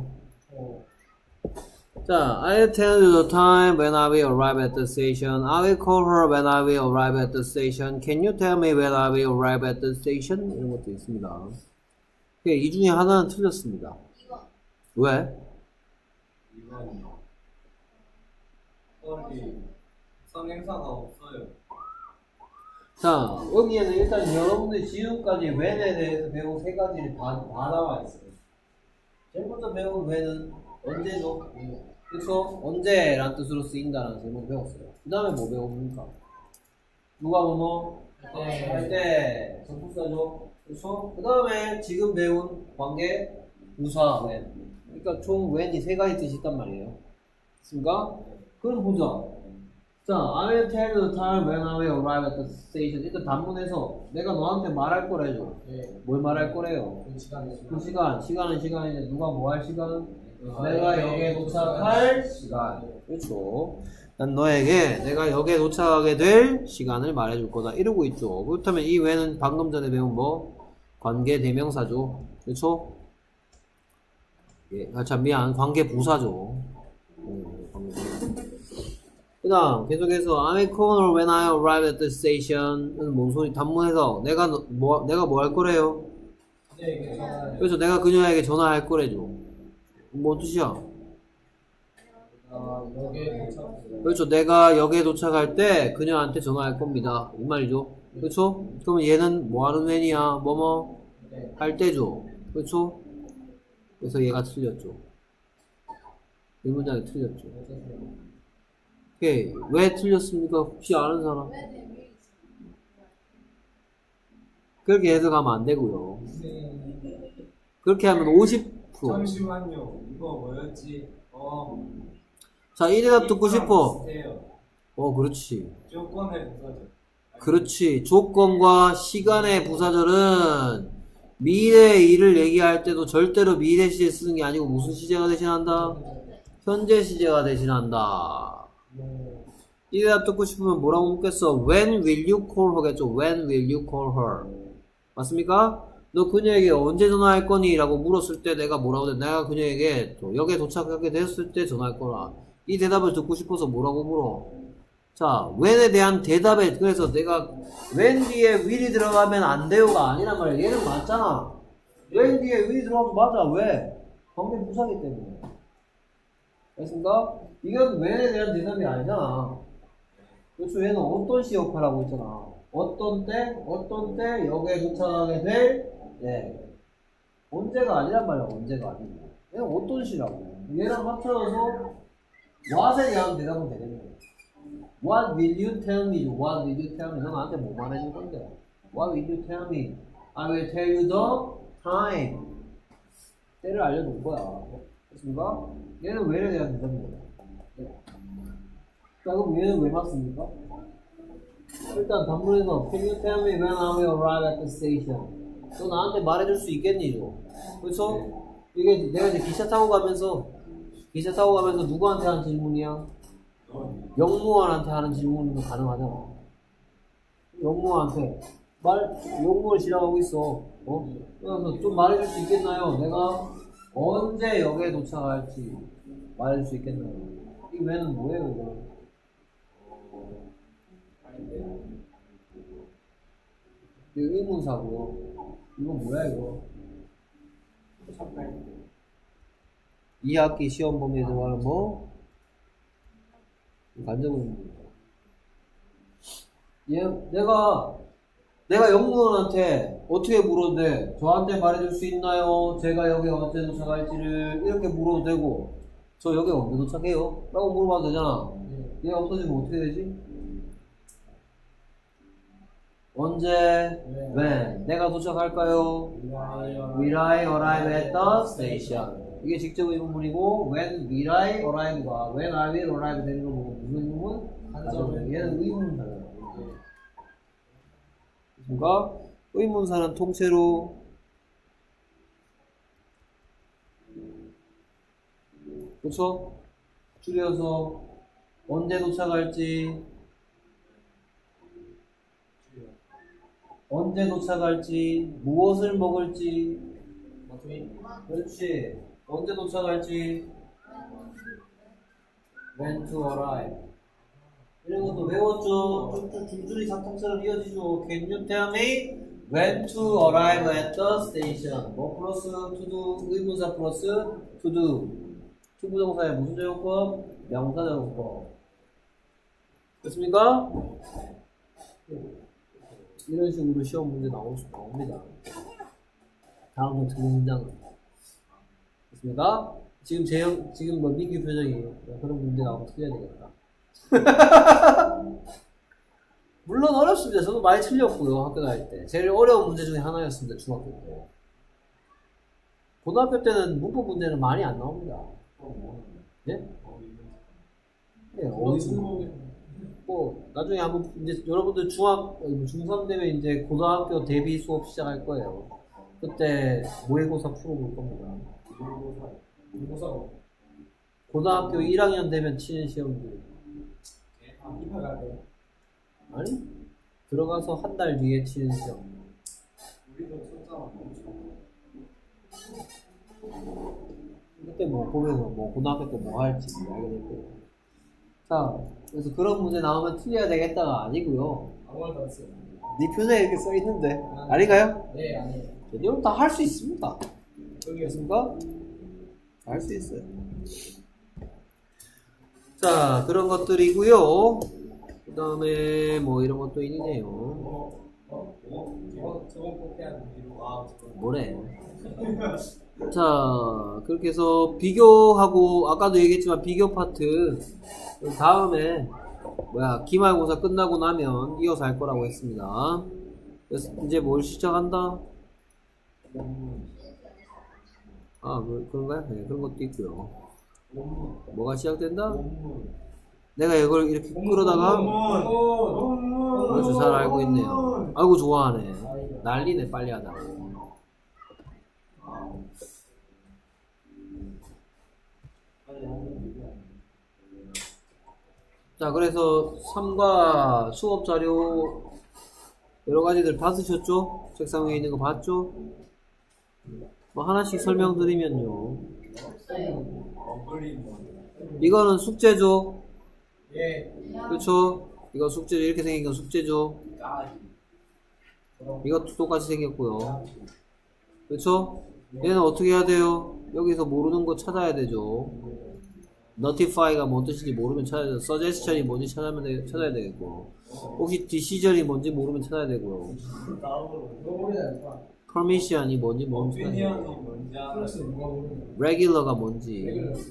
자, I'll tell you the time when I will arrive at the station. I will call her when I will arrive at the station. Can you tell me when I will arrive at the station? 이런 것도 있습니다. 이 중에 하나는 틀렸습니다. 이거 왜? 이건 컬이 선행사가 없어요. 자, 여기에는 일단 여러분들 지금까지 when에 대해서 배운 세 가지를 다 나와 있어요. 제일 먼저 배운 when은 언제죠? 그쵸? 언제라는 뜻으로 쓰인다라는 제목 배웠어요. 그 다음에 뭐 배웁니까? 누가 뭐뭐? 할 때. 전부사죠. 그쵸? 그 다음에 지금 배운 관계, 부사, when. 그러니까 총 when이 세 가지 뜻이 있단 말이에요. 됐습니까? 그럼 보자. 자, I will tell you the time when I will arrive at the station. 일단 단문에서 내가 너한테 말할 거래죠. 네. 뭘 말할 거래요? 그 시간에 그 시간은 시간인데 누가 뭐 할 시간? 내가 역에 도착할 시간. 그렇죠. 난 너에게 내가 역에 도착하게 될 시간을 말해줄 거다. 이러고 있죠. 그렇다면 이 외는 방금 전에 배운 뭐? 관계 대명사죠. 그렇죠? 예, 참 미안. 관계 부사죠. 관계 부사. 그 다음 계속해서 I'm in corner when I arrive at the station은 뭔 소리? 단문에서 내가 뭐 할 거래요? 그래서 내가 그녀에게 전화할 거래죠. 뭔 뜻이야? 역에 도착. 그렇죠. 내가 역에 도착할 때 그녀한테 전화할 겁니다. 이 말이죠. 그렇죠? 그러면 얘는 뭐 하는 when이야? 뭐뭐 할 때죠. 그렇죠? 그래서 얘가 틀렸죠. 이 문장이 틀렸죠. 오케이. 왜 틀렸습니까? 혹시 아는 사람? 왜 대밀이 그렇게 해석하면 안 되고요. 그렇게 하면 50%. 잠시만요. 이거 뭐였지? 자, 이 대답 듣고 싶어. 비슷해요. 그렇지. 조건의 부사죠. 그렇지. 조건과 시간의 부사절은 미래의 일을 얘기할 때도 절대로 미래 시제 쓰는 게 아니고 무슨 시제가 대신한다? 현재 시제가 대신한다. 이 대답 듣고 싶으면 뭐라고 묻겠어? When will you call her겠죠? When will you call her? 맞습니까? 너 그녀에게 언제 전화할 거니? 라고 물었을 때 내가 뭐라고 해? 내가 그녀에게 역에 도착하게 됐을 때 전화할 거라. 이 대답을 듣고 싶어서 뭐라고 물어? 자, when에 대한 대답에, 그래서 내가 when 뒤에 will이 들어가면 안 돼요가 아니란 말이야. 얘는 맞잖아. when 뒤에 will이 들어가면 맞아. 왜? 관계 부사기 때문에. 알겠습니까? 이건 when에 대한 대답이 아니잖아. 그렇죠. 얘는 어떤 시 역할하고 있잖아. 어떤 때 역에 도착하게 될, 네. 언제가 아니란 말이야. 언제가 아니고. 얘는 어떤 시라고. 얘랑 합쳐서 what에 대한 대답은 되겠네. What will you tell me? What will you tell me? 너 나한테 뭐 말해줄 건데? What will you tell me? I will tell you the time. 때를 알려줄 거야. 됐습니까? 얘는 왜에 대한 대답입니다. 자, 그럼 얘는 왜 맞습니까? 일단 단문에서 Can you tell me when I will arrive at the station? 너 나한테 말해줄 수 있겠니? 그렇죠? 이게 내가 이제 기차 타고 가면서 누구한테 하는 질문이야? 영무원한테 하는 질문도 가능하잖아. 영무원한테 영무원 지나가고 있어. 그래서 좀 말해줄 수 있겠나요? 내가 언제 역에 도착할지 말해줄 수 있겠나요? 이 왜는 뭐예요, 이거? 이거 의문사고요. 이건 뭐야, 이거? 2학기 시험 범위에 들어가는 뭐? 간접의문입니다. 내가 영무원한테 어떻게 물어도 돼? 저한테 말해줄 수 있나요? 제가 여기 언제 도착할지를 이렇게 물어도 되고, 저 여기 언제 도착해요? 라고 물어봐도 되잖아. 얘가 없어지면 어떻게 되지? 언제? when? 내가 도착할까요? Will I arrive at the station? 이게 직접 의문문이고 when will I arrive가 when I will arrive 되는 거 보고 무슨 의문문? 얘는 의문사잖아. 그러니까 의문사는 통째로 그렇죠? 줄여서 언제 도착할지 무엇을 먹을지 그렇지 언제 도착할지 when to arrive 이런 것도 외웠죠. 쭉쭉 줄줄이 사탕처럼 이어지죠. Can you tell me when to arrive at the station? 뭐 플러스 to do 의문사 플러스 to do 투부정사의 무슨 적용법? 명사 적용법 됐습니까? 이런 식으로 시험 문제 나옵니다. 다음 틀린 문장은 됐습니까? 지금 뭐 민규 표정이에요. 그런 문제 나오면 틀려야 되겠다. 물론 어렵습니다. 저도 많이 틀렸고요. 학교 다닐 때. 제일 어려운 문제 중에 하나였습니다. 중학교 때. 고등학교 때는 문법 문제는 많이 안 나옵니다. 예? 네, 어디서 뭐 나중에 한번 이제 여러분들 중3 되면 이제 고등학교 대비 수업 시작할 거예요. 그때 모의고사 풀어볼 겁니다. 고등학교 1학년 되면 치는 시험들. 아니? 들어가서 한 달 뒤에 치는 시험. 그때 뭐 보면서 뭐 고등학교 때 뭐 할지 알게 될 거예요. 자, 그래서 그런 문제 나오면 틀려야 되겠다가 아니고요. 아무 말도 안 했어요. 네 표정에 이렇게 써 있는데 아닌가요? 네, 아니에요. 여러분 다 할 수 있습니다. 여기였습니까? 할 수 있어요. 자, 그런 것들이고요. 그 다음에 뭐 이런 것도 있네요. 저건 꼭 해야 돼. 뭐래? 자, 그렇게 해서 비교하고 아까도 얘기했지만 비교 파트 다음에 기말고사 끝나고 나면 이어서 할 거라고 했습니다. 그래서 이제 뭘 시작한다? 아, 그런가요? 네, 그런 것도 있고요. 뭐가 시작된다? 내가 이걸 이렇게 끌어다가 아주 잘 알고 있네요. 아이고 좋아하네. 난리네 빨리 하다가. 자, 그래서 3과 수업 자료 여러 가지들 받으셨죠? 책상 위에 있는 거 봤죠? 뭐 하나씩 설명드리면요. 이거는 숙제죠? 예. 그렇죠? 이거 숙제죠. 이렇게 생긴 건 숙제죠? 이것도 똑같이 생겼고요. 그렇죠? 얘는 어떻게 해야 돼요? 여기서 모르는 거 찾아야 되죠. notify가 뭔 뜻인지 모르면 찾아야 되고, suggestion이 뭔지 찾아야 되겠고, 혹시 decision이 뭔지 모르면 찾아야 되고요. permission이 뭔지 모르면 찾아야 되고, regular가 뭔지.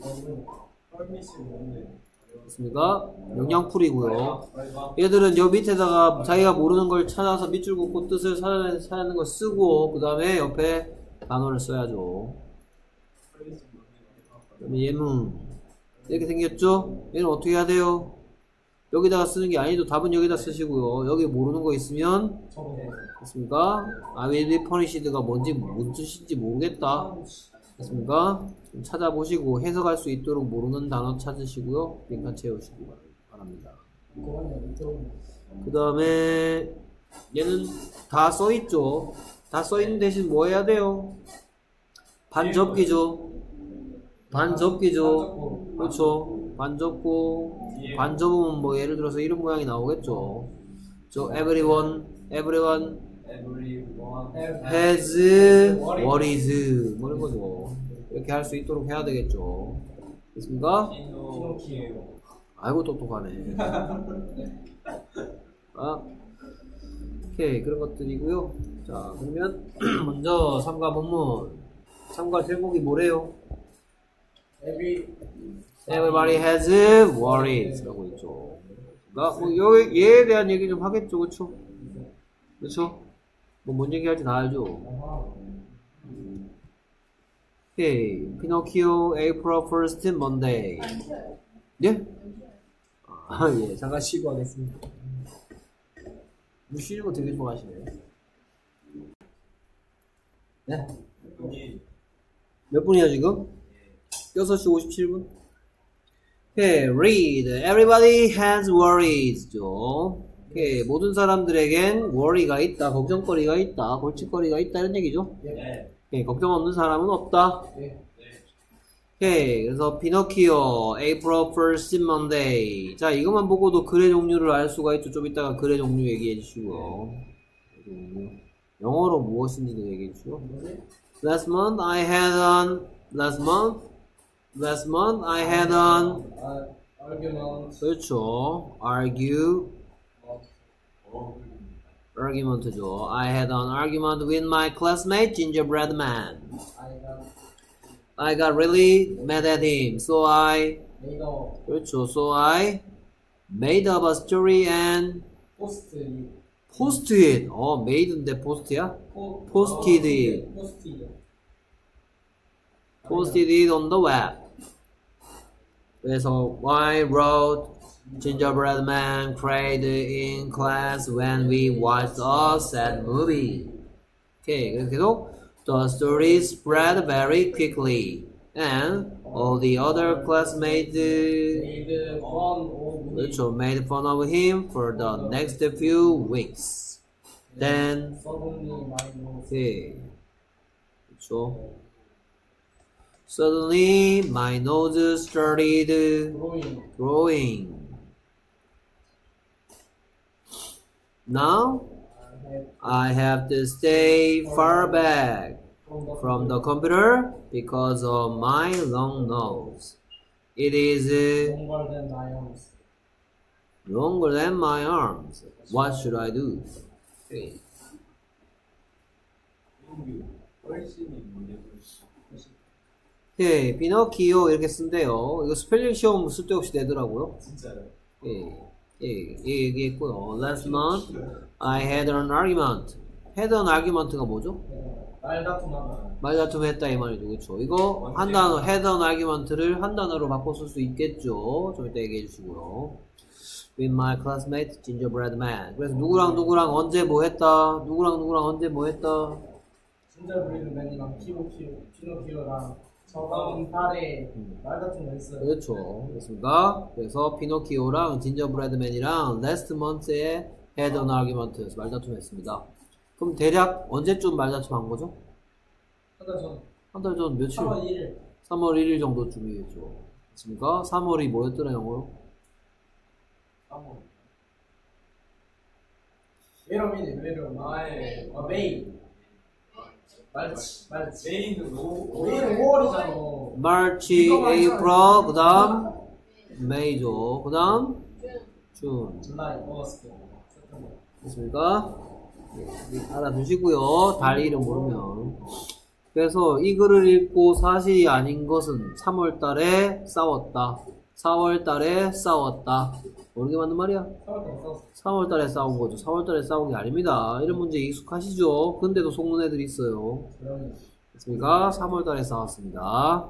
됐습니까? 영양풀이고요. 얘들은 여 밑에다가 자기가 모르는 걸 찾아서 밑줄 긋고 뜻을 찾아내는 거 쓰고, 그 다음에 옆에 단어를 써야죠. 그다음에 얘는 이렇게 생겼죠? 얘는 어떻게 해야 돼요? 여기다가 쓰는 게 아니도 답은 여기다 쓰시고요. 여기 모르는 거 있으면 됐습니까? I will be punished가 뭔지 무슨 뜻인지 모르겠다. 됐습니까? 좀 찾아보시고 해석할 수 있도록 모르는 단어 찾으시고요. 빈칸 채우시기 바랍니다. 그 다음에 얘는 다 써있죠? 다 써있는 대신 뭐 해야 돼요? 반접기죠. 반접기죠. 그렇죠. 반접고 반접으면 뭐 예를 들어서 이런 모양이 나오겠죠. everyone has worries 뭐 이런 거죠. 이렇게 할 수 있도록 해야 되겠죠. 됐습니까? 아이고 똑똑하네. 오케이, 그런 것들이고요. 자, 그러면 먼저 3과 본문. 3과 제목이 뭐래요? Everybody has worries 라고 있죠. 뭐 얘에 대한 얘기 좀 하겠죠. 그쵸? 그쵸? 뭐 뭔 얘기 할지 다 알죠? 오케이. 피노키오 April 1st Monday. 예? 아, 예. 잠깐 쉬고 하겠습니다. 뭐 쉬는 거 되게 좋아하시네요. 네? 몇 분이야 지금? 6시 57분? 오케이, read. Everybody has worries. 죠. 오케이, 모든 사람들에겐 worry가 있다, 걱정거리가 있다, 골칫거리가 있다, 이런 얘기죠? 네. 오케이, 걱정 없는 사람은 없다. 네. 오케이, 그래서 피노키오, April 1st Monday. 자, 이것만 보고도 글의 종류를 알 수가 있죠. 좀 이따가 글의 종류 얘기해 주시고요. 영어로 무엇인지도 얘기해 주시고. Last month I had an argument. 그렇죠. argue argument죠. I had an argument with my classmate gingerbread man. I got really mad at him, so I 그렇죠. So I made up a story and posted it. made인데 post야? posted it. Posted it on the web. 그래서 I wrote gingerbread man cried in class when we watched a sad movie. 오케이. 그래서 계속 the story spread very quickly and all the other classmates 그렇죠. made fun of him for the next few weeks. Then 오케이. 그렇죠. Suddenly my nose started growing. Now I have to stay far back from the computer because of my long nose. It is longer than my arms. What should I do? Okay. 예, 피노키오 이렇게 쓴대요. 이거 스펠링 시험 쓸데없이 내더라고요. 진짜요? 얘기했고요. Last month I had an argument. had an argument가 뭐죠? 말다툼 했다 이 말이죠. 그렇죠? 이거 한 단어 had an argument를 한 단어로 바꿔 쓸 수 있겠죠. 좀 이따 얘기해 주시고요. With my classmate gingerbread man. 그래서 누구랑 언제 뭐 했다? 누구랑 언제 뭐 했다? gingerbread man이랑 피노키오랑 저번 달에 말다툼 했어요. 그렇죠. 그렇습니까? 그래서 피노키오랑 진저브레드맨이랑 last month에 had an argument에서 말다툼 했습니다. 그럼 대략 언제쯤 말다툼 한 거죠? 한 달 전 며칠? 3월 1일. 3월 1일 정도쯤이겠죠. 그렇습니까? 3월이 뭐였더라 영어로? 3월. 메이. 말치. 메이는 메이는 5월이잖아. March, April, 그 다음 May죠. 그 다음 June. 줄라이, 어거스트, 세프템버. 됐습니까? 알아두시고요. 달 이름 모르면. 그래서 이 글을 읽고 사실이 아닌 것은 3월 달에 싸웠다. 4월 달에 싸웠다. 모르게 맞는 말이야? 3월 달에 싸운 거죠. 4월 달에 싸운 게 아닙니다. 이런 문제 익숙하시죠? 근데도 속는 애들이 있어요. 됐습니까? 3월 달에 싸웠습니다.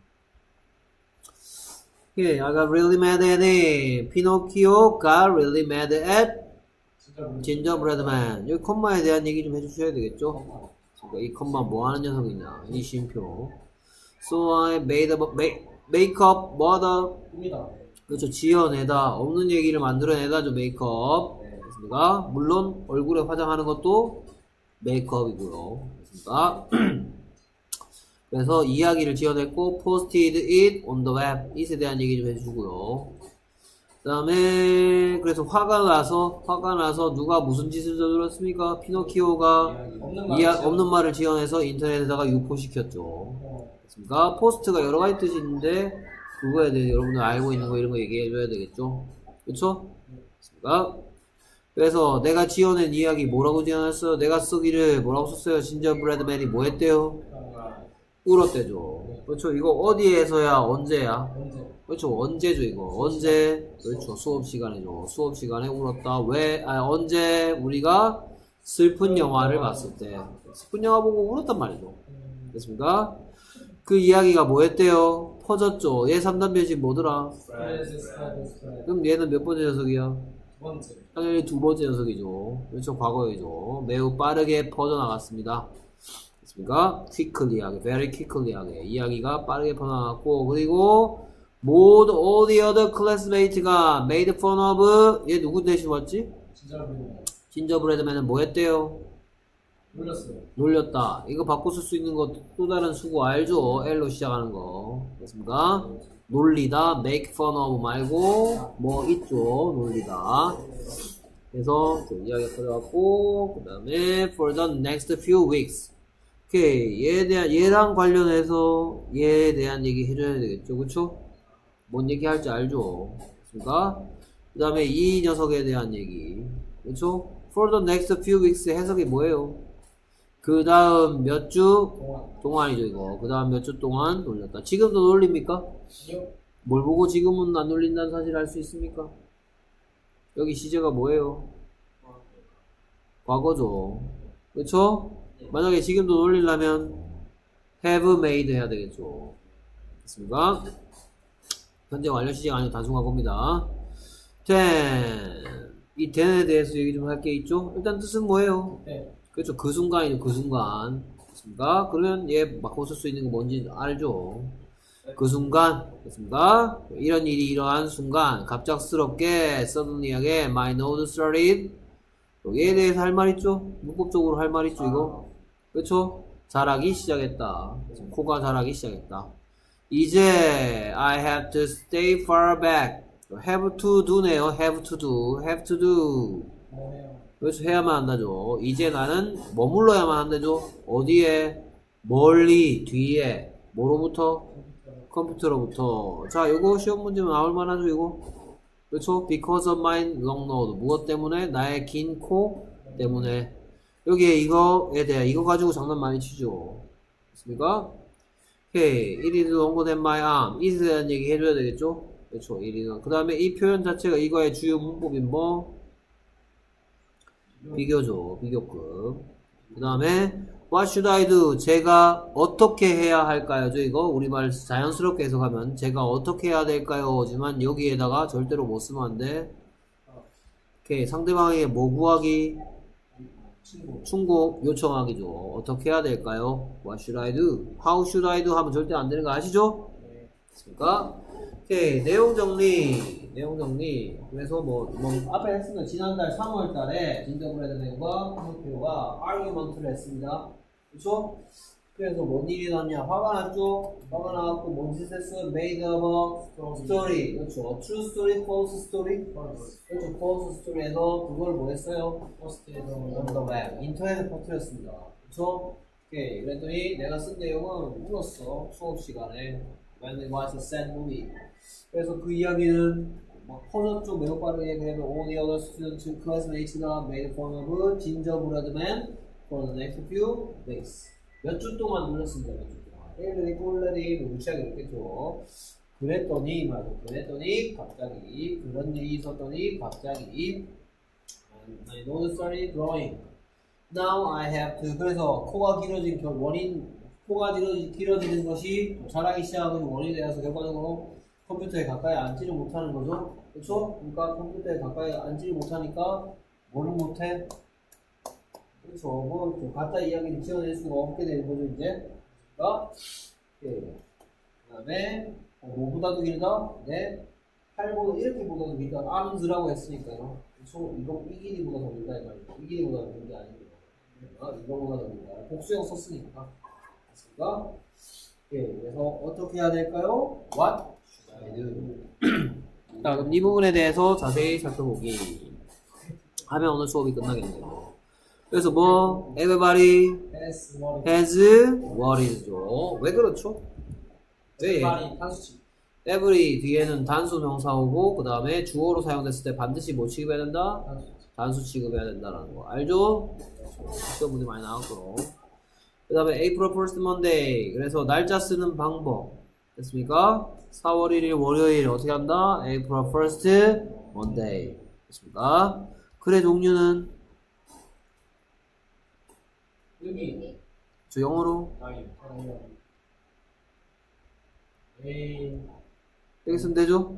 Okay, I got really mad at him. Pinocchio got really mad at gingerbread man. 여기 컴마에 대한 얘기 좀 해주셔야 되겠죠? 이 컴마 뭐 하는 녀석이냐? 이 쉼표. So I made up, make up, 뭐하다? 그렇죠. 지어내다. 없는 얘기를 만들어내다죠. 메이크업. 됐습니까? 물론 얼굴에 화장하는 것도 메이크업이고요. 됐습니까? 그래서 이야기를 지어냈고 posted it on the web. it에 대한 얘기 좀 해주고요. 그 다음에 그래서 화가 나서 누가 무슨 짓을 저질렀습니까? 피노키오가 없는 말을 지어내서 인터넷에다가 유포시켰죠. 됐습니까? 포스트가 여러 가지 뜻이 있는데 그거에 대해 여러분들 알고 있는 거 이런 거 얘기해줘야 되겠죠? 그쵸? 됐습니까? 그래서 내가 지어낸 이야기 뭐라고 지어냈어요? 내가 쓰기를 뭐라고 썼어요? 진저브레드맨이 뭐 했대요? 울었대죠. 그렇죠? 이거 어디에서야? 언제야? 그렇죠? 언제죠 이거? 언제? 그렇죠? 수업 시간에죠. 수업 시간에 울었다. 왜? 언제 우리가 슬픈 영화를 봤을 때 슬픈 영화 보고 울었단 말이죠. 됐습니까? 그 이야기가 뭐였대요? 퍼졌죠. 얘 3단 변신 뭐더라? 그럼 얘는 몇 번째 녀석이야? 당연히 두 번째 녀석이죠. 그렇죠? 과거이죠. 매우 빠르게 퍼져나갔습니다. 됐습니까? quickly하게, very quickly하게 이야기가 빠르게 퍼져나갔고, 그리고 모두 all the other classmates가 made fun of 얘 누구 대신 왔지? 진저브레드맨은 뭐 했대요? 놀렸다. 이거 바꿔 쓸 수 있는 거 또 다른 수고 알죠? L로 시작하는 거. 됐습니까? 놀리다, make fun of 말고 뭐 있죠? 놀리다. 그래서 이야기가 퍼져갖고 그 다음에 for the next few weeks. 오케이. 얘랑 관련해서 얘에 대한 얘기 해줘야 되겠죠? 그쵸? 뭔 얘기 할지 알죠? 됐습니까? 그 다음에 이 녀석에 대한 얘기. 그쵸? For the next few weeks 해석이 뭐예요? 그 다음 몇 주 동안이죠 이거. 그 다음 몇 주 동안 놀렸다. 지금도 놀립니까? 뭘 보고 지금은 안 놀린다는 사실을 알 수 있습니까? 여기 시제가 뭐예요? 과거죠. 그쵸? 만약에 지금도 놀리려면 have made 해야 되겠죠. 됐습니까? 현재 완료 시제가 아니고 단순 과거입니다. then 이 then에 대해서 얘기 좀 할 게 있죠? 일단 뜻은 뭐예요? 네. 그렇죠. 그 순간이죠. 그 순간. 됐습니까? 그러면 얘 바꿔 쓸 수 있는 게 뭔지 알죠? 그 순간. 됐습니까? 이런 일이 일어난 순간 갑작스럽게 suddenly하게 my nose started 얘에 대해서 할 말 있죠? 문법적으로 할 말 있죠 이거? 그렇죠? 자라기 시작했다. 코가 자라기 시작했다. 이제 I have to stay far back. have to do네요. have to do. have to do. 그래서 해야만 한다죠. 이제 나는 머물러야만 한다죠. 어디에? 멀리, 뒤에. 뭐로부터? 컴퓨터로부터. 자, 요거 시험 문제 나올 만하죠, 이거? 그렇죠? Because of my long nose. 무엇 때문에? 나의 긴 코 때문에. 여기에 이거에 대해 이거 가지고 장난 많이 치죠. 됐습니까? 오케이. It is longer than my arm. it에 대한 얘기 해줘야 되겠죠? 그렇죠. it은. 그 다음에 이 표현 자체가 이거의 주요 문법인 뭐? 비교죠. 비교급. 그 다음에 What should I do? 제가 어떻게 해야 할까요? 이거 우리말 자연스럽게 해석하면 제가 어떻게 해야 될까요? 하지만 여기에다가 절대로 못 쓰면 안 돼. 오케이. 상대방에게 뭐 구하기? 충고 요청하기죠. 어떻게 해야 될까요? What should I do? How should I do? 하면 절대 안 되는 거 아시죠? 그러니까 오케이. 내용 정리. 그래서 뭐 앞에 했으면 지난달 3월 달에 진더브레드맨과 콩피오가 argument를 했습니다. 그쵸? 그래서 뭔 일이 났냐? 화가 났죠? 화가 나갖고 뭔 짓을 했어? made up a story. 그렇죠. true story, false story. 그렇죠. false story에서 그걸 뭐 했어요? on the web. 인터넷에 퍼뜨렸습니다. 그렇죠? 오케이. 그랬더니 내가 쓴 내용은 울었어. 수업 시간에. when it was a sad movie. 그래서 그 이야기는 막 퍼졌죠. 매우 빠르게. 그러면 all the other students, classmates가 made fun of gingerbread man for the next few days. 몇 주 동안 놀렸습니다. 몇 주 동안. 애들이 꼴레리 무시하게 됐겠죠. 그랬더니 갑자기 그런 일이 있었더니 갑자기 my nose started growing. Now I have to. 그래서 코가 길어진 코가 길어지는 것이 자라기 시작하는 원인이 되어서 결과적으로 컴퓨터에 가까이 앉지를 못하는 거죠. 그렇죠? 그러니까 컴퓨터에 가까이 앉지를 못하니까 뭐를 못해? 그렇죠. 뭐 가짜 이야기를 지어낼 수가 없게 되는 거죠 이제. 그러니까 그 다음에 뭐보다도 길다? 네. 팔보다 이렇게 보다도 길다. arms라고 했으니까요. 그렇죠. 이거 이 길이보다 더 길다 이 말이죠. 이 길이보다 더 긴 게 아니고 이거보다 더 길다. 복수형 썼으니까. 됐습니까? 예. 그래서 어떻게 해야 될까요? What should I do? 자, 그럼 이 부분에 대해서 자세히 살펴보기 하면 오늘 수업이 끝나겠네요. 그래서 뭐 everybody has what is죠. 왜 그렇죠? 왜? every 뒤에는 단수 명사 오고 그 다음에 주어로 사용됐을 때 반드시 뭐 취급해야 된다? 단수 취급해야 된다라는 거 알죠? 시험 문제 많이 나왔고 그 다음에 April 1st Monday 그래서 날짜 쓰는 방법 됐습니까? 4월 1일 월요일 어떻게 한다? April 1st Monday 됐습니까? 글의 종류는 여기 저 영어로 여기 쓰면 되죠?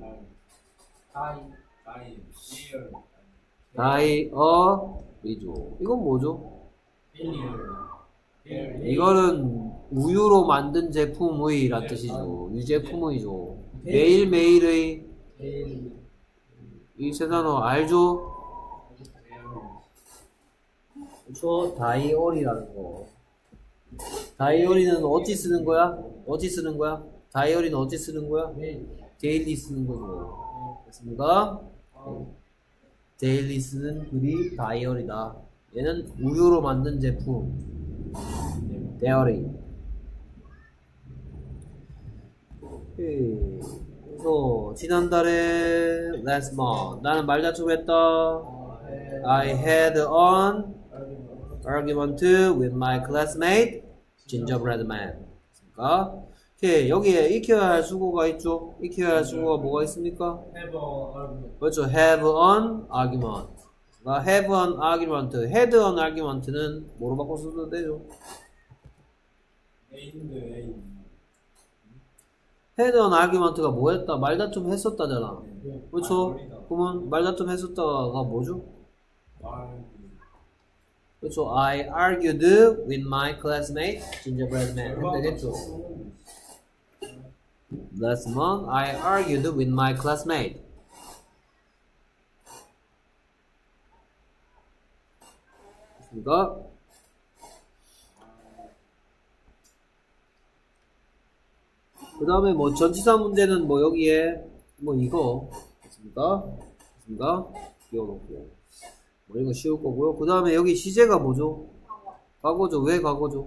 다이어리죠. 이건 뭐죠? 이거는 우유로 만든 제품의 라는 뜻이죠. 유제품의죠. 매일매일의 이 세 단어 알죠? 그렇죠? 다이어리라는 거. 다이어리는 어찌 쓰는 거야? 다이어리는 어찌 쓰는 거야? 데일리 쓰는 거죠. 됐습니까? 데일리 쓰는 글이 다이어리다. 얘는 우유로 만든 제품. 데어리. 그래서 지난달에 last month 나는 말다툼했다. I had an argument with my classmate gingerbread man. 그러니까 오케이, 여기에 익혀야 할 수고가 있죠. 익혀야 할 수고가 뭐가 있습니까? 그렇죠. have an argument. 그러니까 have an argument, had an argument는 뭐로 바꿔 써도 되죠? had an argument가 뭐였다? 말다툼 했었다잖아. 그렇죠? 그러면 말다툼 했었다가 뭐죠? 그렇죠. I argued with my classmate gingerbread man. 하면 되겠죠. Last month I argued with my classmate. 됐습니까? 그 다음에 뭐 전치사 문제는 뭐 여기에 뭐 이거 됐습니까? 됐습니까? 끼워놓고 뭐 이거 쉬울 거고요. 그 다음에 여기 시제가 뭐죠? 과거죠. 왜 과거죠?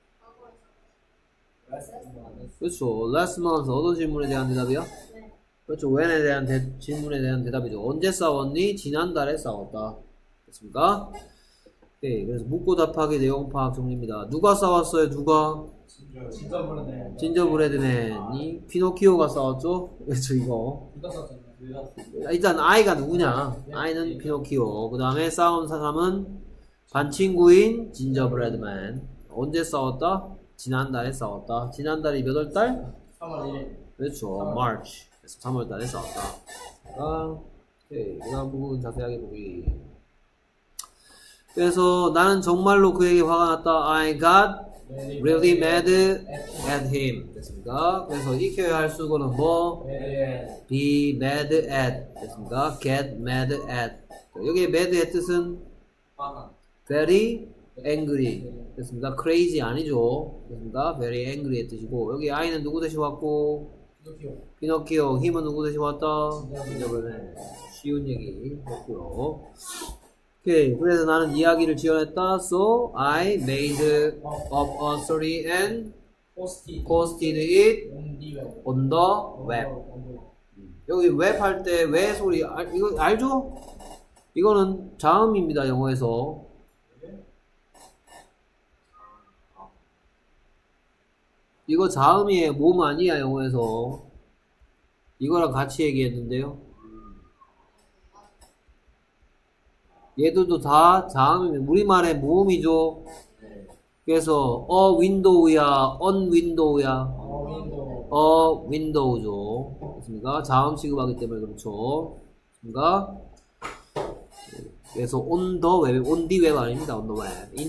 그렇죠. last month 어떤 질문에 대한 대답이야? 그렇죠. when에 대한 질문에 대한 대답이죠. 언제 싸웠니? 지난달에 싸웠다. 됐습니까? 네, 그래서 묻고 답하기 내용 파악 정리입니다. 누가 싸웠어요? 누가? 진저브레드맨이 피노키오가 싸웠죠? 그렇죠. 이거 일단 아이가 누구냐? 아이는 피노키오. 그 다음에 싸운 사람은 반친구인 진저브레드맨. 언제 싸웠다? 지난달에 싸웠다. 지난달이 몇 월달? 3월 1일. 그렇죠. March. 그래서 3월달에 싸웠다. 오케이. 그 다음 부분 자세하게 보기. 그래서 나는 정말로 그에게 화가 났다. I got really mad at him. 됐습니까? 그래서 익혀야 할 수고는 뭐? be mad at. 됐습니까? get mad at. 여기 mad의 뜻은 very angry. 됐습니까? crazy 아니죠. 됐습니까? very angry의 뜻이고, 여기 I는 누구 대신 왔고? 피노키오. 힘은 누구 대신 왔다? 진저브레드. 쉬운 얘기 했고요. 오케이. 그래서 나는 이야기를 지어냈다. So I made up a story and posted it on the web. 여기 웹 할 때 왜 소리 이거 알죠? 이거는 자음입니다. 영어에서. 이거 자음이에요. 몸 아니야. 영어에서. 이거랑 같이 얘기했는데요. 얘들도 다 자음이면 우리말의 모음이죠. 그래서 윈도우야, 윈도우야, 윈도우죠. 됐습니까? 자음 취급하기 때문에 그렇죠. 됐습니까? 그래서 on the web, on the web 아닙니다. on the web.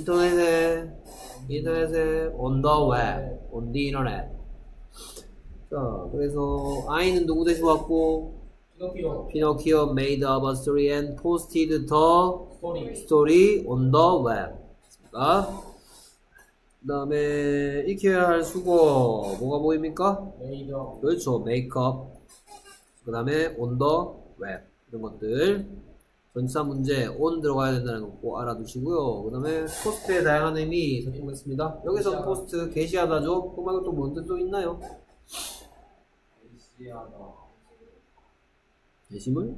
인터넷에 on the web, on the internet. 자, 그래서 I는 누구 대신 왔고? 피노키오 made up a story and posted the story on the web. 그 다음에 익혀야 할 수고 뭐가 보입니까? 그렇죠. make up. 그 다음에 on the web 이런 것들. 전치사 문제 on 들어가야 된다는 거 꼭 알아두시고요. 그 다음에 포스트의 다양한 의미 살펴보겠습니다. 여기서 포스트 게시하다죠. 그 말고 또 뭔데 또 있나요? 게시물?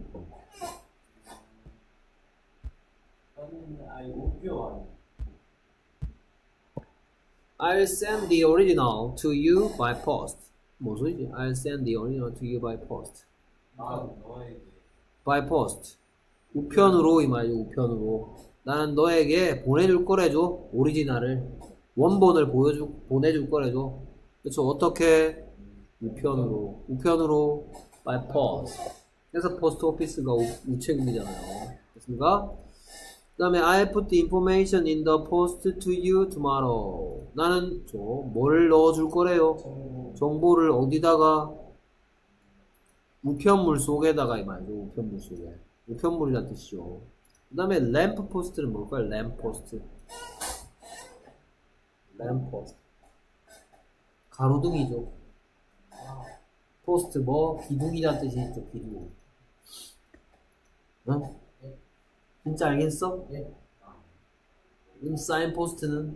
I'll send the original to you by post. 뭔 소리지? I'll send the original to you by post. By post. 우편으로 이 말이죠. 우편으로. 나는 너에게 보내줄 거래죠. 오리지널을. 원본을 보내줄 거래죠. 그렇죠. 어떻게? 우편으로. 우편으로 by post. 그래서 포스트 오피스가 우체국이잖아요. 됐습니까? 그 다음에 I put the information in the post to you tomorrow. 나는 뭐를 넣어줄 거래요? 정보를 어디다가? 우편물 속에다가 이 말이죠. 우편물 속에. 우편물이란 뜻이죠. 그 다음에 램프 포스트는 뭘까요? 램프 포스트. 램프 포스트. 가로등이죠. 포스트 뭐? 기둥이란 뜻이 있죠. 기둥. 어? 진짜 알겠어? 그럼 사인 포스트는?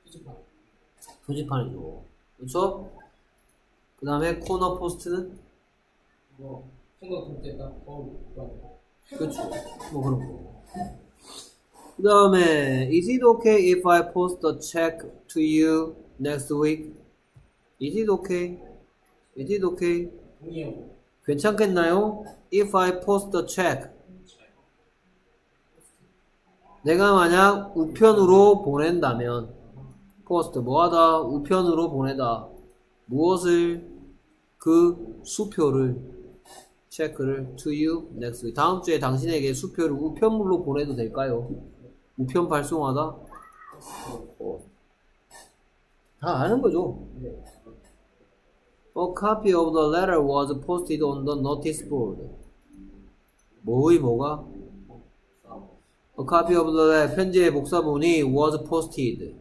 표지판이죠. 그렇죠? 그 다음에 코너 포스트는? 생각 볼 때다. 그렇죠. 뭐 그런 거. 그 다음에 is it okay if I post a check to you next week? Is it okay? Is it okay? 동의하고. 괜찮겠나요? If I post a check. 내가 만약 우편으로 보낸다면 post 뭐하다? 우편으로 보내다. 무엇을? 그 수표를 체크를 to you next week. 다음 주에 당신에게 수표를 우편물로 보내도 될까요? 우편 발송하다? 다 아는 거죠. A copy of the letter was posted on the notice board. 뭐의 뭐가? A copy of the letter, 편지의 복사본이 was posted.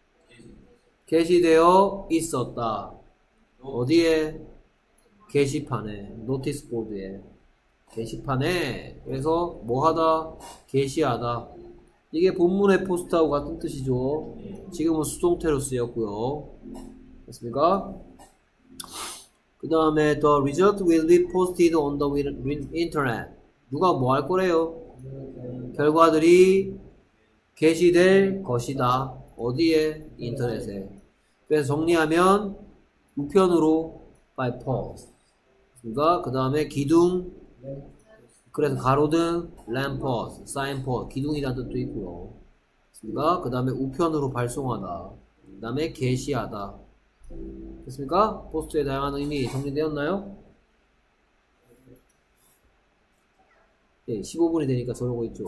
게시되어 있었다. 어디에? 게시판에, 노티스 보드에. 게시판에. 그래서 뭐하다? 게시하다. 이게 본문의 포스트하고 같은 뜻이죠. 지금은 수동태로 쓰였고요. 됐습니까? 그 다음에 the result will be posted on the internet. 누가 뭐 할 거래요? 결과들이 게시될 것이다. 어디에? 인터넷에. 그래서 정리하면 우편으로 by post. 그 다음에 기둥, 그래서 가로등, 램포스, 사인포스, 기둥이라는 뜻도 있고요. 그 다음에 우편으로 발송하다. 그 다음에 게시하다. 됐습니까? 포스트의 다양한 의미 정리되었나요? 예, 15분이 되니까 저러고 있죠.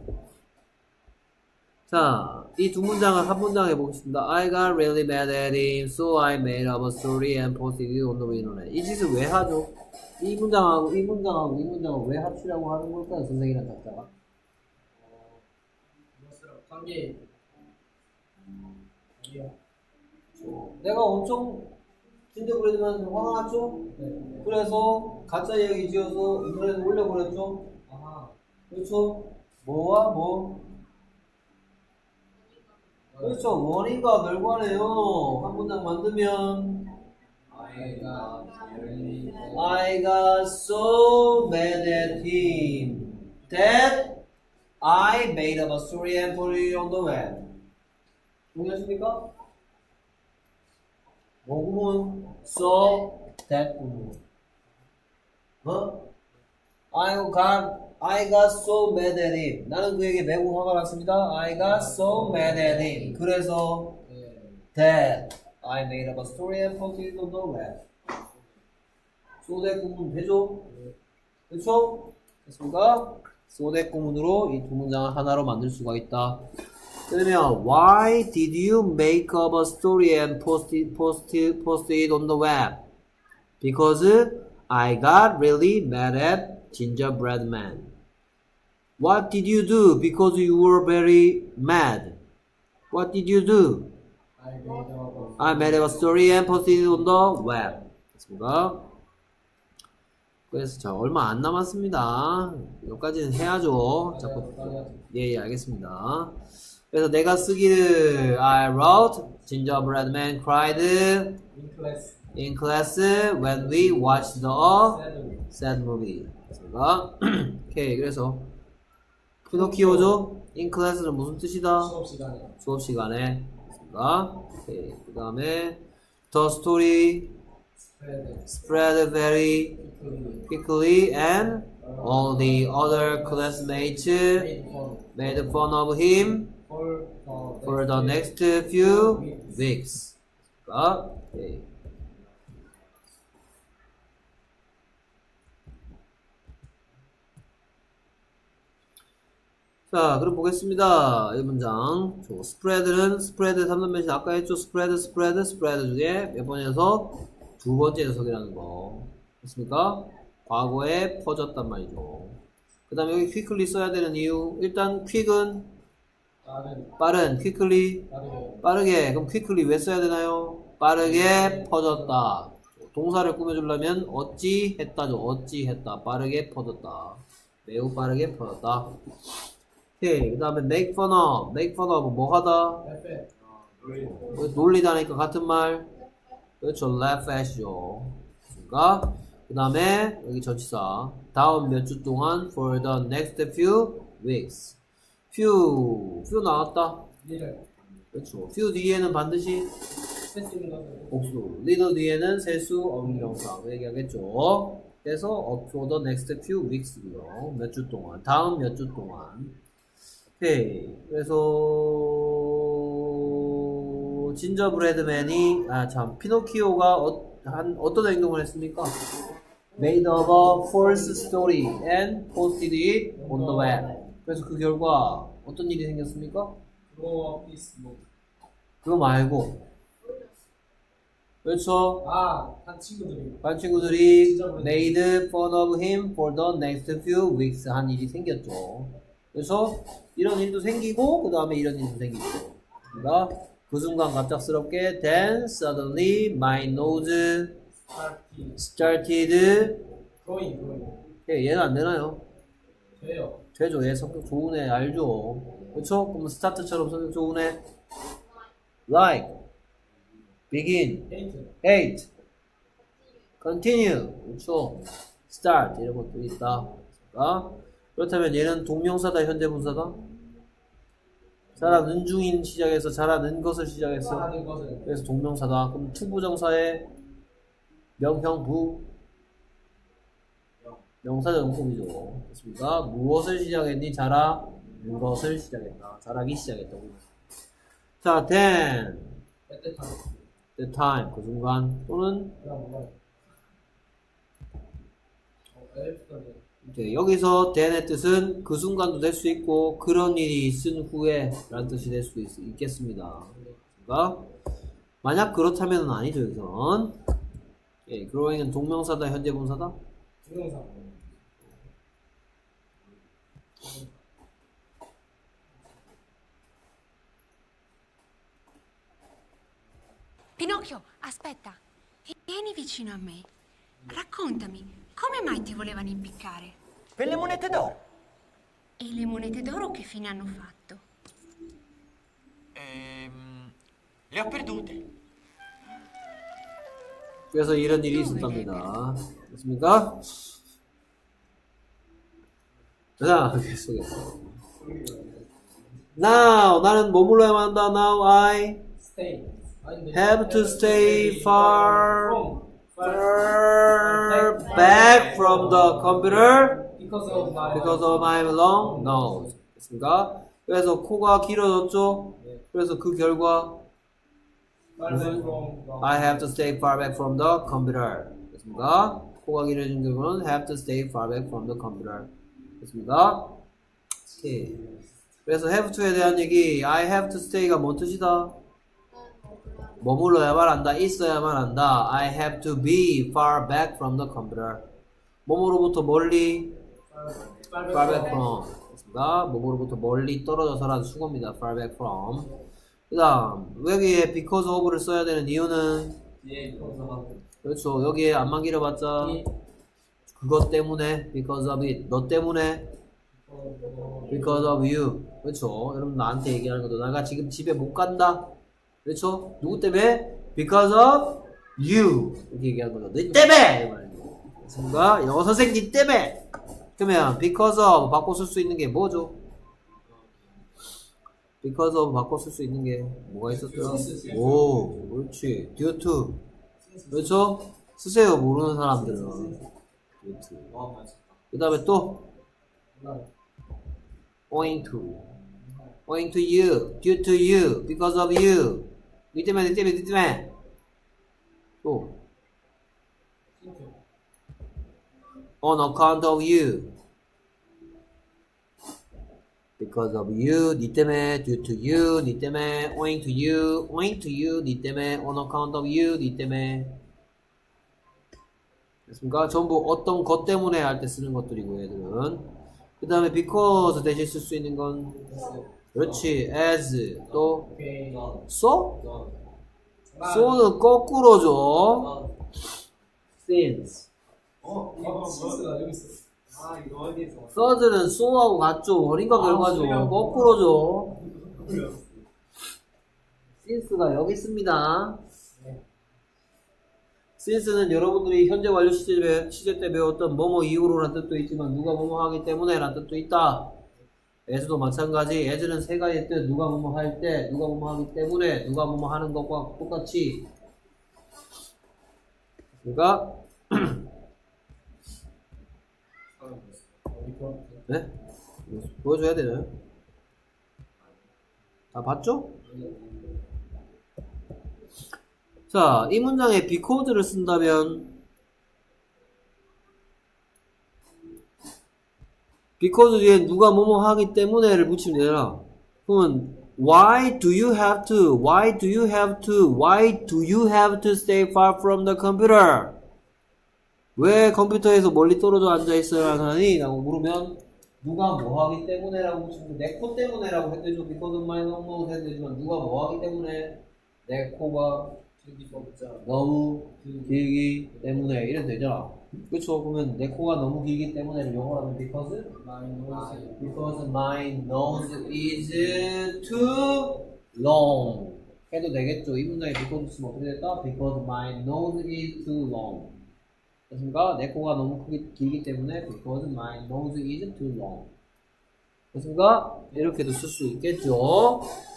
자, 이 두 문장을 한 문장 해보겠습니다. I got really mad at him, so I made up a story and posted it on the internet. 이 짓을 왜 하죠? 이 문장하고 이 문장하고 이 문장을 왜 합치라고 하는 걸까요? 선생이랑 작자가? 관계. 내가 엄청 진저브레드만 화가 났죠? 네. 그래서 가짜 이야기 지어서 인터넷에 올려버렸죠? 아, 그렇죠? 뭐와 뭐? 그렇죠. 원인과 결과네요. 한 문장 만들면 I got so mad at him that I made up a story and put it on the web. 동의하십니까? 뭐 구문? So that 구문. I got so mad at him. 나는 그에게 매우 화가 났습니다. I got so mad at him. 그래서 that I made up a story and put it on the web. So that 구문 되죠? 그렇죠? 됐습니까? So that 구문으로 이 두 문장을 하나로 만들 수가 있다. 그러면 Why did you make up a story and post it on the web? Because I got really mad at gingerbread man. What did you do? Because you were very mad. What did you do? I made up a story and posted it on the web. 됐습니까? 그래서 자, 얼마 안 남았습니다. 여기까지는 해야죠. 자꾸. 예, 알겠습니다. 그래서 내가 쓰기를 I wrote gingerbread man cried in class when we watched the sad movie. 됐습니까? 오케이, 그래서 피노키오죠? in class는 무슨 뜻이다? 수업 시간에. 됐습니까? 오케이, 그 다음에 the story spread very quickly and all the other classmates made fun of him for the next few weeks. 오케이. 자, 그럼 보겠습니다. 이 문장. spread는 spread 3단변신 아까 했죠? spread 중에 몇 번에서 두 번째 녀석이라는 거. 됐습니까? 과거에 퍼졌단 말이죠. 그 다음에 여기 quickly 써야 되는 이유. 일단 quick은 빠른, quickly 빠르게. 그럼 quickly 왜 써야 되나요? 빠르게 퍼졌다. 동사를 꾸며주려면 어찌 했다죠. 어찌 했다. 빠르게 퍼졌다. 매우 빠르게 퍼졌다. 오케이. 그 다음에 make fun of 뭐 하다? 놀리다니까 같은 말. 그렇죠. laugh at죠. 그러니까 그 다음에 여기 전치사 다음 몇 주 동안 for the next few weeks. few 나왔다. 리를 그렇죠. few 뒤에는 반드시 세팅인 것을 복수. 리더 뒤에는 세수 어휘명사 얘기하겠죠. 그래서 up for the next few weeks고요. 몇 주 동안. 다음 몇 주 동안. 오케이. 그래서 진저브레드맨이 피노키오가 어떤 행동을 했습니까? Made up a false story and posted it on the web. 그래서 그 결과 어떤 일이 생겼습니까? 그거 피스 뭐. 그거 말고 그렇죠. 한 친구들이 반 친구들이 made fun of him for the next few weeks 한 일이 생겼죠. 그래서 이런 일도 생기고 그 다음에 이런 일도 생기죠. 그러니까 그 순간 갑작스럽게 then suddenly my nose started 드로잉 얘는 안 되나요? 돼요. 되죠. 얘 성격 좋은 애 알죠. 그렇죠? 그럼 스타트처럼 성격 좋은 애 like begin 헤이트 hate continue 그렇죠. start 이런 것도 있다. 그렇다면 얘는 동명사다 현재 분사다? 잘하는 중인 시작해서 잘하는 것을 시작했어. 하는 것을 그래서 동명사다. 그럼 투부정사의 명형부 명사전공이죠. 됐습니까? 무엇을 시작했니? 잘하는 것을 시작했다. 잘하기 시작했다고. 자, then 때때탕 the time 그 순간 또는 그다음 뭐야? 엘프터네. 이제 여기서 then의 뜻은 그 순간도 될 수 있고 그런 일이 있은 후에 라는 뜻이 될 수 있겠습니다. 그러니까 만약 그렇다면 아니죠. 여기선 growing은 동명사다 현재 분사다? 동영상 Pinocchio, aspetta, vieni vicino a me. Raccontami, come mai ti volevano impiccare? Per le monete d'oro. E le monete d'oro che fine hanno fatto? Le ho perdute. 그래서 이런 일이 있었답니다. 됐습니까? 자, 계속해서. Now, 나는 머물러야만 한다. Now I stay have to stay far back from the computer because of my long nose. 됐습니까? 그래서 코가 길어졌죠? 그래서 그 결과 I have to stay far back from the computer. 됐습니까? 코가 길어진 경우는 have to stay far back from the computer. 됐습니까? 오케이. 그래서 have to에 대한 얘기 I have to stay가 뭔 뜻이다? 머물러야만 한다. 있어야만 한다. I have to be far back from the computer. 몸으로부터 멀리 far back from. 됐습니까? 몸으로부터 멀리 떨어져서라는 수고입니다. far back from. 그 다음 여기에 because of를 써야 되는 이유는 그렇죠. 여기에 안만 길어봤자 그것 때문에 because of it. 너 때문에 because of you. 그렇죠. 여러분 나한테 얘기하는 것도 내가 지금 집에 못 간다. 그렇죠? 누구 때문에? because of you. 이렇게 얘기하는 거죠. 너 때문에! 그렇습니까? 영어 선생님 때문에! 그러면 because of 바꿔 쓸 수 있는 게 뭐죠? because of 바꿔 쓸 수 있는 게 뭐가 있었죠? 오, 그렇지. due to. 그렇죠? 쓰세요. 모르는 사람들은. due to. 그 다음에 또 owing to. owing to you. due to you. because of you. 니 때문에, 니 때문에, 니 때문에. 또 on account of you. because of you, 니 때문에, due to you, 니 때문에, owing to you, 니 때문에, on account of you, 니 때문에. 됐습니까? 전부 어떤 것 때문에 할 때 쓰는 것들이고, 얘들은. 그 다음에 because 대신 쓸 수 있는 건, 그렇지, as, 또, so? so는 거꾸로죠. since. 신스가 여기 있어. 이거 어디서 서드는 so하고 같죠. 어린가 결과죠. 거꾸로죠. since가 여기 있습니다. since는 여러분들이 현재 완료 시제 때 배웠던 뭐뭐 이후로라는 뜻도 있지만 누가 뭐뭐 하기 때문에 라는 뜻도 있다. as도 마찬가지. as는 세 가지일 때 누가 뭐뭐 할 때, 누가 뭐뭐 하기 때문에, 누가 뭐뭐 하는 것과 똑같이. 그러니까 네? 보여줘야 되나요? 다 봤죠? 자, 이 문장에 because를 쓴다면 because 뒤에 누가 뭐뭐 하기 때문에를 붙이면 되잖아. 그러면 why do you have to? Why do you have to? Why do you have to stay far from the computer? 왜 컴퓨터에서 멀리 떨어져 앉아 있어야 하니? 라고 물으면 누가 뭐 하기 때문에 라고 붙이면 내 코 때문에 라고 해도 되죠. because of my nose 해도 되지만 누가 뭐 하기 때문에 내 코가 너무 길기 때문에 이래도 되잖아. 그쵸? 그러면 내 코가 너무 길기 때문에 영어로 하면 because my nose is too long 해도 되겠죠. 이 문장에 because 쓰면 어떻게 될까? because my nose is too long. 됐습니까? 내 코가 너무 길기 때문에 because my nose is too long. 됐습니까? 이렇게도 쓸 수 있겠죠.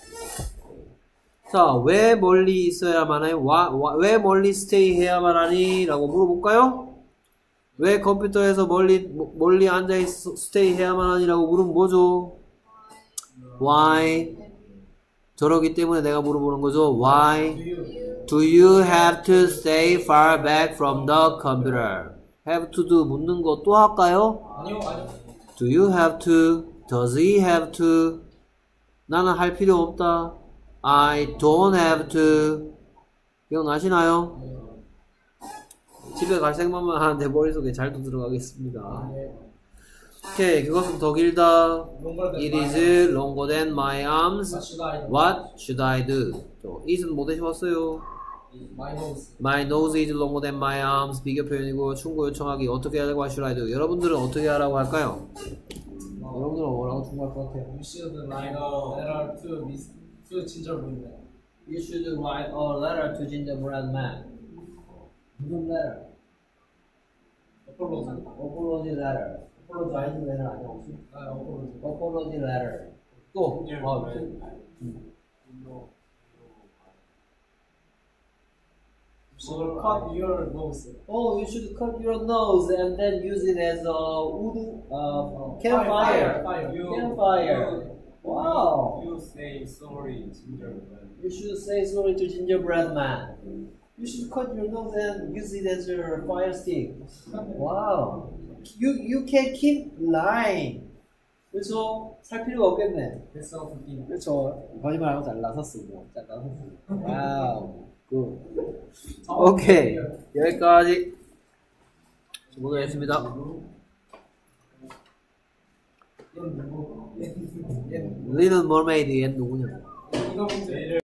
자, 왜 멀리 있어야만 하니? 왜 멀리 스테이 해야만 하니? 라고 물어볼까요? 왜 컴퓨터에서 멀리 앉아있어 스테이 해야만 하니? 라고 물으면 뭐죠? Why? 저러기 때문에 내가 물어보는 거죠. Why do you have to stay far back from the computer? have to do 묻는 거 또 할까요? 아니요. Do you have to? Does he have to? 나는 할 필요 없다. I don't have to. 기억나시나요? 집에 갈 생각만 하는데 머릿속에 잘도 들어가겠습니다. 오케이, 그것은 더 길다. It is longer than my arms. What should I do? it은 뭐 대신왔어요? My nose is longer than my arms. 비교 표현이고 충고 요청하기 어떻게 하라고 하시라 해도 여러분들은 어떻게 하라고 할까요? 여러분들은 뭐라고 충고할 것 같아요? You should write a letter to gingerbread man. You should write a letter to gingerbread man. 무슨 letter? Apology letter. Apologize letter 아니야 혹시? Apology letter. 또 You should cut your nose. Oh, you should cut your nose and then use it as a wood campfire. Campfire. Wow. You say sorry, gingerbread. You should say sorry to gingerbread man. You should cut your nose and use it as your fire stick. Wow. You can keep lying. 그렇죠? 살 필요가 없겠네. 됐어, 웃긴. 그렇죠. 거짓말하고 잘 나섰어. 잘 나섰어. 와우. 굿. 오케이. 여기까지 보겠습니다. 리는 머메이드 얘 누구냐? 이거